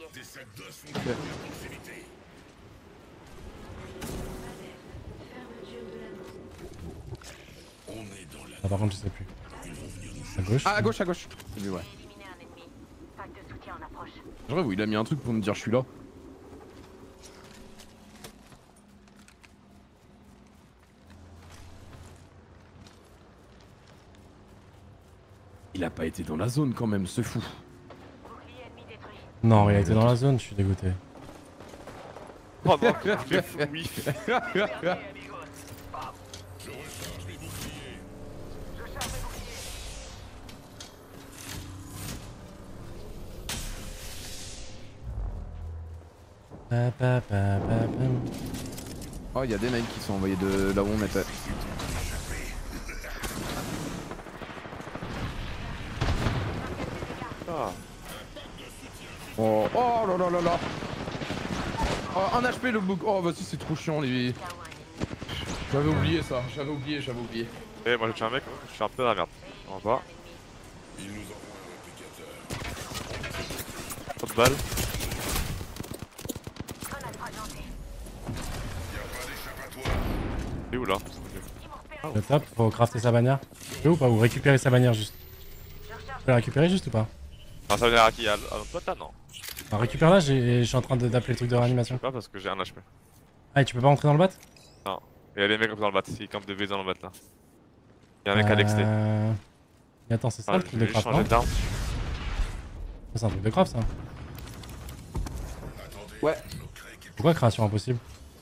Ah, par contre, je sais plus. À gauche. Ah, à gauche. C'est lui, ouais. Éliminer un ennemi. Pack de soutien en approche. Je rêve où il a mis un truc pour me dire je suis là. Il a pas été dans la zone quand même, ce fou. Bouclier ennemi détruit. Non, il a été dans la zone, je suis dégoûté. Oh non, j'ai fou, oui. Oh, il y a des mecs qui sont envoyés de là où on était. Ah. Oh là là. Oh, un HP le bouc. Oh, vas-y, c'est trop chiant, les. J'avais oublié ça, j'avais oublié. Eh, moi j'ai tué un mec, je suis un peu dans la merde. On va. Trop de balles. Il est où là? Le top, faut crafter sa bannière. Tu peux ou pas? Ou récupérer sa bannière juste. Tu peux la récupérer juste ou pas? Ah, ça veut dire à qui? À notre pote là? Non. Bah, récupère-la, je suis en train d'appeler le truc de réanimation. Pas parce que j'ai un HP. Ah, et tu peux pas rentrer dans le bat? Non. Il y a des mecs dans le bat, ils campent de V dans le bat là. Il y a un mec à l'exté. Mais attends, c'est ça Ah, le truc je de vais craft, changer non? d'arme. C'est un truc de craft ça. Ouais. Pourquoi création impossible?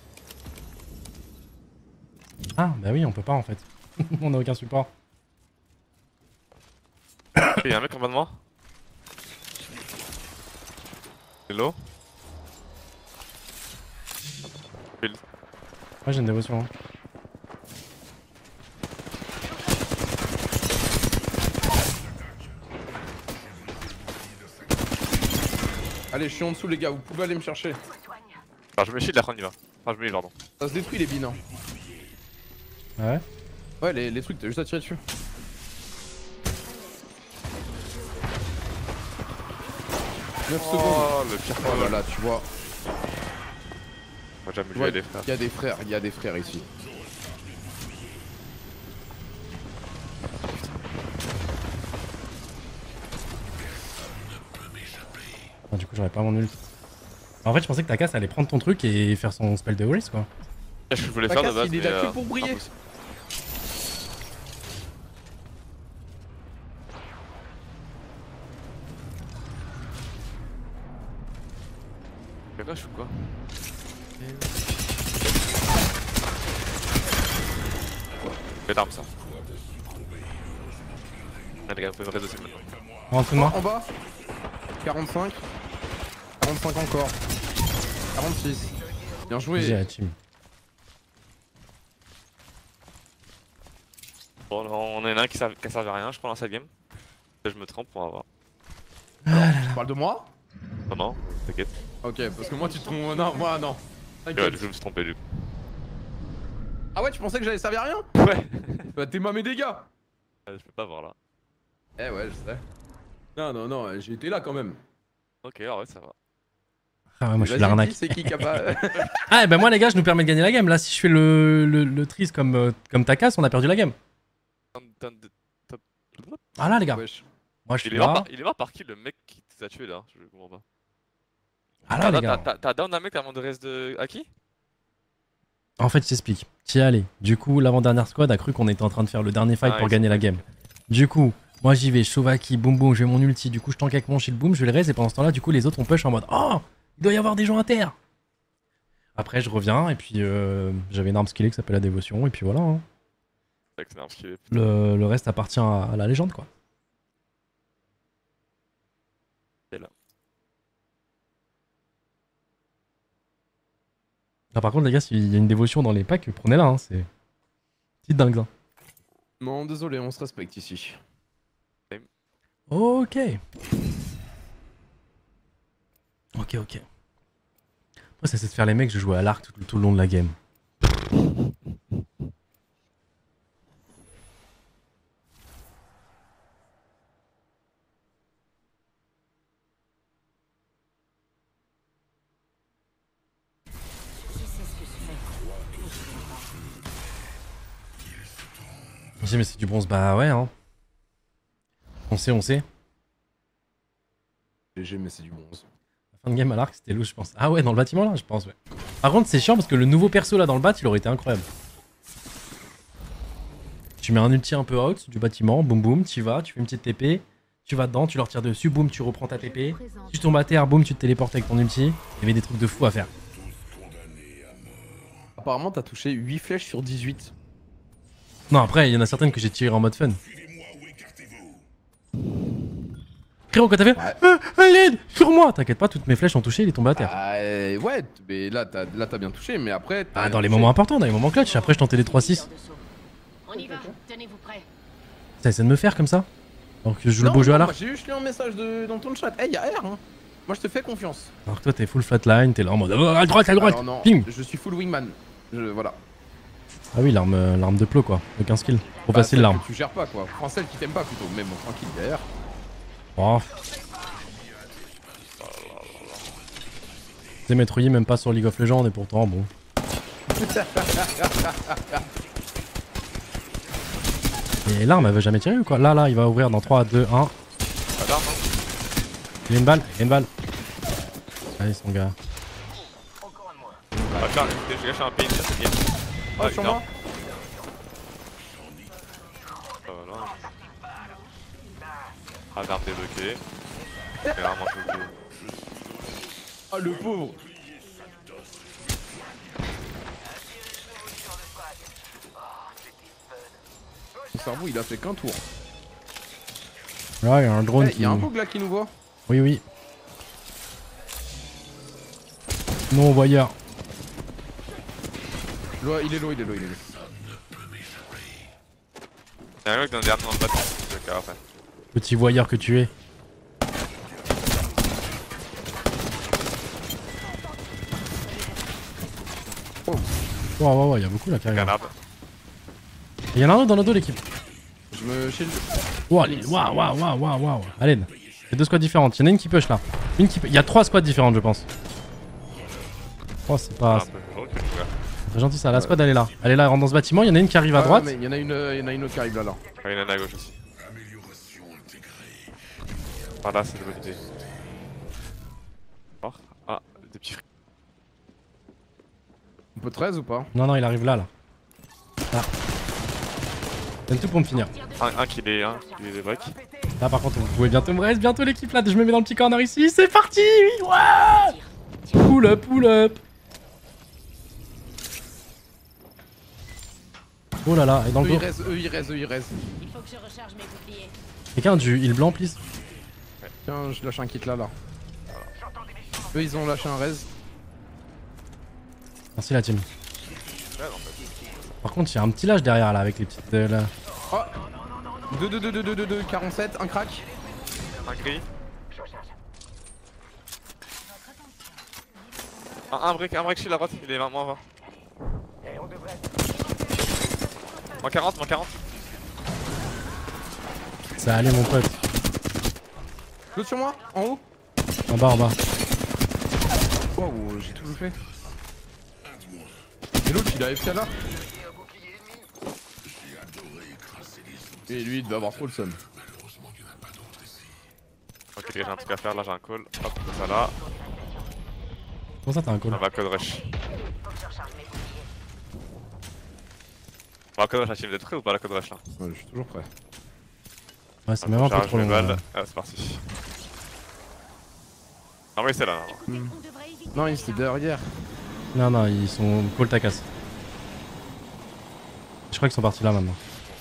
Ah, bah oui, on peut pas en fait. On a aucun support. Il y a un mec en bas de moi. Hello. Moi j'ai une dévotion. Hein. Allez, je suis en dessous, les gars, vous pouvez aller me chercher. Enfin, je me chie de la fin, il va. Enfin, je me chie, pardon. Ça se détruit les bines. Hein. Ah ouais? Ouais, les trucs, t'as juste à tirer dessus. « 9 secondes. Oh, le pire Oh là là, tu vois. Moi, j'ai jamais Ouais, joué des frères. il y a des frères ici. Ah, du coup, j'aurais pas mon ult. En fait, je pensais que ta casse allait prendre ton truc et faire son spell de Wallis quoi. Je voulais Ta faire de casse, base, il est mais, là que pour briller. impossible. Mais quoi, je fous quoi? Fais d'armes ça. Ah, les gars, vous pouvez me réseauter maintenant. En dessous de moi. En bas. 45. 45 encore. 46. Bien J'ai joué. la team. Bon, on en a un qui a servi à rien, je crois, dans cette game. Là, je me trompe pour avoir. Tu parles de moi? Non, non, t'inquiète. Ok, parce que moi tu te trompes. Non, moi non. Ouais, T'inquiète. je me suis trompé du coup. Ah ouais, tu pensais que j'allais servir à rien? Ouais. Bah t'es mes dégâts. Je peux pas voir là. Eh ouais, je sais. Non, j'ai été là quand même. Ok, alors ouais, ça va. Ah ouais, moi je suis Vas-y, l'arnaque. dis, c'est qui qui a pas. Ah, ben moi les gars, je nous permets de gagner la game. Là, si je fais le triz comme ta casse, on a perdu la game. Ah là, les gars. Wesh. Moi je suis là. Il est mort par qui le mec qui t'a tué là? Je comprends pas. Ah là, les gars. T'as down un mec avant de reste de. À qui? En fait, je t'explique. T'y es allé. Du coup, l'avant-dernière squad a cru qu'on était en train de faire le dernier fight pour gagner la game. Du coup, moi j'y vais, Shovaki, boum boum, je vais mon ulti. Du coup, je tank avec mon shield boom, je vais le raise. Et pendant ce temps-là, du coup, les autres on push en mode oh, il doit y avoir des gens à terre. Après, je reviens et puis j'avais une arme skillée qui s'appelle la dévotion. Et puis voilà. Hein. C'est vrai que c'est une arme skillée. Le reste appartient à la légende, quoi. C'est là. Là, par contre, les gars, s'il y a une dévotion dans les packs, prenez-la. Hein, c'est petite dingue. Hein. Non, désolé, on se respecte ici. Ok. Ok. Moi, ça c'est de faire les mecs, je jouais à l'arc tout le long de la game. On sait, mais c'est du bronze, bah ouais, hein. On sait. GG, mais c'est du bronze. La fin de game à l'arc, c'était lourd, je pense. Ah ouais, dans le bâtiment là, je pense, ouais. Par contre, c'est chiant parce que le nouveau perso là dans le bat, il aurait été incroyable. Tu mets un ulti un peu out du bâtiment, boum boum, tu vas, tu fais une petite TP, tu vas dedans, tu leur tires dessus, boum, tu reprends ta TP. Tu tombes à terre, boum, tu te téléportes avec ton ulti. Il y avait des trucs de fou à faire. Apparemment, t'as touché 8 flèches sur 18. Non, après, il y en a certaines que j'ai tirées en mode fun. Frérot, quand t'as fait l'aide sur moi, t'inquiète pas, toutes mes flèches ont touché, il est tombé à terre. Ouais, mais là t'as bien touché, mais après. Ah, dans les moments importants, dans les moments clutch. Après, je tentais les 3-6. On y va, tenez-vous prêts. Ça essaie de me faire comme ça? Alors que je joue le beau jeu à l'arc. J'ai juste lu un message dans ton chat. Hey, y'a R, hein. Moi je te fais confiance. Alors que toi, t'es full flatline, t'es là en mode à droite, Alors, non, ping. je suis full wingman. Voilà. Ah oui, l'arme de plo quoi, de 15 kills. Trop Bah, facile celle l'arme. que tu gères pas quoi. Enfin, celle qui t'aime pas plutôt. Mais bon, tranquille, derrière. Oh. C'est maîtrouillé même pas sur League of Legends et pourtant bon. Et l'arme elle veut jamais tirer ou quoi? Là, il va ouvrir dans 3, 2, 1. Pas d'arme, hein. Il a une balle, Allez, son gars. Ah, tiens, j'ai lâché un pin, ça c'est bien. Oh, sur moi. Voilà. Ah, l'arme débloquée. Et l'arme choquée. Ah, le pauvre. Son cerveau il a fait qu'un tour. Là, il y a un drone Il y a un bug là qui nous voit. Oui. Non, voyeur. Il est low. Il y a un mec dans le dernier dans le bâtiment, c'est le après. Petit voyeur que tu es. Ouais, il y a beaucoup là qui arrivent. Regarde. Il y en a un autre dans le dos l'équipe. Je me shield. Waouh. Allez, c'est deux squads différentes. Il y en a une qui push là. Il y a 3 squads différentes, je pense. Oh, c'est pas. C'est gentil ça. La squad elle est là. Elle rentre dans ce bâtiment. Il y en a une qui arrive à droite. Il y en a une autre qui arrive là. Ah, il y en a à gauche aussi. Par là, c'est une bonne idée. Ah, des petits frites. On peut 13 ou pas? Non, il arrive là. Là. Donne tout pour me finir. Un qui est des breaks. Là par contre, vous pouvez bientôt me reste bientôt l'équipe là. Je me mets dans le petit corner ici. C'est parti. Ouais. Pull up. Oh là là, et dans le dos. Eux ils resent. Il faut que je recharge mes boucliers. Quelqu'un a du heal blanc, please. Tiens, je lâche un kit là. Eux ils ont lâché un res. Merci la team. Par contre, il y a un petit lâche derrière là avec les petites. Là. Oh 2, 47, un crack. Un gris. Un break shield à droite, il est moins 20. Moins 40, moins 40. Ça allait mon pote. L'autre sur moi, en haut. En bas, en bas. Wow, j'ai tout fait. Et l'autre il a FK là. Et lui il devait avoir trop le seum. Ok, j'ai un truc à faire là, j'ai un call. Hop, ça là. Comment ça t'as un call? On va code rush. On va code rush, la team, vous êtes prêts ou pas la code rush là? Ouais, je suis toujours prêt. Ouais, c'est même un peu trop long. balles. Ah, c'est parti. Ah oui, c'est là. Non, il était derrière. Non, non, ils sont call ta casse. Je crois qu'ils sont partis là maintenant.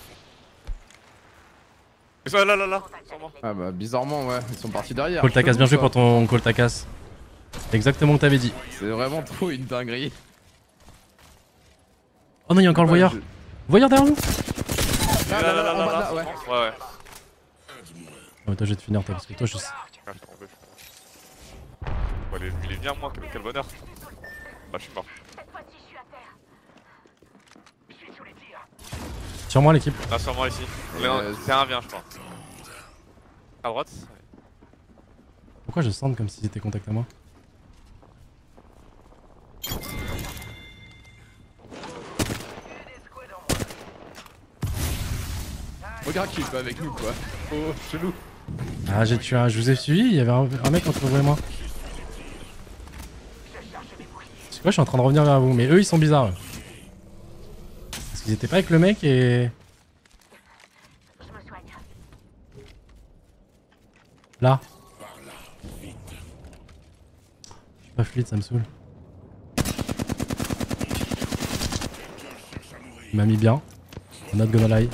Ils sont là, sur moi. Ah bah bizarrement ouais, ils sont partis derrière. Call ta casse, bien joué Chelou, pour ton call ta casse. Exactement que t'avais dit. C'est vraiment trop une dinguerie. Oh non, il y a encore le voyeur. Voyeur derrière nous. Là, en bas de là, ouais. Ouais. Oh, toi, je vais te finir, toi, parce que toi, je sais. Ah, je t'en veux. Bon, il est bien, moi, quel bonheur. Bah, je suis mort. Sur moi, l'équipe. Là, sur moi ici. C'est un bien, je crois. À droite. Pourquoi je sens comme s'ils étaient contact à moi? Regarde qui est pas avec nous quoi. Oh, chelou. Ah, j'ai tué un. Je vous ai suivi, il y avait un mec entre vous et moi. Je sais pas, je suis en train de revenir vers vous, mais eux ils sont bizarres. Eux. Parce qu'ils étaient pas avec le mec et. Là. Je suis pas fluide, ça me saoule. Il m'a mis bien. Notre Gonolai.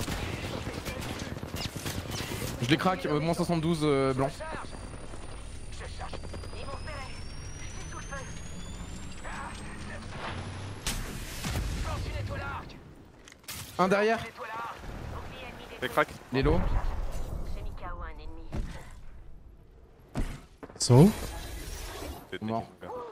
Je les craque, moins 72 blanc. Un derrière. Les cracks. Les lots. Ils sont où? Mort.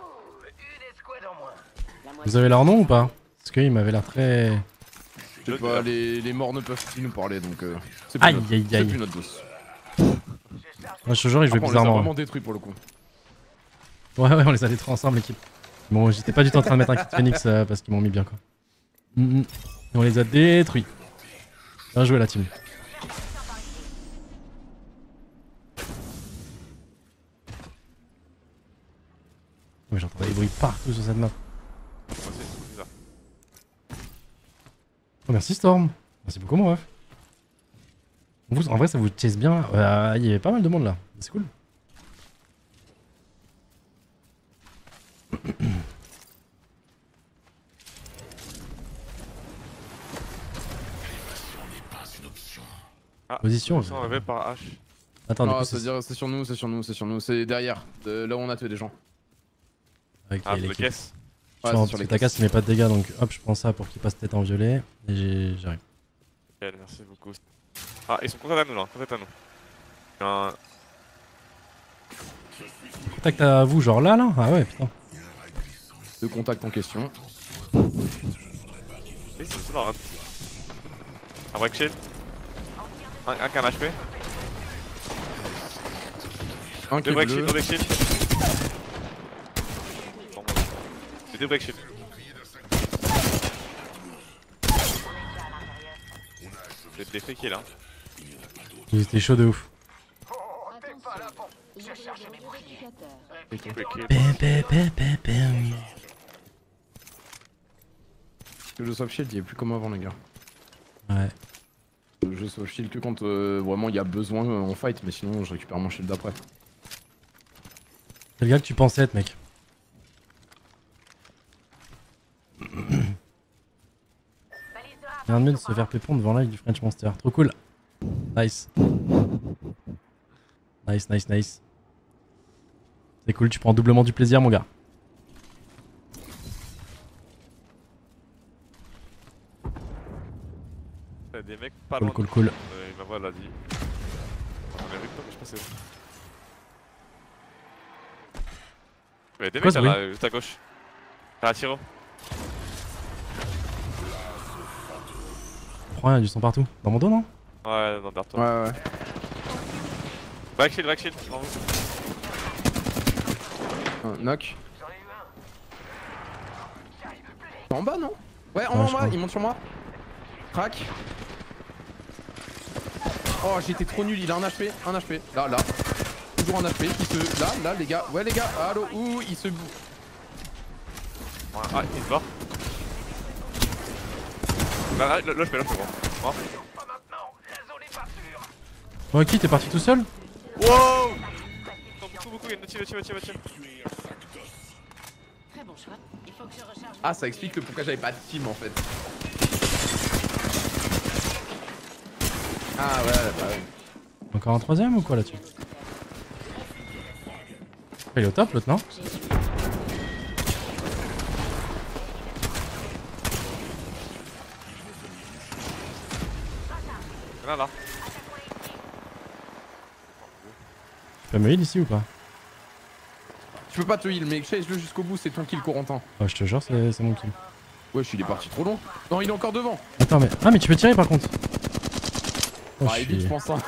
Vous avez leur nom ou pas? Parce qu'ils m'avaient l'air très. Je sais pas, les morts ne peuvent plus nous parler donc c'est Aïe, plus, aïe, c'est aïe. plus notre dos. Moi je te jure, ils jouaient On les a bizarrement. vraiment détruits pour le coup. Ouais, on les a détruits ensemble, l'équipe. Bon, j'étais pas du tout en train de mettre un kit Phoenix parce qu'ils m'ont mis bien quoi. On les a détruits. Bien joué la team. Ouais, j'entends des bruits partout sur cette map. Oh, merci Storm. Merci beaucoup mon ref. Vous, en vrai, ça vous chase bien. Il y avait pas mal de monde là. C'est cool. Ah, Position. Ils sont arrivés par H. Attends, du Non, coup, c'est sur nous, c'est sur nous, c'est sur nous, c'est derrière, là où on a tué des gens. Ok, Ah, de l'équipe. caisse. Ouais, Sur c'est sur les ta casse, il met pas de dégâts donc hop, je prends ça pour qu'il passe tête en violet. Et j'arrive. Nickel, merci beaucoup. Ah, ils sont contact à nous là, contact à nous. Un... Contact à vous, genre là là? Ah ouais, putain. Deux contacts en question. Ils sont tous là. Un break shield. Un qui a un HP. Un qui Deux est break bleu. shield, deux break shield. Bon, c'est deux break shield. C'est des faits qui est là. Ils étaient chauds de ouf. Le jeu Soft Shield il est plus comme avant les gars. Ouais. Le jeu Soft Shield que quand vraiment il y a besoin on fight mais sinon je récupère mon shield d'après. C'est le gars que tu pensais être, mec. Rien de mieux de se faire pépon devant l'œil du French Monster. Trop cool. Nice. Nice, nice, nice. C'est cool, tu prends doublement du plaisir, mon gars. T'as des des mecs pas Cool, loin. cool, cool. Il m'envoie là, dit. On a vu pas, mais je sais pas c'est où. Il y a des Quoi, mecs ce là, juste à gauche. T'as un tiro. Oh, il y a du sang partout. Dans mon dos, non? Ouais, non, derrière toi. Ouais, ouais. Back shield, en haut. Knock. J'en ai eu un. T'es en bas, non? Ouais, en Ouais, bas, je crois. il monte sur moi. Crac. Oh, j'étais trop nul, il a un HP, un HP. Là, là. Toujours un HP, il se. Là, les gars. Ouais, les gars, allô, ouh, il se. Ouais, ah, il se barre. Là, je fais bon. Mort. pas maintenant. La zone est pas sûre. Bon, ok, t'es parti tout seul? Wow! Beaucoup, il y a une tire. Très bon choix. Il faut que je recharge. Ah, ça explique le pourquoi j'avais pas de team en fait. Ah, ouais, bah ouais. Encore un troisième ou quoi là-dessus? Il est au top l'autre, non? Là. Tu peux me heal ici ou pas? Tu peux pas te heal, mais chase-le jusqu'au bout, c'est ton kill, Corentin. Oh, je te jure, c'est mon kill. Wesh, il est parti trop loin. Non, il est encore devant. Attends, mais. Ah, mais tu peux tirer par contre! Oh, Ah, vite, je pense. Hein.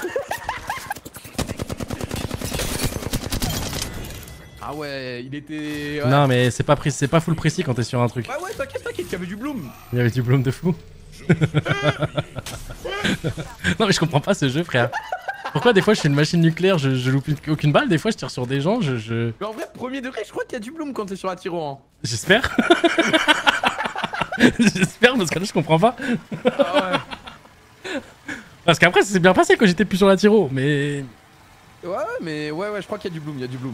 Ah ouais, il était. Ouais. Non, mais c'est pas full précis quand t'es sur un truc. Ouais, t'inquiète, il y avait du bloom. Il y avait du bloom de fou. Non, mais je comprends pas ce jeu, frère. Pourquoi des fois je suis une machine nucléaire, je loupe aucune balle, des fois je tire sur des gens, Mais en vrai, premier degré, je crois qu'il y a du bloom quand t'es sur la tiro. Hein. J'espère. J'espère, parce que là je comprends pas. Ah ouais. Parce qu'après ça s'est bien passé quand j'étais plus sur la tiro, mais. Ouais, mais ouais, je crois qu'il y a du bloom,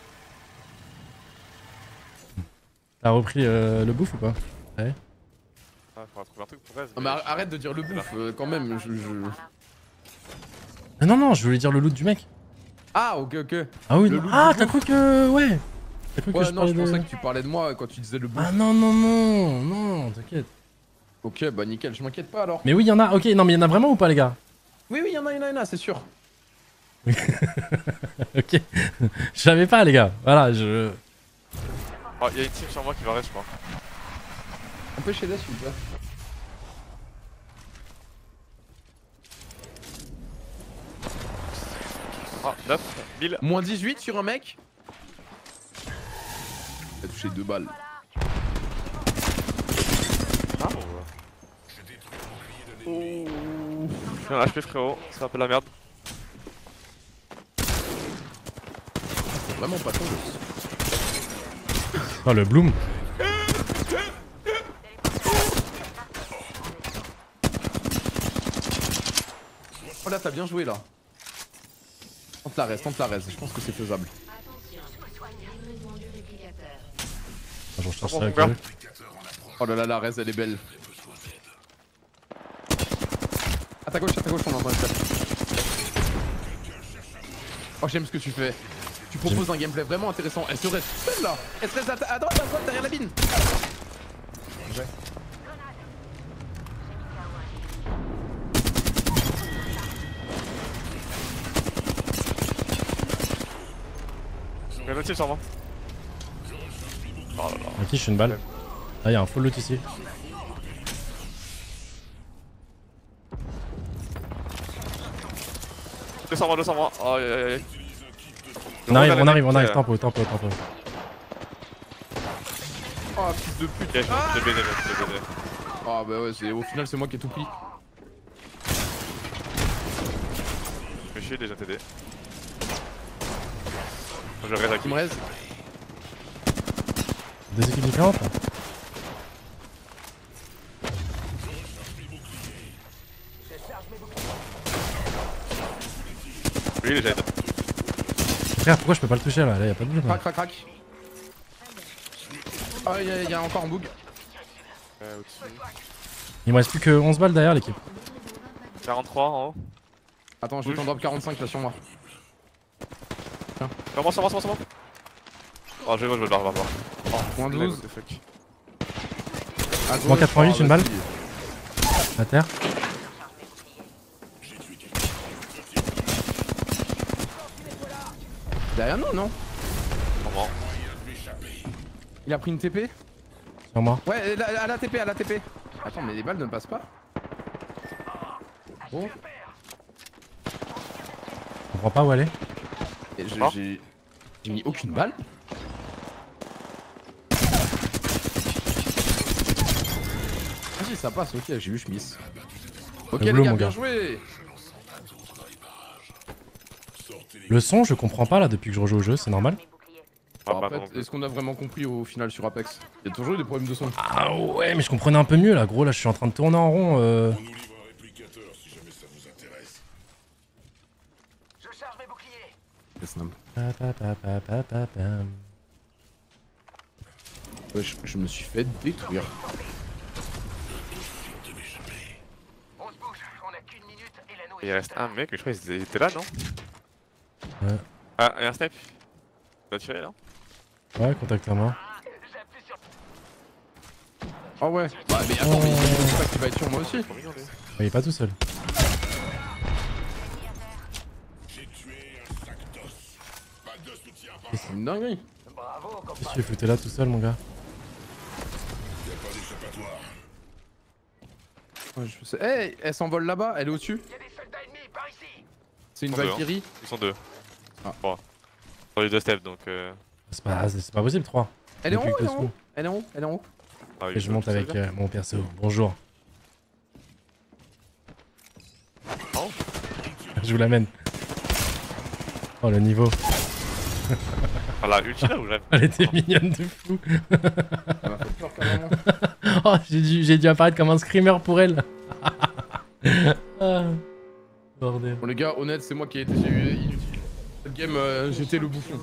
T'as repris le bouffe ou pas? Ouais. Ah, faudra trouver un truc pour Rez. Non, mais arrête de dire le bouffe, quand même. Ah non, je voulais dire le loot du mec. Ah, ok. Ah oui, Le non. loot Ah, du t'as bouffe. cru que. Ouais. T'as cru que Ouais, je non, parlais je pensais de. que tu parlais de moi quand tu disais le bouffe. Ah non, t'inquiète. Ok, bah nickel, je m'inquiète pas alors. Mais oui, il y en a. Ok, non, mais il y en a vraiment ou pas, les gars? Oui, il y en a, c'est sûr. Ok. Je savais pas, les gars. Voilà, je. Oh, il y a une team sur moi qui va rester, je crois. On peut chez s'il vous plaît. Ah, 9, 1000. Moins 18 sur un mec. Il a touché 2 balles. Ah, oh. J'ai un HP, frérot, c'est un peu la merde. C'est vraiment pas ton gosse. Oh, le bloom. Oh là, t'as bien joué là. Tente la reste, je pense que c'est faisable. Ah, je recherche Oh, ça avec mon eux. Oh là là, la res elle est belle. À ta gauche, on entend une tête. Oh, j'aime ce que tu fais. Tu proposes un gameplay vraiment intéressant. Elle se reste seule là. Elle se reste à droite, derrière la mine. Ouais. Il y a une autre team sur moi. Oh là là. Ok, je suis une balle. Ah, y'a un full loot ici. Deux sur moi. Oh, aïe aïe aïe. On arrive, tempo. Oh, fils de pute. Ok, je l'ai BD. Ah bah ouais, au final c'est moi qui ai tout pris. Je vais chier déjà t'aider. Je reste Qui me reste. Deux équipes différentes là. Oui, déjà aidé. Frère, pourquoi je peux pas le toucher là? Là, y'a pas de bloom là. Crac. Ah, il y a encore un bug. Au-dessus. Il me reste plus que 11 balles derrière l'équipe. 43 en haut. Attends, je t'en drop 45 là sur moi. Sur moi. Oh, je vais le voir. Oh, Moins 12. fuck. À Moins gauche. 88, une balle. vas-y. À terre. Derrière nous, non? Comment? Il a pris une TP? Sur moi. Ouais, à la TP, à la TP. Attends, mais les balles ne passent pas. Oh. Je comprends pas où aller. Et j'ai mis aucune balle. Ah si, ça passe, ok, j'ai vu, je miss. Ok Le les bleu, gars, mon bien gars. joué. Le son, je comprends pas là depuis que je rejoue au jeu, c'est normal. Ah, Alors, bah, après, non plus. est-ce qu'on a vraiment compris au final sur Apex? Il y a toujours eu des problèmes de son. Ah ouais, mais je comprenais un peu mieux là, gros. Là, je suis en train de tourner en rond. Je charge mes boucliers. Ouais, je me suis fait détruire. On se bouge, on a qu'une minute et l'anneau est Il reste un mec, mais je crois qu'il était là, non? Ouais. Ah, et un snipe. Tu vas tirer là? Ouais, contacte-moi. J'appuie sur... Ah ouais. Bah mais attends, mais c'est pas qu'il va être sur moi aussi. Il est pas tout seul. C'est une dinguerie. Qu'est-ce que tu foutais là tout seul, mon gars? Ouais, je sais. Hey, elle s'envole là-bas, elle est au-dessus. Il y a des soldats ennemis par ici. C'est une Ils sont deux, Valkyrie. Ils sont deux. Ah. Bon. Sur les deux steps donc. C'est pas possible, 3. Elle est en Depuis haut, que elle est t'es en sous. haut. Elle est en haut, elle est en haut. Ah oui, Et je monte avec mon perso. Bonjour. Oh. Je vous l'amène. Oh, le niveau. Ah la ulti là ou là? Elle était mignonne de fou. Elle m'a fait peur carrément. Oh, j'ai dû apparaître comme un screamer pour elle. Ah, bordel. Bon les gars, honnête, c'est moi qui ai été inutile. Cette game, j'étais le bouffon.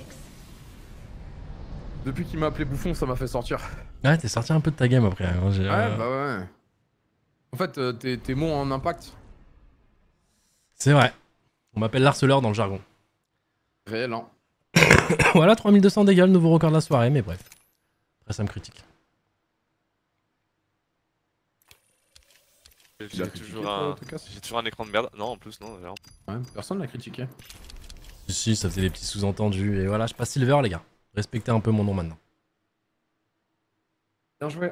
Depuis qu'il m'a appelé bouffon, ça m'a fait sortir. Ouais, t'es sorti un peu de ta game après. Hein, Ouais, bah ouais. En fait, t'es bon en impact. C'est vrai. On m'appelle l'harceleur dans le jargon. Réel, hein. Voilà, 3200 dégâts, le nouveau record de la soirée, mais bref. Après, ça me critique. Tu l'as critiqué, toi, Tocas ? J'ai toujours un écran de merde. Non, en plus, non. D'ailleurs. Ouais, personne l'a critiqué. Si, ça faisait des petits sous-entendus. Et voilà, je passe Silver, les gars. Respectez un peu mon nom maintenant. Bien joué.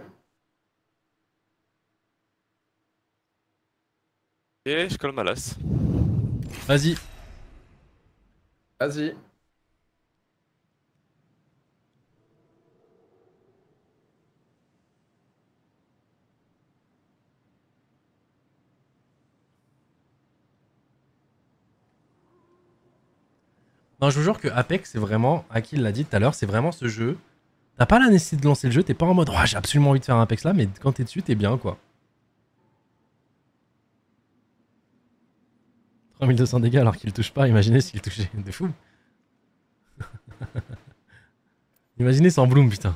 Et je colle ma lasse. Vas-y. Vas-y. Non, je vous jure que Apex, c'est vraiment, Akil l'a dit tout à l'heure, c'est vraiment ce jeu. T'as pas la nécessité de lancer le jeu, t'es pas en mode, oh, j'ai absolument envie de faire un Apex là, mais quand t'es dessus, t'es bien, quoi. 3200 dégâts alors qu'il touche pas, imaginez s'il touchait, de fou. Imaginez sans Bloom, putain.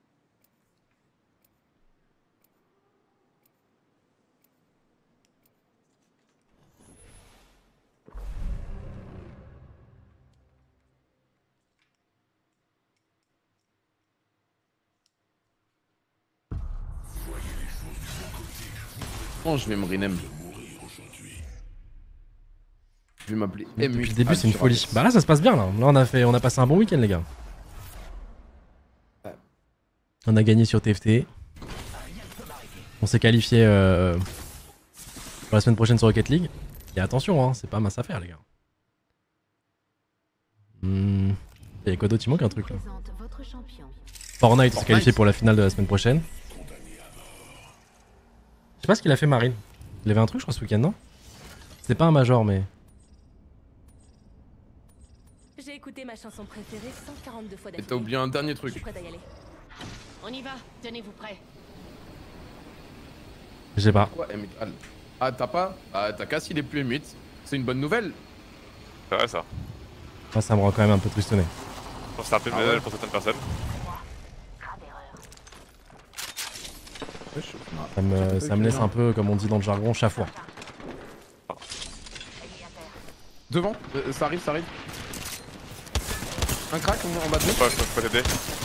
Oh, je vais me rename. Je vais m'appeler M8. Depuis le début, c'est une folie. Bah là, ça se passe bien, là. Là, on a passé un bon week-end, les gars. On a gagné sur TFT. On s'est qualifié pour la semaine prochaine sur Rocket League. Et attention, hein, c'est pas masse à faire, les gars. Il y a quoi d'autre? Il manque un truc là. Fortnite s'est qualifié pour la finale de la semaine prochaine. Je sais pas ce qu'il a fait, Marine. Il avait un truc, je crois, ce week-end, non? C'était pas un major, mais. J'ai écouté ma chanson préférée 142 fois Et d'affilée. t'as oublié un dernier Je suis truc. prête à y aller. On y va, tenez-vous prêts. Je sais pas. Quoi, M8? Ah, t'as pas? Ah, t'as cassé les plus M8. C'est une bonne nouvelle. C'est vrai ça. Moi, ça me rend quand même un peu tristonné. Je pense que c'est un peu Ah manuel ouais. pour certaines personnes. Ça me laisse un peu, comme on dit dans le jargon, chafouin. Devant, ça arrive, ça arrive. Un crack en bas de nous. Je peux pas t'aider.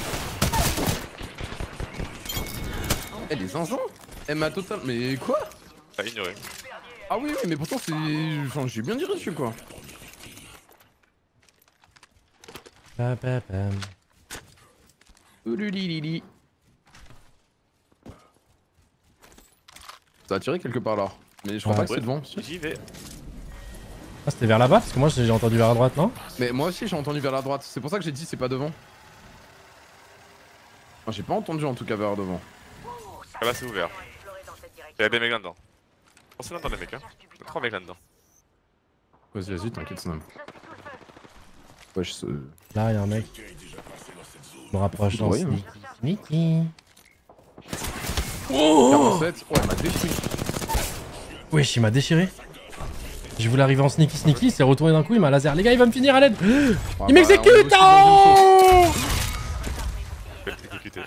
Eh, les zinzins. Elle m'a total. Mais quoi? T'as ignoré. Ah oui, oui, mais pourtant c'est. Enfin, j'ai bien dit dessus quoi. Pa, pa, pam. Ululilili. Ça a tiré quelque part là. Mais je crois Ouais. pas que c'est devant. J'y vais. Ah, c'était vers là-bas parce que moi j'ai entendu vers la droite, non? Mais moi aussi j'ai entendu vers la droite. C'est pour ça que j'ai dit c'est pas devant. Moi, j'ai pas entendu en tout cas vers devant. Ah bah c'est ouvert. Explorer dans cette Il y direction. a des mecs là-dedans. Pensez là-dedans les mecs hein. Il y a 3 mecs là-dedans. Vas-y, vas-y, t'inquiète, Snam. Wesh, ce... Là, y'a un mec. Je me rapproche en Oui, sneaky. Sneaky. 47. Oh, elle m'a détruit. Wesh, il m'a déchiré. Je voulais arriver en sneaky sneaky, il s'est retourné d'un coup, il m'a laser. Les gars, il va me finir à l'aide. Ouais, Il m'exécute. bah, on est aussi Je vais t'exécuter.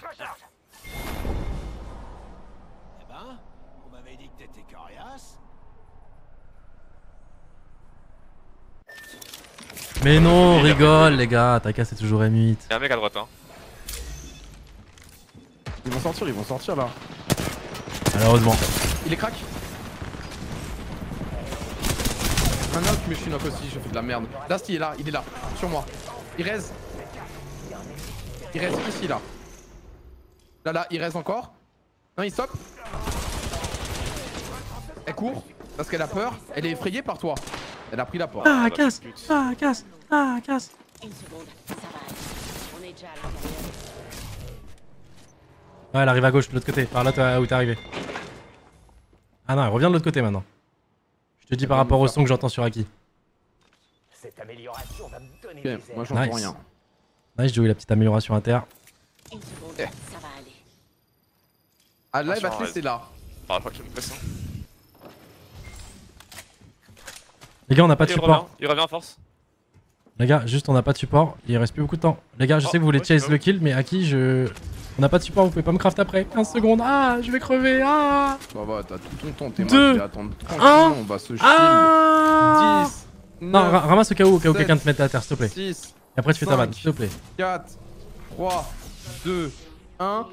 Eh ben, on m'avait dit que t'étais coriace. Mais non, rigole, les gars. Taka, c'est toujours M8. Y'a un mec à droite hein. Ils vont sortir là. Malheureusement. Il est crack. Un knock, mais je suis knock aussi, je fais de la merde. Dast, il est là, sur moi. Il reste. Il reste ici là. Là, il reste encore. Non, il stop. Elle court parce qu'elle a peur. Elle est effrayée par toi. Elle a pris la porte. Ah, casse. Ah, casse. Ah, casse. Une seconde, ça va aller. On est déjà à l'intérieur. Ouais, elle arrive à gauche, de l'autre côté, par là où t'es arrivé. Ah non, elle revient de l'autre côté maintenant. Je te dis par rapport au son que j'entends sur Aki. Cette amélioration va me donner Ok, des moi ailes. j'entends Nice. rien. Nice, Joey, la petite amélioration inter. Une seconde, Eh. ça va aller. Ah là, il va te Attention, laisser là. Ah je crois qu'il y a une pression. Les gars, on n'a pas de support. Il revient en force. Les gars, juste on n'a pas de support. Il reste plus beaucoup de temps. Les gars, je Oh, sais que vous voulez ouais, chase c'est le kill, mais Aki, on n'a pas de support, vous pouvez pas me craft après. 15 secondes. Ah, je vais crever. Ah. Bah, t'as tout ton temps, t'es Deux. mal, je vais attendre tranquillement, on va se shield. Ah. 10, Non, 9, ramasse au cas où sept, quelqu'un te mette à terre, s'il te plaît. 6, Et après, tu fais ta 5. vanne, s'il te plaît. 4, 3, 2, 1.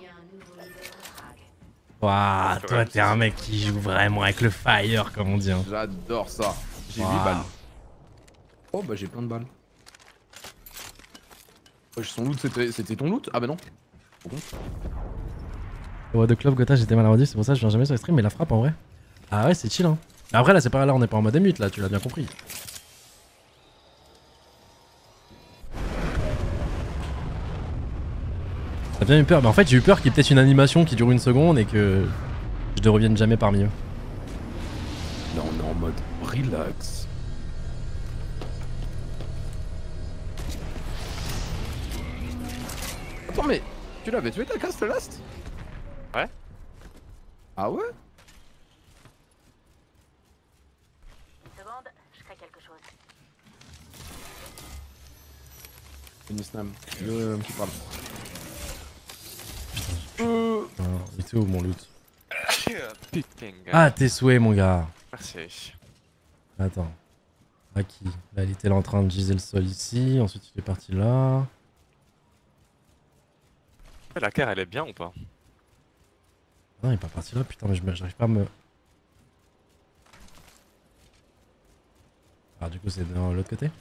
Waouh, toi, t'es un mec qui joue vraiment avec le fire, comme on dit. Hein. J'adore ça. J'ai 8 Waouh. balles. Oh bah j'ai plein de balles. Wesh, son loot c'était ton loot? Ah bah non. Ouais, de Club Gotha, j'étais mal à redire, c'est pour ça que je viens jamais sur les streams, mais la frappe en vrai. Ah ouais, c'est chill, hein. Mais après, là, c'est pas là, on est pas en mode M8, là, tu l'as bien compris. T'as bien eu peur, mais en fait, j'ai eu peur qu'il y ait peut-être une animation qui dure une seconde et que je ne revienne jamais parmi eux. Là on est en mode relax. Attends mais tu l'avais tué ta cast last? Ouais. Ah ouais? Une seconde, je crée quelque chose. Unisnam, le qui parle. Il était où mon loot? Putain. Ah, tes souhaits, mon gars. Merci. Attends. À qui? Là, il était là en train de giser le sol ici, ensuite il est parti là. La carre elle est bien ou pas? Non, il est pas parti là, putain, mais j'arrive pas à me... Ah, du coup, c'est de l'autre côté.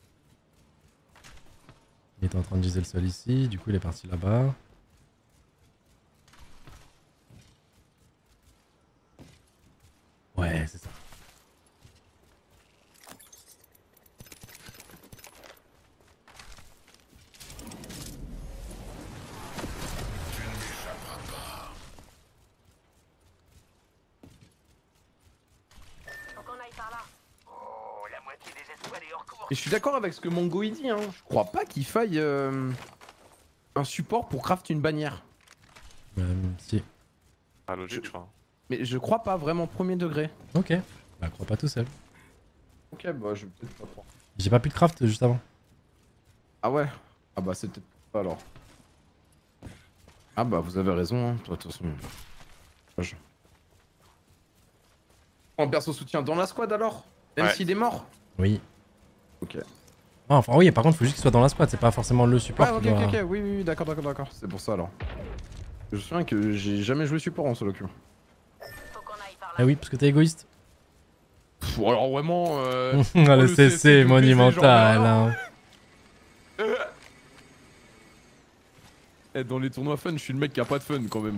Il était en train de giser le sol ici, du coup, il est parti là-bas. Ouais, c'est ça. Faut qu'on aille par là. Oh, la moitié des escouades est hors cours. Et je suis d'accord avec ce que Mongo il dit hein. Je crois pas qu'il faille un support pour craft une bannière. Si. Ah logique je crois. Mais je crois pas vraiment premier degré. Ok. Bah, crois pas tout seul. Ok bah je vais peut-être pas croire. J'ai pas pu de craft juste avant. Ah ouais? Ah bah c'est peut-être pas alors. Ah bah vous avez raison hein, toi de toute façon. Je... En perso soutien dans la squad alors? Même Ouais. s'il est mort? Oui. Ok. Ah, enfin, oui, par contre, faut juste qu'il soit dans la squad, c'est pas forcément le support. Ouais ok qui doit- ok oui d'accord. C'est pour ça alors. Je me souviens que j'ai jamais joué support en solo queue. Faut qu'on aille par là. Ah oui, parce que t'es égoïste. Pff, alors vraiment le CC CC monumental. genre, Hein. Eh, dans les tournois fun, je suis le mec qui a pas de fun quand même.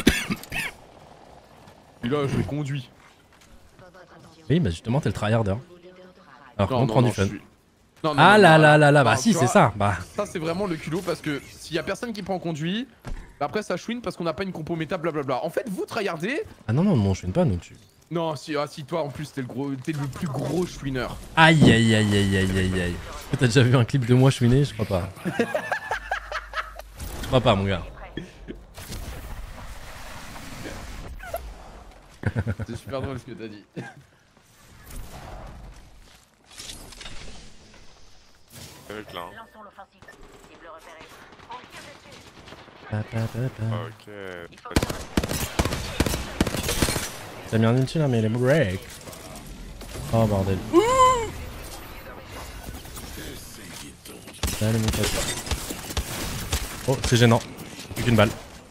Et là, je les conduis. Oui, bah justement, t'es le tryharder. Alors qu'on prend du fun. je suis- Non, non, Ah non, là non, là non. là là, Non, bah tu si, c'est vois, ça. Bah, Ça, c'est vraiment le culot parce que s'il y a personne qui prend conduit, bah après ça chouine parce qu'on n'a pas une compo méta, blablabla. En fait, vous tryhardez. ah non, non, non, je fais pas, nous, tu. Non, si, ah, si toi en plus, t'es le plus gros chouineur. Aïe aïe aïe aïe aïe aïe aïe. T'as déjà vu un clip de moi chouiner? Je crois pas. Je crois pas, mon gars. C'est super drôle ce que t'as dit. Avec là. Hein. Lançons l'offensive. Cible repérée. On tire dessus. Pa, pa, pa, pa. Ok. Il faut que T'as mis un ulti là, mais il est break. Oh bordel. Salut mon pote. Oh, c'est gênant. Plus qu'une balle.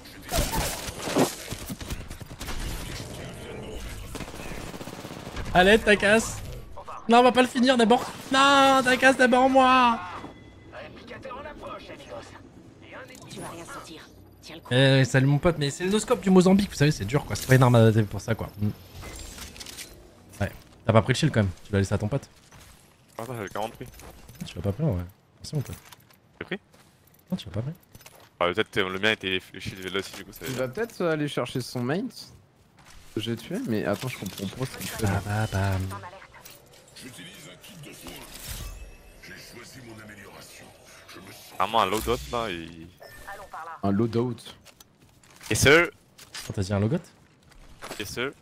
Allez, ta casse. Non, on va pas le finir d'abord. Non, ta casse d'abord moi. Réplicateur en approche, amigos. Et un ennemi. Tu vas rien sentir. Tiens le coup. Eh, salut mon pote, mais c'est le noscope du Mozambique, vous savez, c'est dur quoi. C'est pas une arme adaptée pour ça quoi. Ouais. T'as pas pris le shield quand même. Tu l'as laissé à ton pote. Attends, j'avais 40 prix. Tu l'as pas pris, ouais. Merci mon pote. J'ai pris? Non, tu l'as pas pris. Ah, peut-être le mien était le shield là aussi, du coup, ça Il va peut-être aller chercher son mate. Que j'ai tué, mais attends, je comprends pas ce qu'il fait. Bah, bah, bah. en alerte. Vraiment un loadout là, et. Allons par là. Un loadout. Et ce. Oh, t'as dit un logot? Et ce.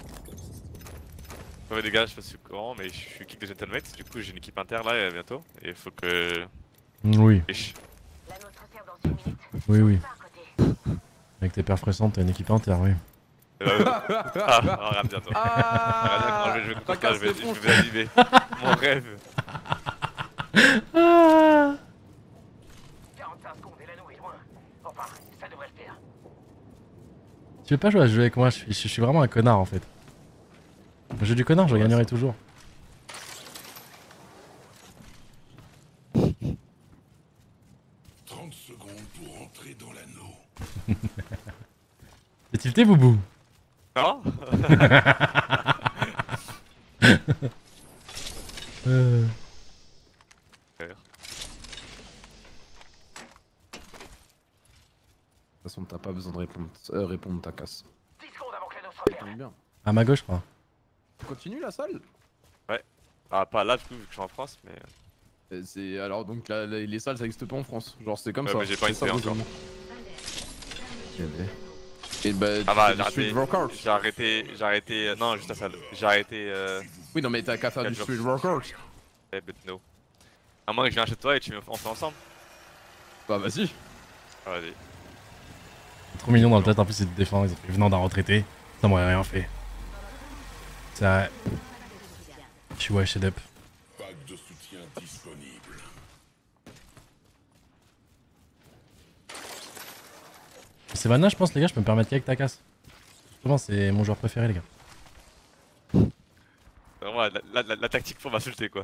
Ouais, les gars, je sais pas si c'est courant, mais je suis kick de Gentlemates, du coup j'ai une équipe inter là bientôt, et il faut que. Oui, Wesh. La nôtre sert dans une minute. oui, oui. Pas à côté. Avec tes perfs récentes, t'as une équipe entière, oui. Ah, regarde bientôt. Ah, Regarde, je vais contre Raka ça, je vais se défonce. vous animer. Mon rêve. 45 secondes et l'anneau est loin. Enfin, ça devrait le faire. Tu veux pas jouer à ce jeu avec moi? Je suis vraiment un connard en fait. Le jeu du connard, je gagnerai toujours. T'es tilté, Boubou? Non. Euh... De toute façon, t'as pas besoin de répondre ta casse. 10 secondes avant que l'anneau soit Ça vert. tombe bien. À ma gauche, je crois. On continue la salle? Ah, pas là, du coup, vu que je suis en France, mais. C'est alors donc les salles ça existe pas en France. Genre c'est comme Ouais, ça. mais j'ai pas C'est une ça, idée vos encore. amis. Et bah Ah bah, tu fais du street workout. j'ai arrêté, non, juste la salle. J'ai arrêté, Oui non mais t'as qu'à faire du 4 jours. street workout. but no. À moins que je vienne chez toi et on fait ensemble. Bah vas-y. Ah, vas-y. Trop mignon dans le tête, en plus c'est de défendre, ils ont fait venant d'un retraité. Ça m'aurait rien fait. C'est vrai. Je suis washed up. C'est Vanna, je pense, les gars, je peux me permettre qu'avec ta casse. Justement, c'est mon joueur préféré, les gars. C'est vraiment la tactique pour m'insulter, quoi.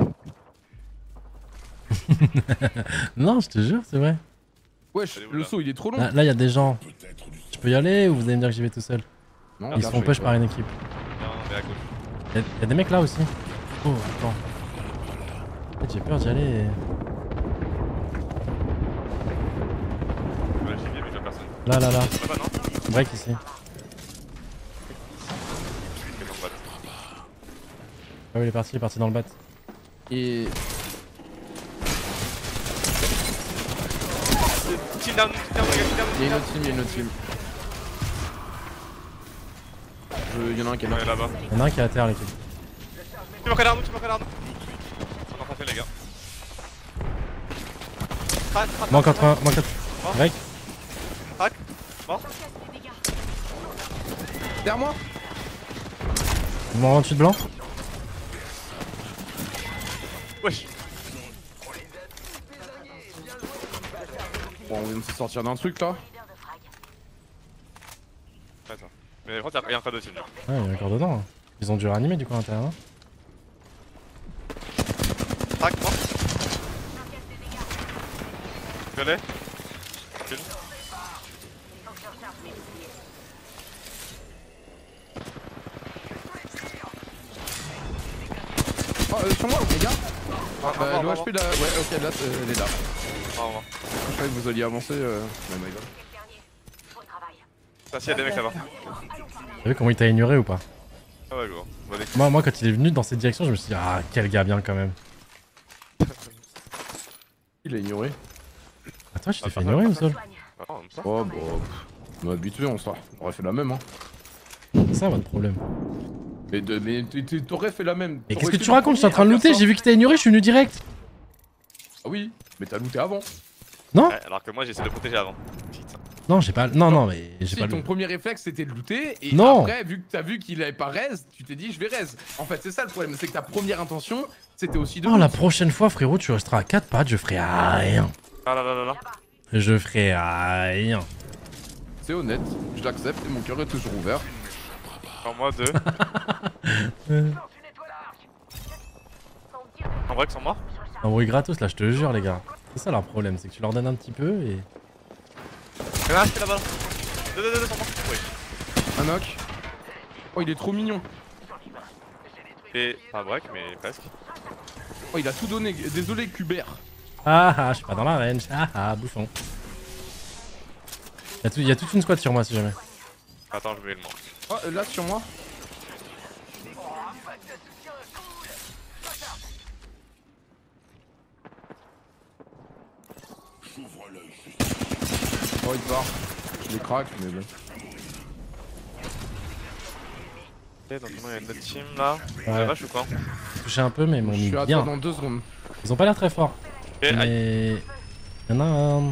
Non, je te jure, c'est vrai. Wesh, Allez, le oula. saut il est trop long. Là, il y a des gens. Je peux y aller ou vous allez me dire que j'y vais tout seul? Non, Ils se font push par une équipe. Non, mais à gauche. Y a des mecs là aussi. Oh, attends. En fait, j'ai peur d'y aller. Ouais, j'y viens, mais je vois personne. Là, là, là. Ah bah non. Break ici. C'est dans le bat. Ah oui, il est parti dans le bat. Et Team down, il y a une autre team, il y en a un qui est là. Ouais, là-bas. Il y en a un qui est à terre, l'équipe. Tu m'as regardé, On a pas fait, les gars. Moins 80, moins 4. Break. Crac. Bon. Derrière moi. Moins 28 blanc. Wesh. Bon on vient de se sortir d'un truc là. Attends. Mais par contre, y'a encore deux teams. genre. Ouais, il y a encore dedans. Hein. Ils ont dû réanimer du coup à l'intérieur. Hein. Crac, mort. Je l'ai. Kill. sur moi, les gars. Mort, L'OHP là, ouais, ok, là, elle est là. mort. Je croyais que vous alliez avancer. Oh my god. Ça, s'il y a des mecs là-bas. T'as vu comment il t'a ignoré ou pas? Ah ouais, lourd. Moi, quand il est venu dans cette direction, je me suis dit, ah, quel gars bien quand même. Il a ignoré. Attends, je t'ai fait ignorer ou seul? Oh, même pas. Oh, bah. On est habitué, on aurait fait la même, hein. C'est ça votre problème. Mais t'aurais fait la même. Et qu'est-ce que tu racontes? Je suis en train de looter, j'ai vu qu'il t'a ignoré, je suis venu direct. Ah oui, mais t'as looté avant. Non? Ouais, alors que moi, j'essaie de protéger avant. Putain. Non, j'ai pas. Non, mais j'ai Si, pas ton le. premier réflexe c'était de looter, et Non. après, vu que t'as vu qu'il avait pas raise, tu t'es dit je vais raise. En fait, c'est ça le problème, c'est que ta première intention c'était aussi de. Oh, la prochaine fois, frérot, tu resteras à 4 pattes, je ferai rien. Ah là là là là. Je ferai rien. C'est honnête, je l'accepte et mon cœur est toujours ouvert. En moi, 2. En vrai, qu'ils sont morts. Un bruit gratos là, je te jure, les gars. C'est ça leur problème, c'est que tu leur donnes un petit peu et. Ah, c'est là-bas. 2 sont morts. Oui. Un knock. Oh, il est trop mignon. Et pas break, mais presque. Oh, il a tout donné. Désolé, Kubert. Ah, je suis pas dans la range. Ah, bouffon. Y'a toute une squad sur moi si jamais. Attends, je mets le mort. Oh, là sur moi. Oh, il part. Je les craque, mais bon. Ok, donc il y a une autre team là. Ouais. Vache ou quoi? Touché un peu, mais ils m'ont Je mis suis à toi bien. dans 2 secondes. Ils ont pas l'air très forts. Ok, aïe. Mais. Y'en a un.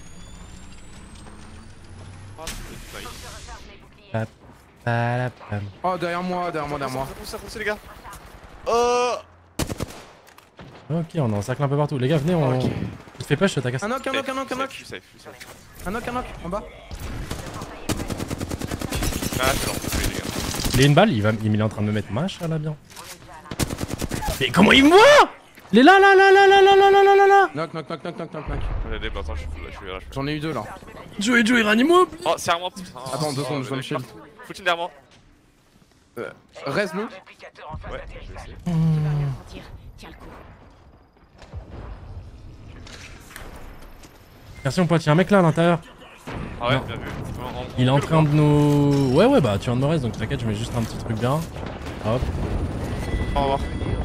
Ah, c'est nice. Palapam. Oh, derrière moi. Poussez les gars. Oh. Ok, on est en cercle un peu partout. Les gars, venez, on. Ok. Tu te fais push, ta casse. Un knock, Je suis safe. un knock, en bas. Ah, c'est long, c'est les gars. Il est une balle, il est en train de me mettre là bien. Mais comment il me voit? Il est là. Knock. J'ai des attends, je suis là. J'en ai eu 2 là. Joey, ranime-moi. Oh, serre-moi, putain. Attends, 2 secondes, je dois me shield. Foutine derrière moi. Reste nous. Ouais, je vais essayer. Tiens le coup. Merci mon pote, y'a un mec là à l'intérieur. Ah ouais, Non. bien vu. Il est en train de nous. Ouais, bah tu viens de me reste donc t'inquiète, je mets juste un petit truc bien. Hop. Au revoir.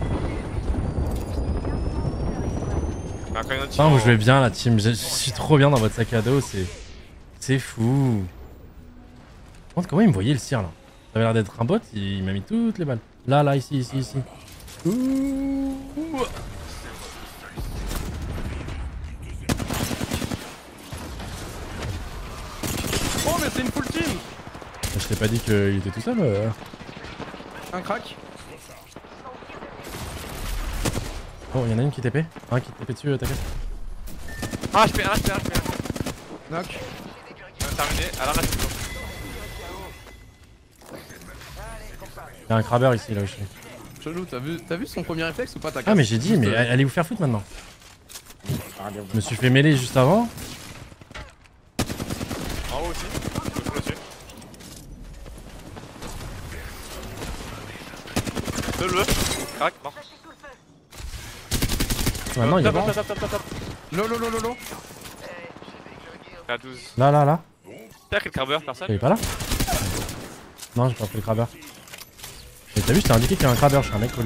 Encore une autre Putain, vous team. jouez bien la team, je suis trop bien dans votre sac à dos, c'est fou. Par contre, comment il me voyait le cire là? Ça avait l'air d'être un bot, il m'a mis toutes les balles. Là, ici. Ouh. Oh, mais c'est une full team. Je t'ai pas dit qu'il était tout seul. Un crack. Oh, y'en a une qui TP. Un qui TP dessus, t'inquiète. Ah, je fais un. Knock. Terminé. Alors là, c'est bon. Y'a un crabber ici là où je suis. Chelou, t'as vu son premier réflexe ou pas ta Ah, mais j'ai dit, mais allez vous faire foutre maintenant. Je me suis fait mêler juste avant. En haut aussi. Je peux dessus. Le. Crac, mort. Maintenant, il est Top. Lolo. À 12. là. T'as quel crabber, personne? Il est pas là? Non, j'ai pas pris le crabber. Mais t'as vu, je t'ai indiqué qu'il y a un crabber, je suis un mec cool.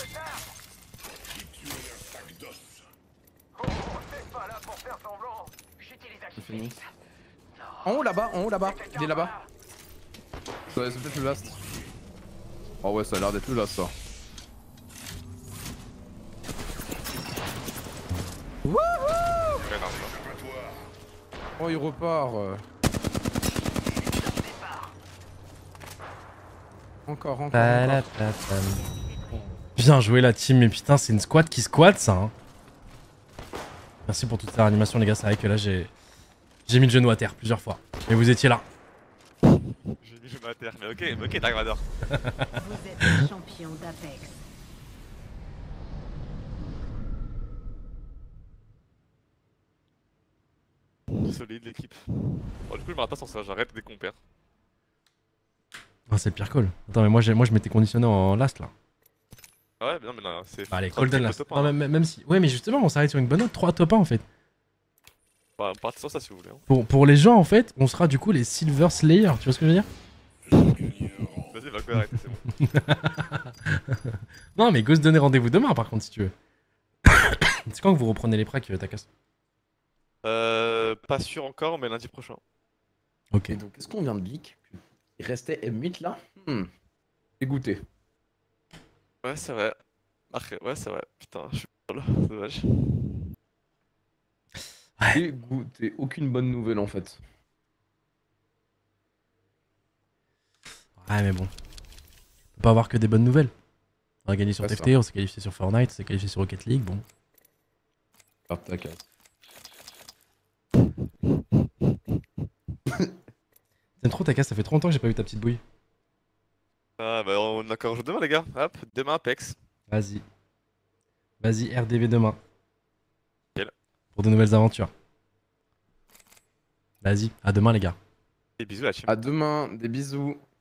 C'est fini. En haut là-bas. Il est là-bas. Ouais, c'est peut-être le last. Oh ouais, ça a l'air d'être le last ça. Ouais, non, Oh, il repart. Encore. Bien joué la team, mais putain, c'est une squad qui squatte ça. Hein. Merci pour toute cette animation, les gars. C'est vrai que là, j'ai mis le genou à terre plusieurs fois. Mais vous étiez là. j'ai mis le genou à terre. Mais ok, Dark Vador. Vous êtes un champion d'Apex. Solide l'équipe. Bon, du coup, je me rate pas sans ça, j'arrête dès qu'on perd. Ah, c'est le pire call. Attends, mais moi je m'étais conditionné en last là. Ouais, non, mais non, c'est. Bah, allez, Top Golden Triple Last. top Non, un, hein. même si. Ouais, mais justement, on s'arrête sur une bonne note. 3 top 1 en fait. Bah, on part sur ça si vous voulez. Hein. Pour les gens, en fait, on sera du coup les Silver Slayer. Tu vois ce que je veux dire? Vas-y, va quoi, arrêtez, c'est bon. Non, mais go se donner rendez-vous demain, par contre, si tu veux. C'est quand que vous reprenez les pracs, Takas? Pas sûr encore, mais lundi prochain. Ok. Et donc, est-ce qu'on vient de leak? Il restait M8 là? Dégoûté. Ouais, c'est vrai. Après, ouais, c'est vrai. Putain, je suis là, dommage. Dégoûté. Aucune bonne nouvelle en fait. Ouais, mais bon. On peut pas avoir que des bonnes nouvelles. On a gagné sur Ouais, TFT, on s'est qualifié sur Fortnite, on s'est qualifié sur Rocket League, bon. Ah, ta case. C'est trop Takas, ça fait trop longtemps que j'ai pas vu ta petite bouille. Ah, bah, on a encore un jeu demain, les gars. Hop, demain, Apex. Vas-y. Vas-y, RDV demain. Nickel. Pour de nouvelles aventures. Vas-y, à demain les gars. Et bisous, la team. À demain, des bisous.